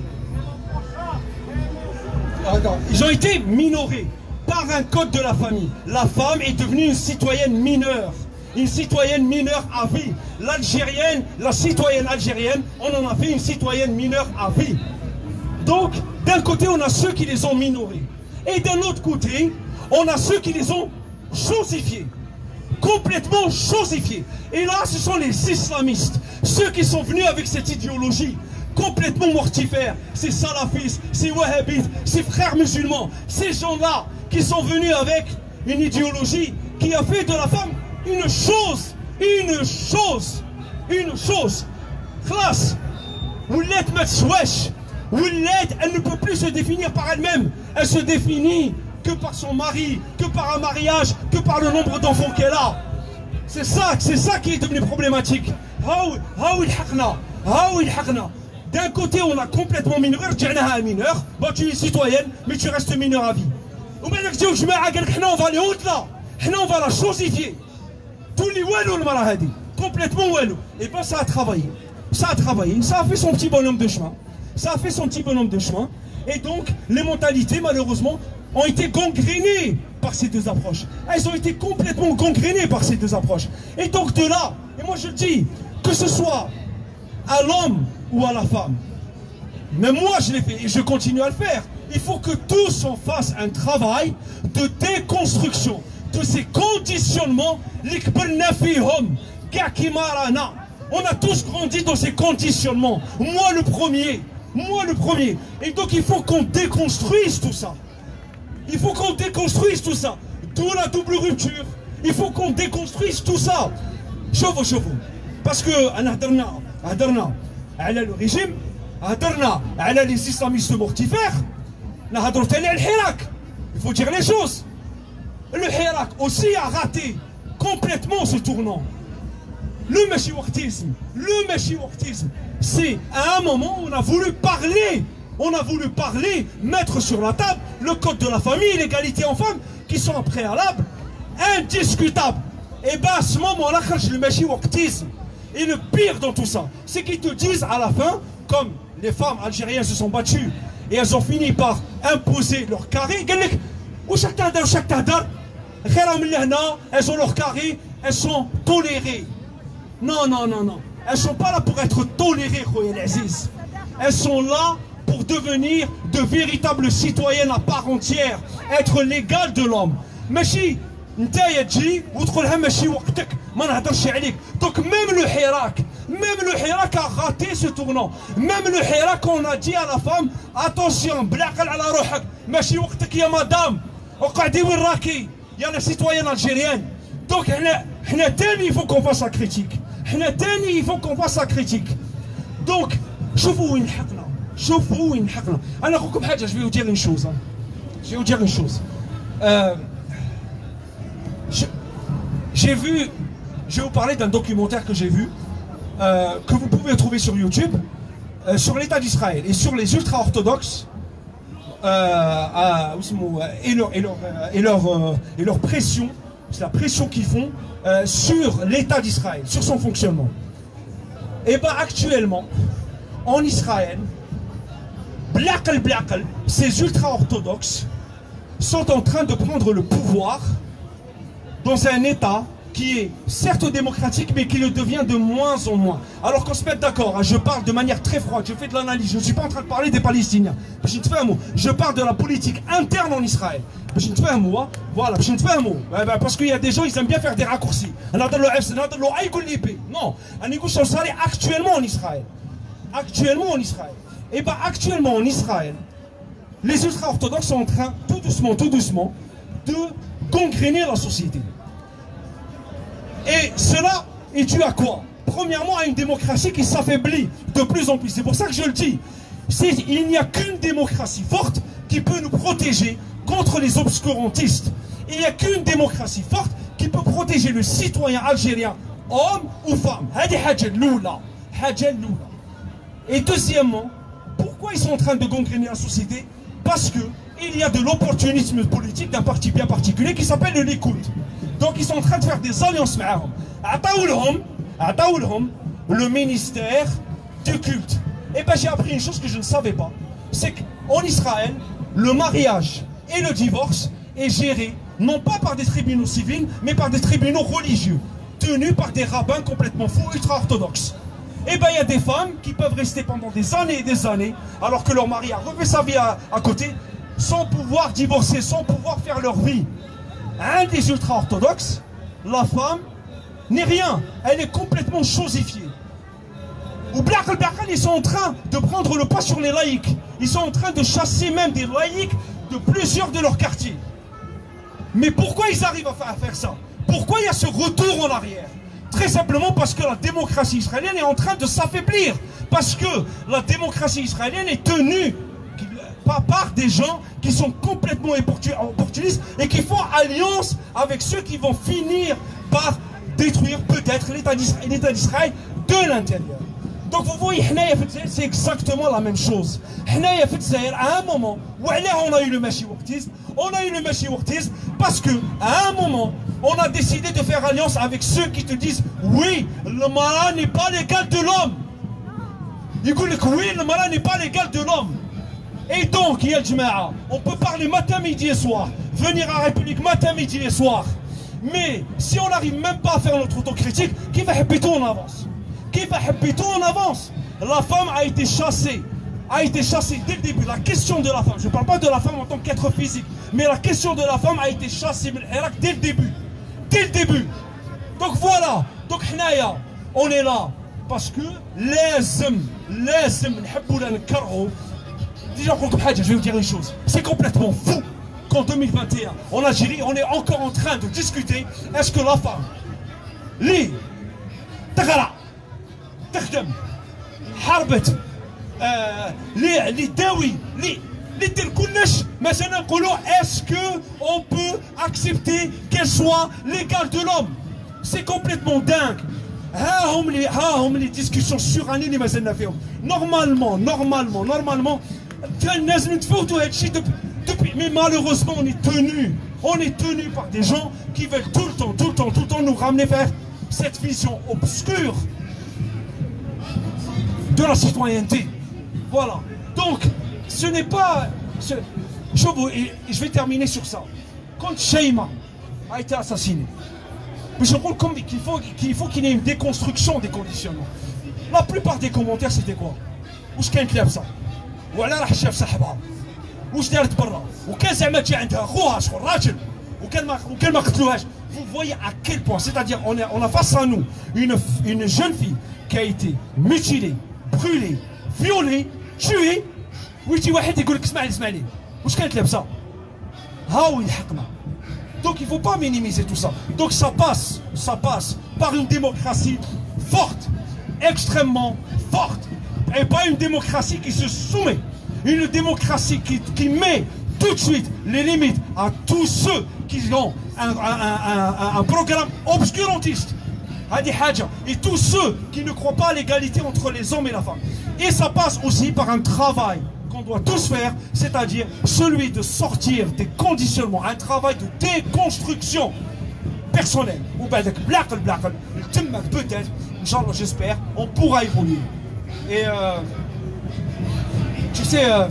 ils ont été minorés par un code de la famille. La femme est devenue une citoyenne mineure, une citoyenne mineure à vie. L'Algérienne, la citoyenne algérienne, on en a fait une citoyenne mineure à vie. Donc, d'un côté, on a ceux qui les ont minorés, et d'un autre côté, on a ceux qui les ont chosifiés. Complètement chosifiés. Et là, ce sont les islamistes, ceux qui sont venus avec cette idéologie complètement mortifères, ces salafistes, ces wahhabites, ces frères musulmans, ces gens-là qui sont venus avec une idéologie qui a fait de la femme une chose, une chose, une chose. Classe, Oulet Matswesh, Oulet, elle ne peut plus se définir par elle-même, elle se définit que par son mari, que par un mariage, que par le nombre d'enfants qu'elle a. C'est ça, c'est ça qui est devenu problématique. D'un côté, on a complètement mineur, un mineur, bah, tu es citoyenne, mais tu restes mineur à vie. On va aller au-delà, on va la chosifier. Tous les walou le malahadi, complètement walou. Et bien ça a travaillé, ça a travaillé, ça a fait son petit bonhomme de chemin, ça a fait son petit bonhomme de chemin. Et donc, les mentalités, malheureusement, ont été gangrénées par ces deux approches. Elles ont été complètement gangrénées par ces deux approches. Et donc de là, et moi je dis, que ce soit à l'homme ou à la femme, mais moi je l'ai fait et je continue à le faire, il faut que tous on fasse un travail de déconstruction de ces conditionnements. On a tous grandi dans ces conditionnements, moi le premier, moi le premier. Et donc il faut qu'on déconstruise tout ça. Il faut qu'on déconstruise tout ça. D'où la double rupture. Il faut qu'on déconstruise tout ça. Chauve, chauve. Parce que on a le régime, on a les islamistes mortifères, on a le Hirak. Il faut dire les choses. Le Hirak aussi a raté complètement ce tournant. Le meshiwaktisme, le meshiwaktisme, c'est à un moment où on a voulu parler. On a voulu parler, mettre sur la table le code de la famille, l'égalité en femmes, qui sont préalables, indiscutables. Et bien à ce moment-là, je le mets waqtisme. Et le pire dans tout ça, c'est qu'ils te disent à la fin, comme les femmes algériennes se sont battues, et elles ont fini par imposer leur carré, elles ont leur carré, elles sont tolérées. Non, non, non, non. Elles ne sont pas là pour être tolérées, Aziz. Elles sont là pour devenir de véritables citoyennes à part entière, être l'égale de l'homme. Machi, ntaïa tji, وتقولها ماشي وقتك, ما نهضرش عليك. Donc même le Hirak, même le Hirak a raté ce tournant. Même le Hirak, on a dit à la femme, attention, blaqal ala rohak, ماشي وقتك يا madame. وقعدي وين راكي, يا la citoyenne algérienne. Donc حنا تاني il faut qu'on fasse la critique. حنا تاني il faut qu'on fasse la critique. Donc شوفوا وين حقنا. شوفوا وين حقنا. أنا أقولكم حاجة, je vais vous dire une chose. Je vais vous dire une chose. Euh, j'ai vu, je vais vous parler d'un documentaire que j'ai vu, euh, que vous pouvez trouver sur YouTube, euh, sur l'État d'Israël et sur les ultra-orthodoxes euh, à, et, leur, et, leur, et, leur, euh, et leur pression, c'est la pression qu'ils font euh, sur l'État d'Israël, sur son fonctionnement. Et bien actuellement, en Israël, Blaqal Blaqal, ces ultra-orthodoxes sont en train de prendre le pouvoir dans un État qui est certes démocratique, mais qui le devient de moins en moins. Alors qu'on se mette d'accord, hein, je parle de manière très froide, je fais de l'analyse, je ne suis pas en train de parler des Palestiniens. Je parle de la politique interne en Israël. Voilà, parce qu'il y a des gens, ils aiment bien faire des raccourcis. Non, actuellement en Israël. Actuellement en Israël. Et bien actuellement en Israël, les ultra-orthodoxes sont en train, tout doucement, tout doucement, de gangréner la société. Et cela est dû à quoi? Premièrement, à une démocratie qui s'affaiblit de plus en plus. C'est pour ça que je le dis. Il n'y a qu'une démocratie forte qui peut nous protéger contre les obscurantistes. Il n'y a qu'une démocratie forte qui peut protéger le citoyen algérien, homme ou femme. Et deuxièmement, pourquoi ils sont en train de gangréner la société? Parce qu'il y a de l'opportunisme politique d'un parti bien particulier qui s'appelle le Likoud. Donc ils sont en train de faire des alliances معهم. عطاولهم عطاولهم le ministère du culte. Et bien j'ai appris une chose que je ne savais pas. C'est qu'en Israël, le mariage et le divorce est géré non pas par des tribunaux civils, mais par des tribunaux religieux, tenus par des rabbins complètement fous, ultra-orthodoxes. Et bien il y a des femmes qui peuvent rester pendant des années et des années, alors que leur mari a refait sa vie à, à côté, sans pouvoir divorcer, sans pouvoir faire leur vie. Un des ultra-orthodoxes, la femme n'est rien, elle est complètement chosifiée. Ou Blaqal Blaqal, ils sont en train de prendre le pas sur les laïcs. Ils sont en train de chasser même des laïcs de plusieurs de leurs quartiers. Mais pourquoi ils arrivent à faire ça? Pourquoi il y a ce retour en arrière? Très simplement parce que la démocratie israélienne est en train de s'affaiblir. Parce que la démocratie israélienne est tenue par des gens qui sont complètement opportunistes et qui font alliance avec ceux qui vont finir par détruire peut-être l'État d'Israël de l'intérieur. Donc vous voyez, c'est exactement la même chose. À un moment, on a eu le machiwaktisme, on a eu le machiwaktisme parce que à un moment, on a décidé de faire alliance avec ceux qui te disent oui, le mara n'est pas l'égal de l'homme. Ils disent oui, le mara n'est pas l'égal de l'homme. Et donc, il y a le Jama'a, on peut parler matin, midi et soir, venir à la République matin, midi et soir. Mais si on n'arrive même pas à faire notre autocritique, qui va habiter en avance? Qui va habiter en avance? La femme a été chassée, a été chassée dès le début. La question de la femme, je ne parle pas de la femme en tant qu'être physique, mais la question de la femme a été chassée dès le début. Dès le début. Donc voilà, donc on est là parce que لازم لازم نحبوا ولا نكرهوا. Déjà, je vais vous dire une chose, c'est complètement fou qu'en deux mille vingt et un, en Algérie, on est encore en train de discuter est-ce que la femme, les تغرى تخدم حاربت les les داوي les les دير كلش مثلا نقولوا est-ce que on peut accepter qu'elle soit l'égale de l'homme? C'est complètement dingue. ها هم les ها هم les discussions surannées اللي مازلنا فيهم. Normalement, normalement, normalement mais malheureusement on est tenu, on est tenu par des gens qui veulent tout le temps, tout le temps, tout le temps nous ramener vers cette vision obscure de la citoyenneté. Voilà. Donc, ce n'est pas... Ce, je, vous, et je vais terminer sur ça. Quand Sheima a été assassiné, je crois qu'il faut qu'il faut qu'il y ait une déconstruction des conditionnements. La plupart des commentaires, c'était quoi? Où est-ce qu'il y a ça? وعلى راح شاف صاحبها واش دارت برا وكان زعما تجي عندها خوها شغل راجل وكان ما وكان ما قتلوهاش. Vous voyez à quel point, c'est-à-dire on a, on a face à nous une, une jeune fille qui a été mutilée, brûlée, violée, tuée, ويجي واحد يقول لك اسمعني اسمعني واش كانت لابسه ها هو يحقنا. Donc il ne faut pas minimiser tout ça. Donc ça passe, ça passe par une démocratie forte, extrêmement forte. Et pas une démocratie qui se soumet, une démocratie qui, qui met tout de suite les limites à tous ceux qui ont un, un, un, un programme obscurantiste, et tous ceux qui ne croient pas à l'égalité entre les hommes et la femme. Et ça passe aussi par un travail qu'on doit tous faire, c'est-à-dire celui de sortir des conditionnements, un travail de déconstruction personnelle. Ou bien peut-être, Inch'Allah, j'espère, on pourra évoluer. Et euh, tu sais, euh,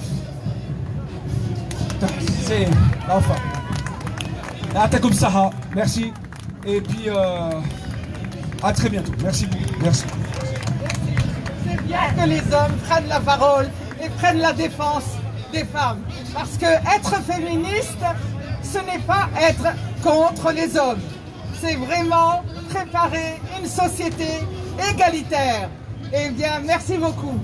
c'est enfin. À comme ça, merci. Et puis euh, à très bientôt. Merci beaucoup. Merci. C'est bien que les hommes prennent la parole et prennent la défense des femmes. Parce que être féministe, ce n'est pas être contre les hommes. C'est vraiment préparer une société égalitaire. Eh bien, merci beaucoup.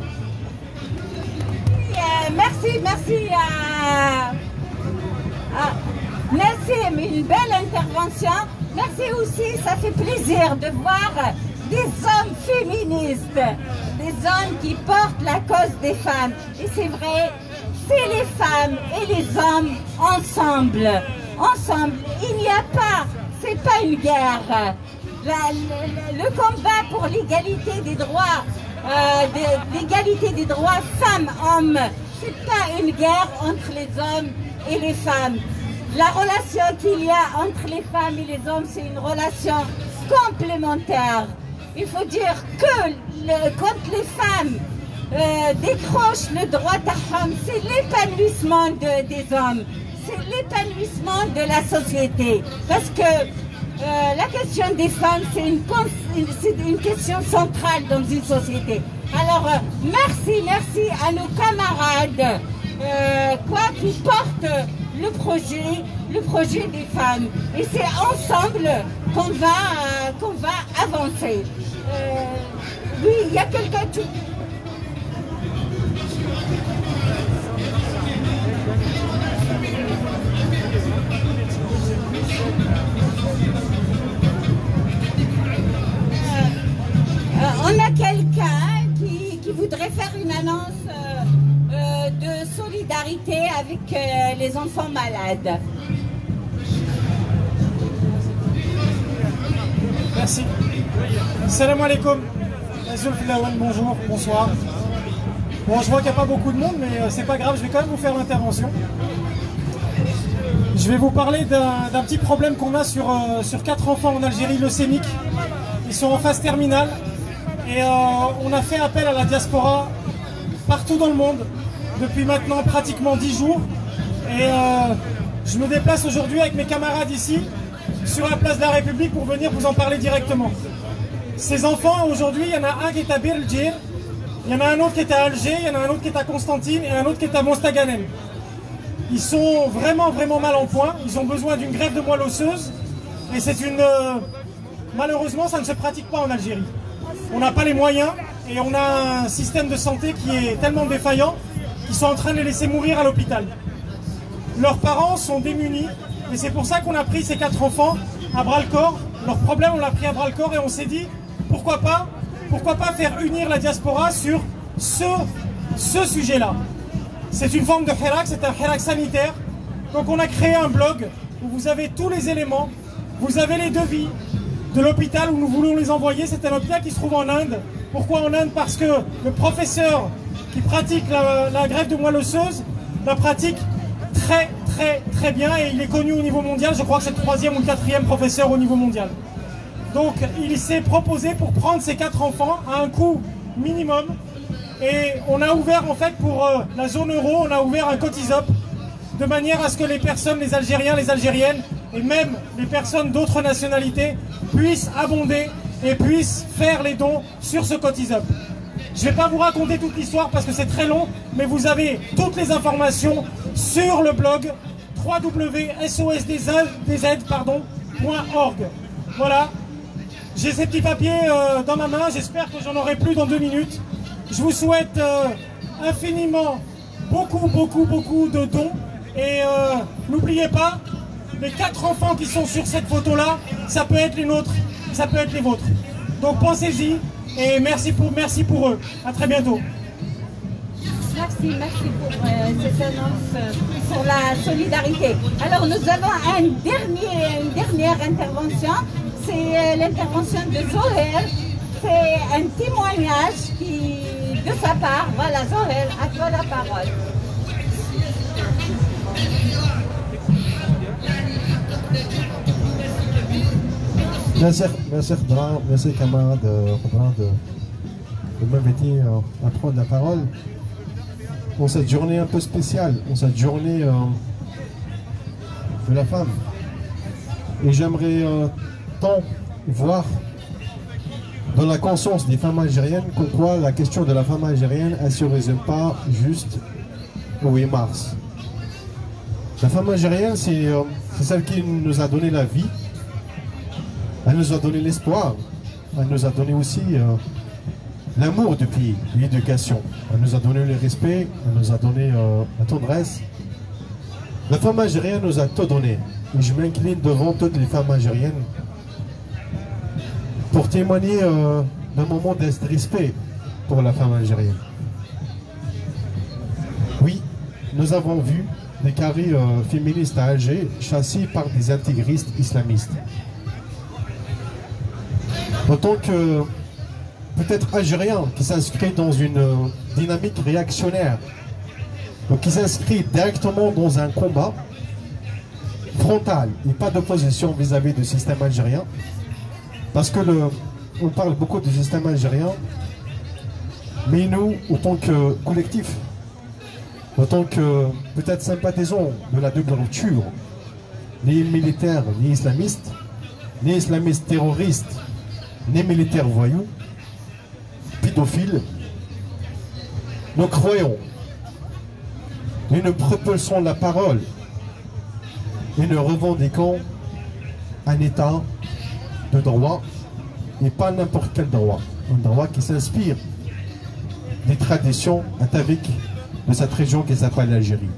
Euh, merci, merci à, à merci, une belle intervention. Merci aussi, ça fait plaisir de voir des hommes féministes, des hommes qui portent la cause des femmes. Et c'est vrai, c'est les femmes et les hommes ensemble. Ensemble, il n'y a pas, c'est pas une guerre. La, le, le combat pour l'égalité des droits, euh, l'égalité des droits femmes-hommes, c'est pas une guerre entre les hommes et les femmes. La relation qu'il y a entre les femmes et les hommes, c'est une relation complémentaire. Il faut dire que le, quand les femmes euh, décrochent le droit à l'homme, c'est l'épanouissement de, des hommes, c'est l'épanouissement de la société. Parce que Euh, la question des femmes, c'est une, une, une question centrale dans une société. Alors, euh, merci, merci à nos camarades euh, quoi, qui portent le projet, le projet des femmes. Et c'est ensemble qu'on va, euh, qu'on va avancer. Euh, oui, il y a quelqu'un... solidarité avec euh, les enfants malades. Merci. Salam alaikum. Azul Filawan, bonjour, bonsoir. Bon, je vois qu'il n'y a pas beaucoup de monde, mais euh, c'est pas grave, je vais quand même vous faire l'intervention. Je vais vous parler d'un petit problème qu'on a sur, euh, sur quatre enfants en Algérie leucémiques. Ils sont en phase terminale et euh, on a fait appel à la diaspora partout dans le monde depuis maintenant pratiquement dix jours. Et euh, je me déplace aujourd'hui avec mes camarades ici sur la place de la République pour venir vous en parler directement. Ces enfants, aujourd'hui, il y en a un qui est à Bir el-Djir, il y en a un autre qui est à Alger, il y en a un autre qui est à Constantine et un autre qui est à Mostaganem. Ils sont vraiment, vraiment mal en point. Ils ont besoin d'une greffe de moelle osseuse. Et c'est une... Euh, malheureusement, ça ne se pratique pas en Algérie. On n'a pas les moyens et on a un système de santé qui est tellement défaillant qu'ils sont en train de les laisser mourir à l'hôpital. Leurs parents sont démunis et c'est pour ça qu'on a pris ces quatre enfants à bras-le-corps. Leur problème, on l'a pris à bras-le-corps et on s'est dit, pourquoi pas, pourquoi pas faire unir la diaspora sur ce, ce sujet-là. C'est une forme de hirak, c'est un hirak sanitaire. Donc on a créé un blog où vous avez tous les éléments. Vous avez les devis de l'hôpital où nous voulons les envoyer. C'est un hôpital qui se trouve en Inde. Pourquoi en Inde? Parce que le professeur qui pratique la, la greffe de moelle osseuse la pratique très très très bien et il est connu au niveau mondial. Je crois que c'est le troisième ou le quatrième professeur au niveau mondial. Donc il s'est proposé pour prendre ces quatre enfants à un coût minimum. Et on a ouvert en fait pour euh, la zone euro, on a ouvert un cotisop de manière à ce que les personnes, les Algériens, les Algériennes et même les personnes d'autres nationalités puissent abonder et puissent faire les dons sur ce cotisop. Je ne vais pas vous raconter toute l'histoire parce que c'est très long, mais vous avez toutes les informations sur le blog w w w point s o s d z point org. Voilà, j'ai ces petits papiers euh, dans ma main, j'espère que j'en aurai plus dans deux minutes. Je vous souhaite euh, infiniment beaucoup, beaucoup, beaucoup de dons. Et euh, n'oubliez pas, les quatre enfants qui sont sur cette photo-là, ça peut être les nôtres, ça peut être les vôtres. Donc pensez-y et merci pour, merci pour eux. À très bientôt. Merci, merci pour euh, cette annonce, euh, pour la solidarité. Alors nous avons un dernier, une dernière intervention, c'est euh, l'intervention de Zohel. C'est un témoignage qui, de sa part. Voilà, Zohel, à toi la parole. Merci, merci Khadra, merci camarade Khadra de, de m'inviter euh, à prendre la parole pour cette journée un peu spéciale, pour cette journée euh, de la femme. Et j'aimerais euh, tant voir dans la conscience des femmes algériennes comme quoi la question de la femme algérienne, elle ne se résume pas juste au huit mars. La femme algérienne, c'est euh, celle qui nous a donné la vie, elle nous a donné l'espoir, elle nous a donné aussi euh, l'amour du pays, l'éducation, elle nous a donné le respect, elle nous a donné euh, la tendresse. La femme algérienne nous a tout donné, et je m'incline devant toutes les femmes algériennes pour témoigner euh, d'un moment de respect pour la femme algérienne. Oui, nous avons vu des carrés euh, féministes à Alger chassés par des intégristes islamistes. En tant que peut-être algérien qui s'inscrit dans une euh, dynamique réactionnaire, donc qui s'inscrit directement dans un combat frontal et pas d'opposition vis-à-vis du système algérien, parce que le, on parle beaucoup du système algérien, mais nous, en tant que collectif, en tant que peut-être sympathisants de la double rupture, ni militaires, ni islamistes, ni islamistes terroristes, ni militaires voyous, pédophiles, nous croyons et nous propulsons la parole et nous revendiquons un état de droit et pas n'importe quel droit, un droit qui s'inspire des traditions ataviques de cette région qui s'appelle l'Algérie.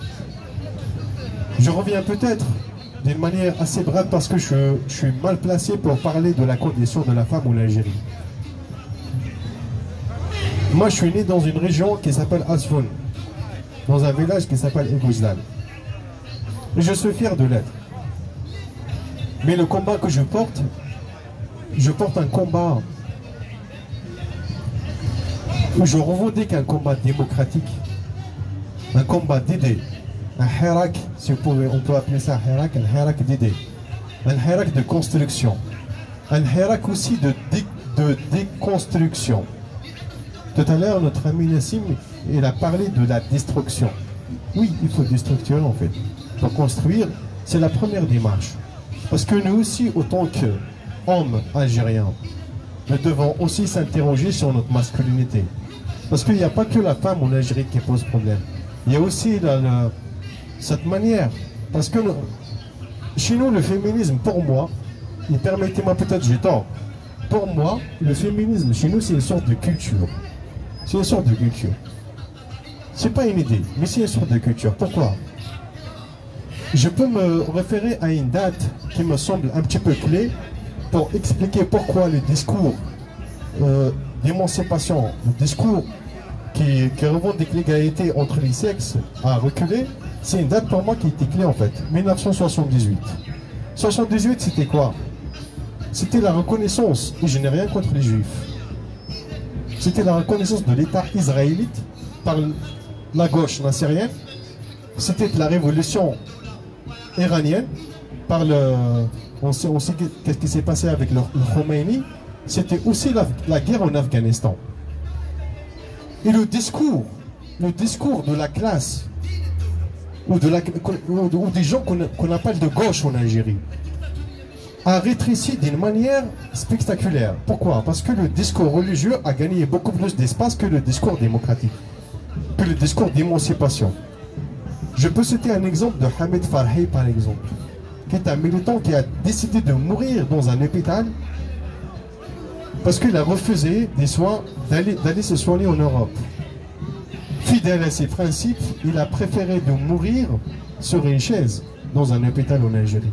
Je reviens peut-être d'une manière assez brève parce que je, je suis mal placé pour parler de la condition de la femme ou l'Algérie. Moi je suis né dans une région qui s'appelle Asfoun. dans un village qui s'appelle Egouzlan. Et je suis fier de l'être. Mais le combat que je porte, je porte un combat où je revendique un combat démocratique, un combat d'idées, un hirak, si vous pouvez, on peut appeler ça un hirak, un hirak d'idées, un hirak de construction, un hirak aussi de, dé, de déconstruction. Tout à l'heure, notre ami Nassim, il a parlé de la destruction. Oui, il faut déstructurer en fait. Pour construire, c'est la première démarche. Parce que nous aussi, autant qu'hommes algériens, nous devons aussi s'interroger sur notre masculinité. Parce qu'il n'y a pas que la femme en Algérie qui pose problème. Il y a aussi la, la, cette manière. Parce que nous, chez nous, le féminisme, pour moi, et permettez-moi peut-être j'ai tort, pour moi, le féminisme chez nous, c'est une sorte de culture. C'est une sorte de culture. C'est pas une idée, mais c'est une sorte de culture. Pourquoi? Je peux me référer à une date qui me semble un petit peu clé pour expliquer pourquoi le discours euh, d'émancipation, le discours qui, qui revendique l'égalité entre les sexes a reculé. C'est une date pour moi qui était clé en fait, mille neuf cent soixante-dix-huit. soixante-dix-huit, c'était quoi? C'était la reconnaissance, et je n'ai rien contre les juifs, c'était la reconnaissance de l'État israélite par la gauche nassérienne. C'était la révolution iranienne par le... On sait, on sait qu'est-ce qui s'est passé avec le, le Khomeini. C'était aussi la, la guerre en Afghanistan. Et le discours, le discours de la classe, ou, de la, ou, ou des gens qu'on qu'on appelle de gauche en Algérie, a rétréci d'une manière spectaculaire. Pourquoi? Parce que le discours religieux a gagné beaucoup plus d'espace que le discours démocratique, que le discours d'émancipation. Je peux citer un exemple de Hamid Farhi, par exemple, qui est un militant qui a décidé de mourir dans un hôpital parce qu'il a refusé des soins, d'aller d'aller se soigner en Europe. Fidèle à ses principes, il a préféré de mourir sur une chaise dans un hôpital en Algérie.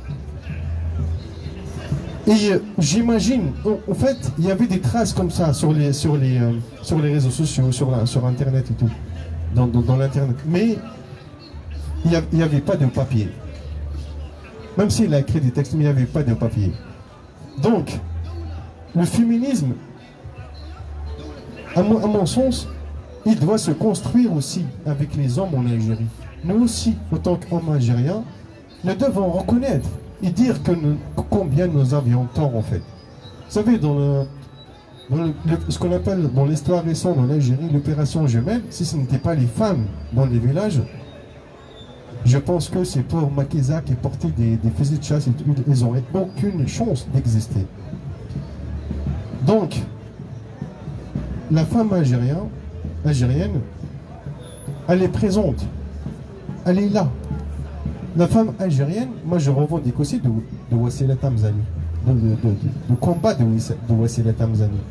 Et euh, j'imagine, en, en fait, il y avait des traces comme ça sur les, sur les, euh, sur les réseaux sociaux, sur, la, sur Internet et tout, dans, dans, dans l'Internet. Mais il n'y avait pas de papier. Même s'il a écrit des textes, mais il n'y avait pas de papier. Donc, le féminisme, à mon, à mon sens, il doit se construire aussi avec les hommes en Algérie. Nous aussi, en tant qu'hommes algériens, nous devons reconnaître et dire que nous, combien nous avions tort en fait. Vous savez, dans, le, dans le, le, ce qu'on appelle dans l'histoire récente en Algérie, l'opération Jumelle, si ce n'était pas les femmes dans les villages, je pense que c'est pour Makiza qui portait des, des fusils de chasse, et ils n'auraient aucune chance d'exister. Donc, la femme algérienne, algérienne, elle est présente, elle est là. La femme algérienne, moi je revendique aussi de, de Wassila Tamzani, de, de, de, de combat de, de Wassila Tamzani.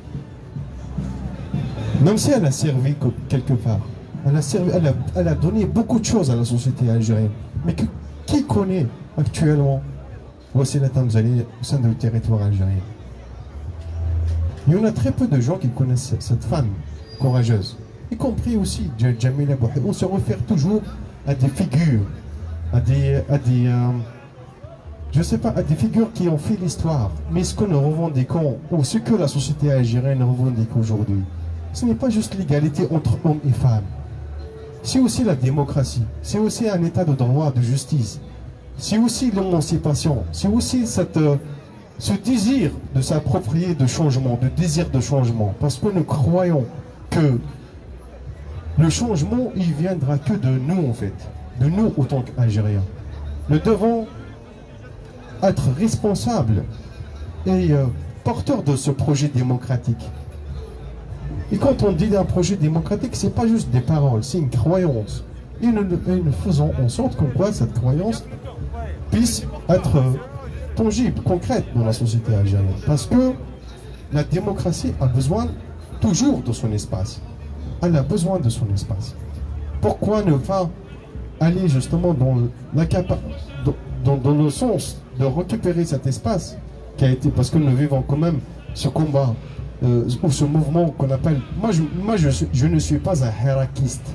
Même si elle a servi quelque part, elle a, servi, elle, a, elle a donné beaucoup de choses à la société algérienne. Mais que, qui connaît actuellement Wassila Tamzani au sein du territoire algérien? Il y en a très peu de gens qui connaissent cette femme courageuse, y compris aussi Jamila Bouhi. On se réfère toujours à des figures, à des, à des euh, je sais pas, à des figures qui ont fait l'histoire. Mais ce que nous revendiquons, ou ce que la société algérienne revendique aujourd'hui, ce n'est pas juste l'égalité entre hommes et femmes. C'est aussi la démocratie, c'est aussi un état de droit, de justice, c'est aussi l'émancipation, c'est aussi cette, euh, ce désir de s'approprier de changement, de désir de changement. Parce que nous croyons que le changement, il viendra que de nous en fait, de nous en tant qu'Algériens. Nous devons être responsables et euh, porteurs de ce projet démocratique. Et quand on dit d'un projet démocratique, c'est pas juste des paroles, c'est une croyance. Et nous, et nous faisons en sorte que quoi cette croyance puisse être tangible, concrète dans la société algérienne. Parce que la démocratie a besoin toujours de son espace. Elle a besoin de son espace. Pourquoi ne pas aller justement dans, la capa dans, dans le sens de récupérer cet espace qui a été, parce que nous vivons quand même ce combat euh, ou ce mouvement qu'on appelle, moi, je, moi je, je ne suis pas un hirakiste,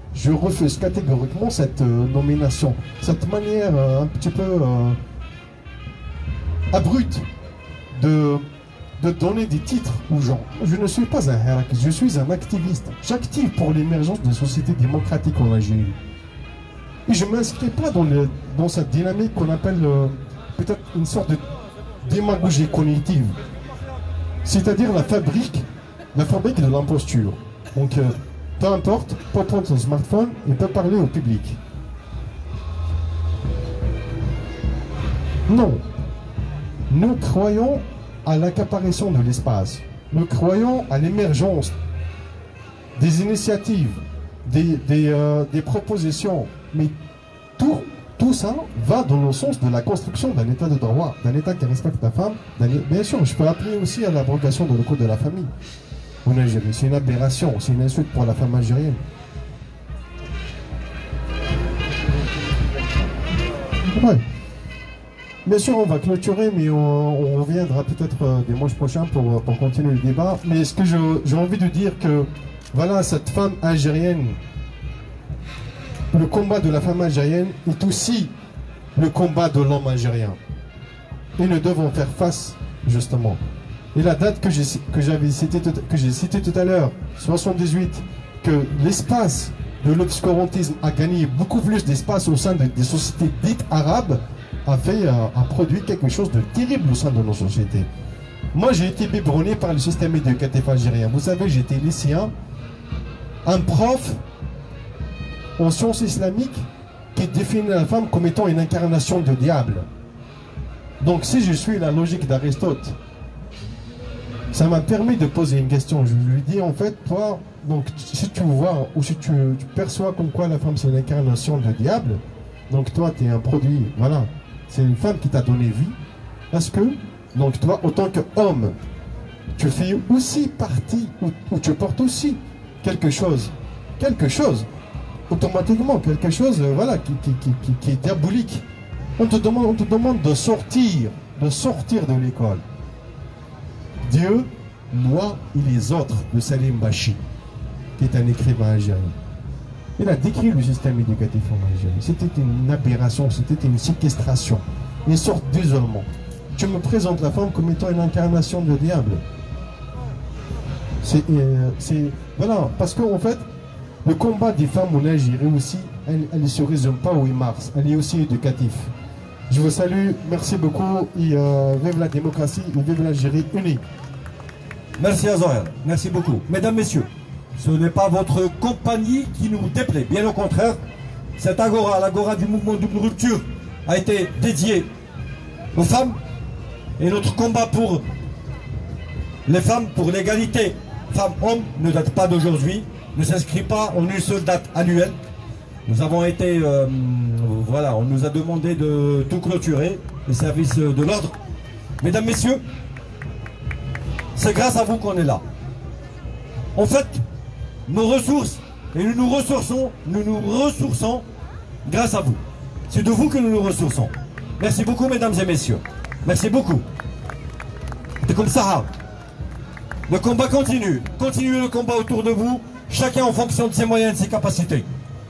je refuse catégoriquement cette euh, nomination, cette manière euh, un petit peu euh, abrupte de, de donner des titres aux gens. Je ne suis pas un harak, je suis un activiste. J'active pour l'émergence d'une société démocratique en Algérie. Et je ne m'inscris pas dans, le, dans cette dynamique qu'on appelle euh, peut-être une sorte de démagogie cognitive. C'est-à-dire la fabrique, la fabrique de l'imposture. Donc, euh, peu importe, peut prendre son smartphone et peut parler au public. Non. Nous croyons à l'accaparation de l'espace. Nous croyons à l'émergence des initiatives, des, des, euh, des propositions. Mais tout, tout ça va dans le sens de la construction d'un état de droit, d'un état qui respecte la femme. Bien sûr, je peux appeler aussi à l'abrogation de le code de la famille en Algérie. C'est une aberration, c'est une insulte pour la femme algérienne. Ouais. Bien sûr, on va clôturer, mais on, on reviendra peut-être euh, dimanche prochain pour, pour continuer le débat. Mais ce que j'ai envie de dire que, voilà, cette femme algérienne, le combat de la femme algérienne est aussi le combat de l'homme algérien. Et nous devons faire face, justement. Et la date que j'ai que j'avais citée que j'ai citée tout à l'heure, soixante-dix-huit, que l'espace de l'obscurantisme a gagné beaucoup plus d'espace au sein de, des sociétés dites arabes, a fait a, a produit quelque chose de terrible au sein de nos sociétés. Moi, j'ai été biberonné par le système éducatif algérien. Vous savez, j'étais lycéen, un prof en sciences islamiques qui définit la femme comme étant une incarnation du diable. Donc, si je suis la logique d'Aristote, ça m'a permis de poser une question. Je lui dis, en fait, toi, donc, si tu vois ou si tu, tu perçois comme quoi la femme c'est une incarnation du diable, donc toi, tu es un produit, voilà, c'est une femme qui t'a donné vie. Est-ce que, donc toi, autant qu'homme, tu fais aussi partie, ou, ou tu portes aussi quelque chose, quelque chose, automatiquement, quelque chose, euh, voilà, qui, qui, qui, qui, qui est diabolique. On te demande, on te demande de sortir, de sortir de l'école. Dieu, moi et les autres de Salim Bachi, qui est un écrivain algérien. Il a décrit le système éducatif en Algérie. C'était une aberration, c'était une séquestration, une sorte d'isolement. Tu me présentes la femme comme étant une incarnation de diable. C'est, euh, voilà, parce qu'en fait, le combat des femmes en Algérie aussi, elle ne se résume pas au huit mars, elle est aussi éducative. Je vous salue, merci beaucoup, et euh, vive la démocratie, et vive l'Algérie unie. Merci Azohel, merci beaucoup. Mesdames, Messieurs, ce n'est pas votre compagnie qui nous déplaît, bien au contraire. Cette agora, l'agora du mouvement Double Rupture, a été dédiée aux femmes, et notre combat pour les femmes, pour l'égalité femmes-hommes, ne date pas d'aujourd'hui, ne s'inscrit pas en une seule date annuelle. Nous avons été, euh, voilà, on nous a demandé de tout clôturer, les services de l'ordre. Mesdames, Messieurs, c'est grâce à vous qu'on est là. En fait, nos ressources, et nous nous ressourçons, nous nous ressourçons grâce à vous. C'est de vous que nous nous ressourçons. Merci beaucoup, mesdames et messieurs. Merci beaucoup. C'est comme ça. Le combat continue. Continuez le combat autour de vous, chacun en fonction de ses moyens et de ses capacités.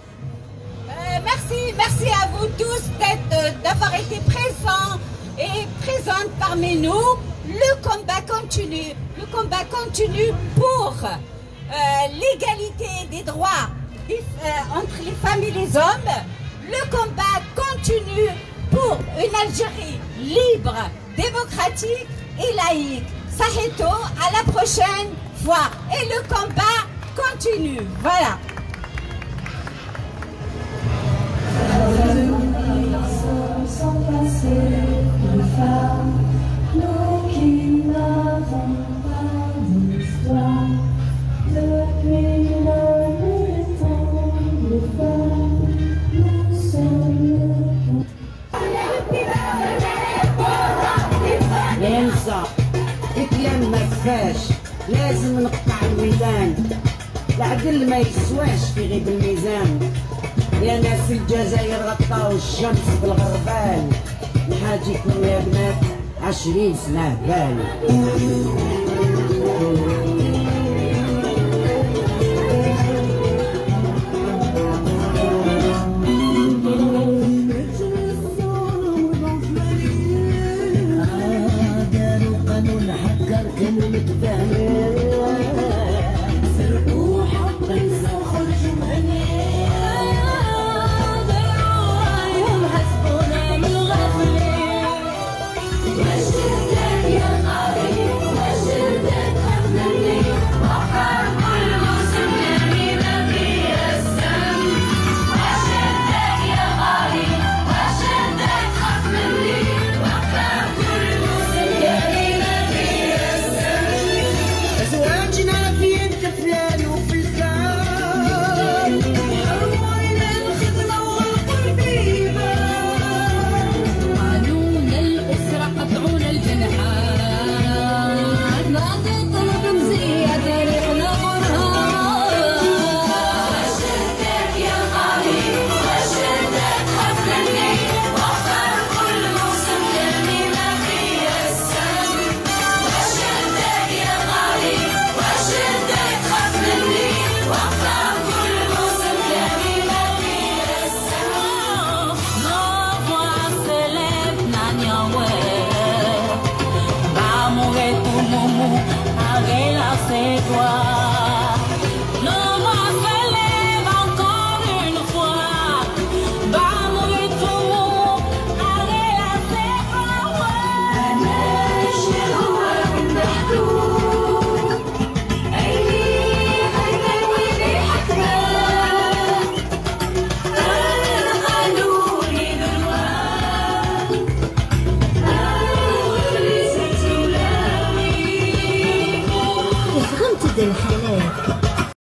Merci, merci à vous tous d'avoir été présents et présentes parmi nous. Le combat continue, le combat continue pour euh, l'égalité des droits des, euh, entre les femmes et les hommes. Le combat continue pour une Algérie libre, démocratique et laïque. Saheto, à la prochaine fois. Et le combat continue. Voilà. Sans passer de femmes, nous qui n'avons pas d'histoire, depuis la nuit des temps, les femmes, nous sommes ينسى يتلم ما كفاش لازم نقطع الميدان العدل ما يسواش في غيب الميزان يا ناس الجزائر غطاو الشمس بالغربان نحاجيكم يا بنات عشرين سنة هبال toi.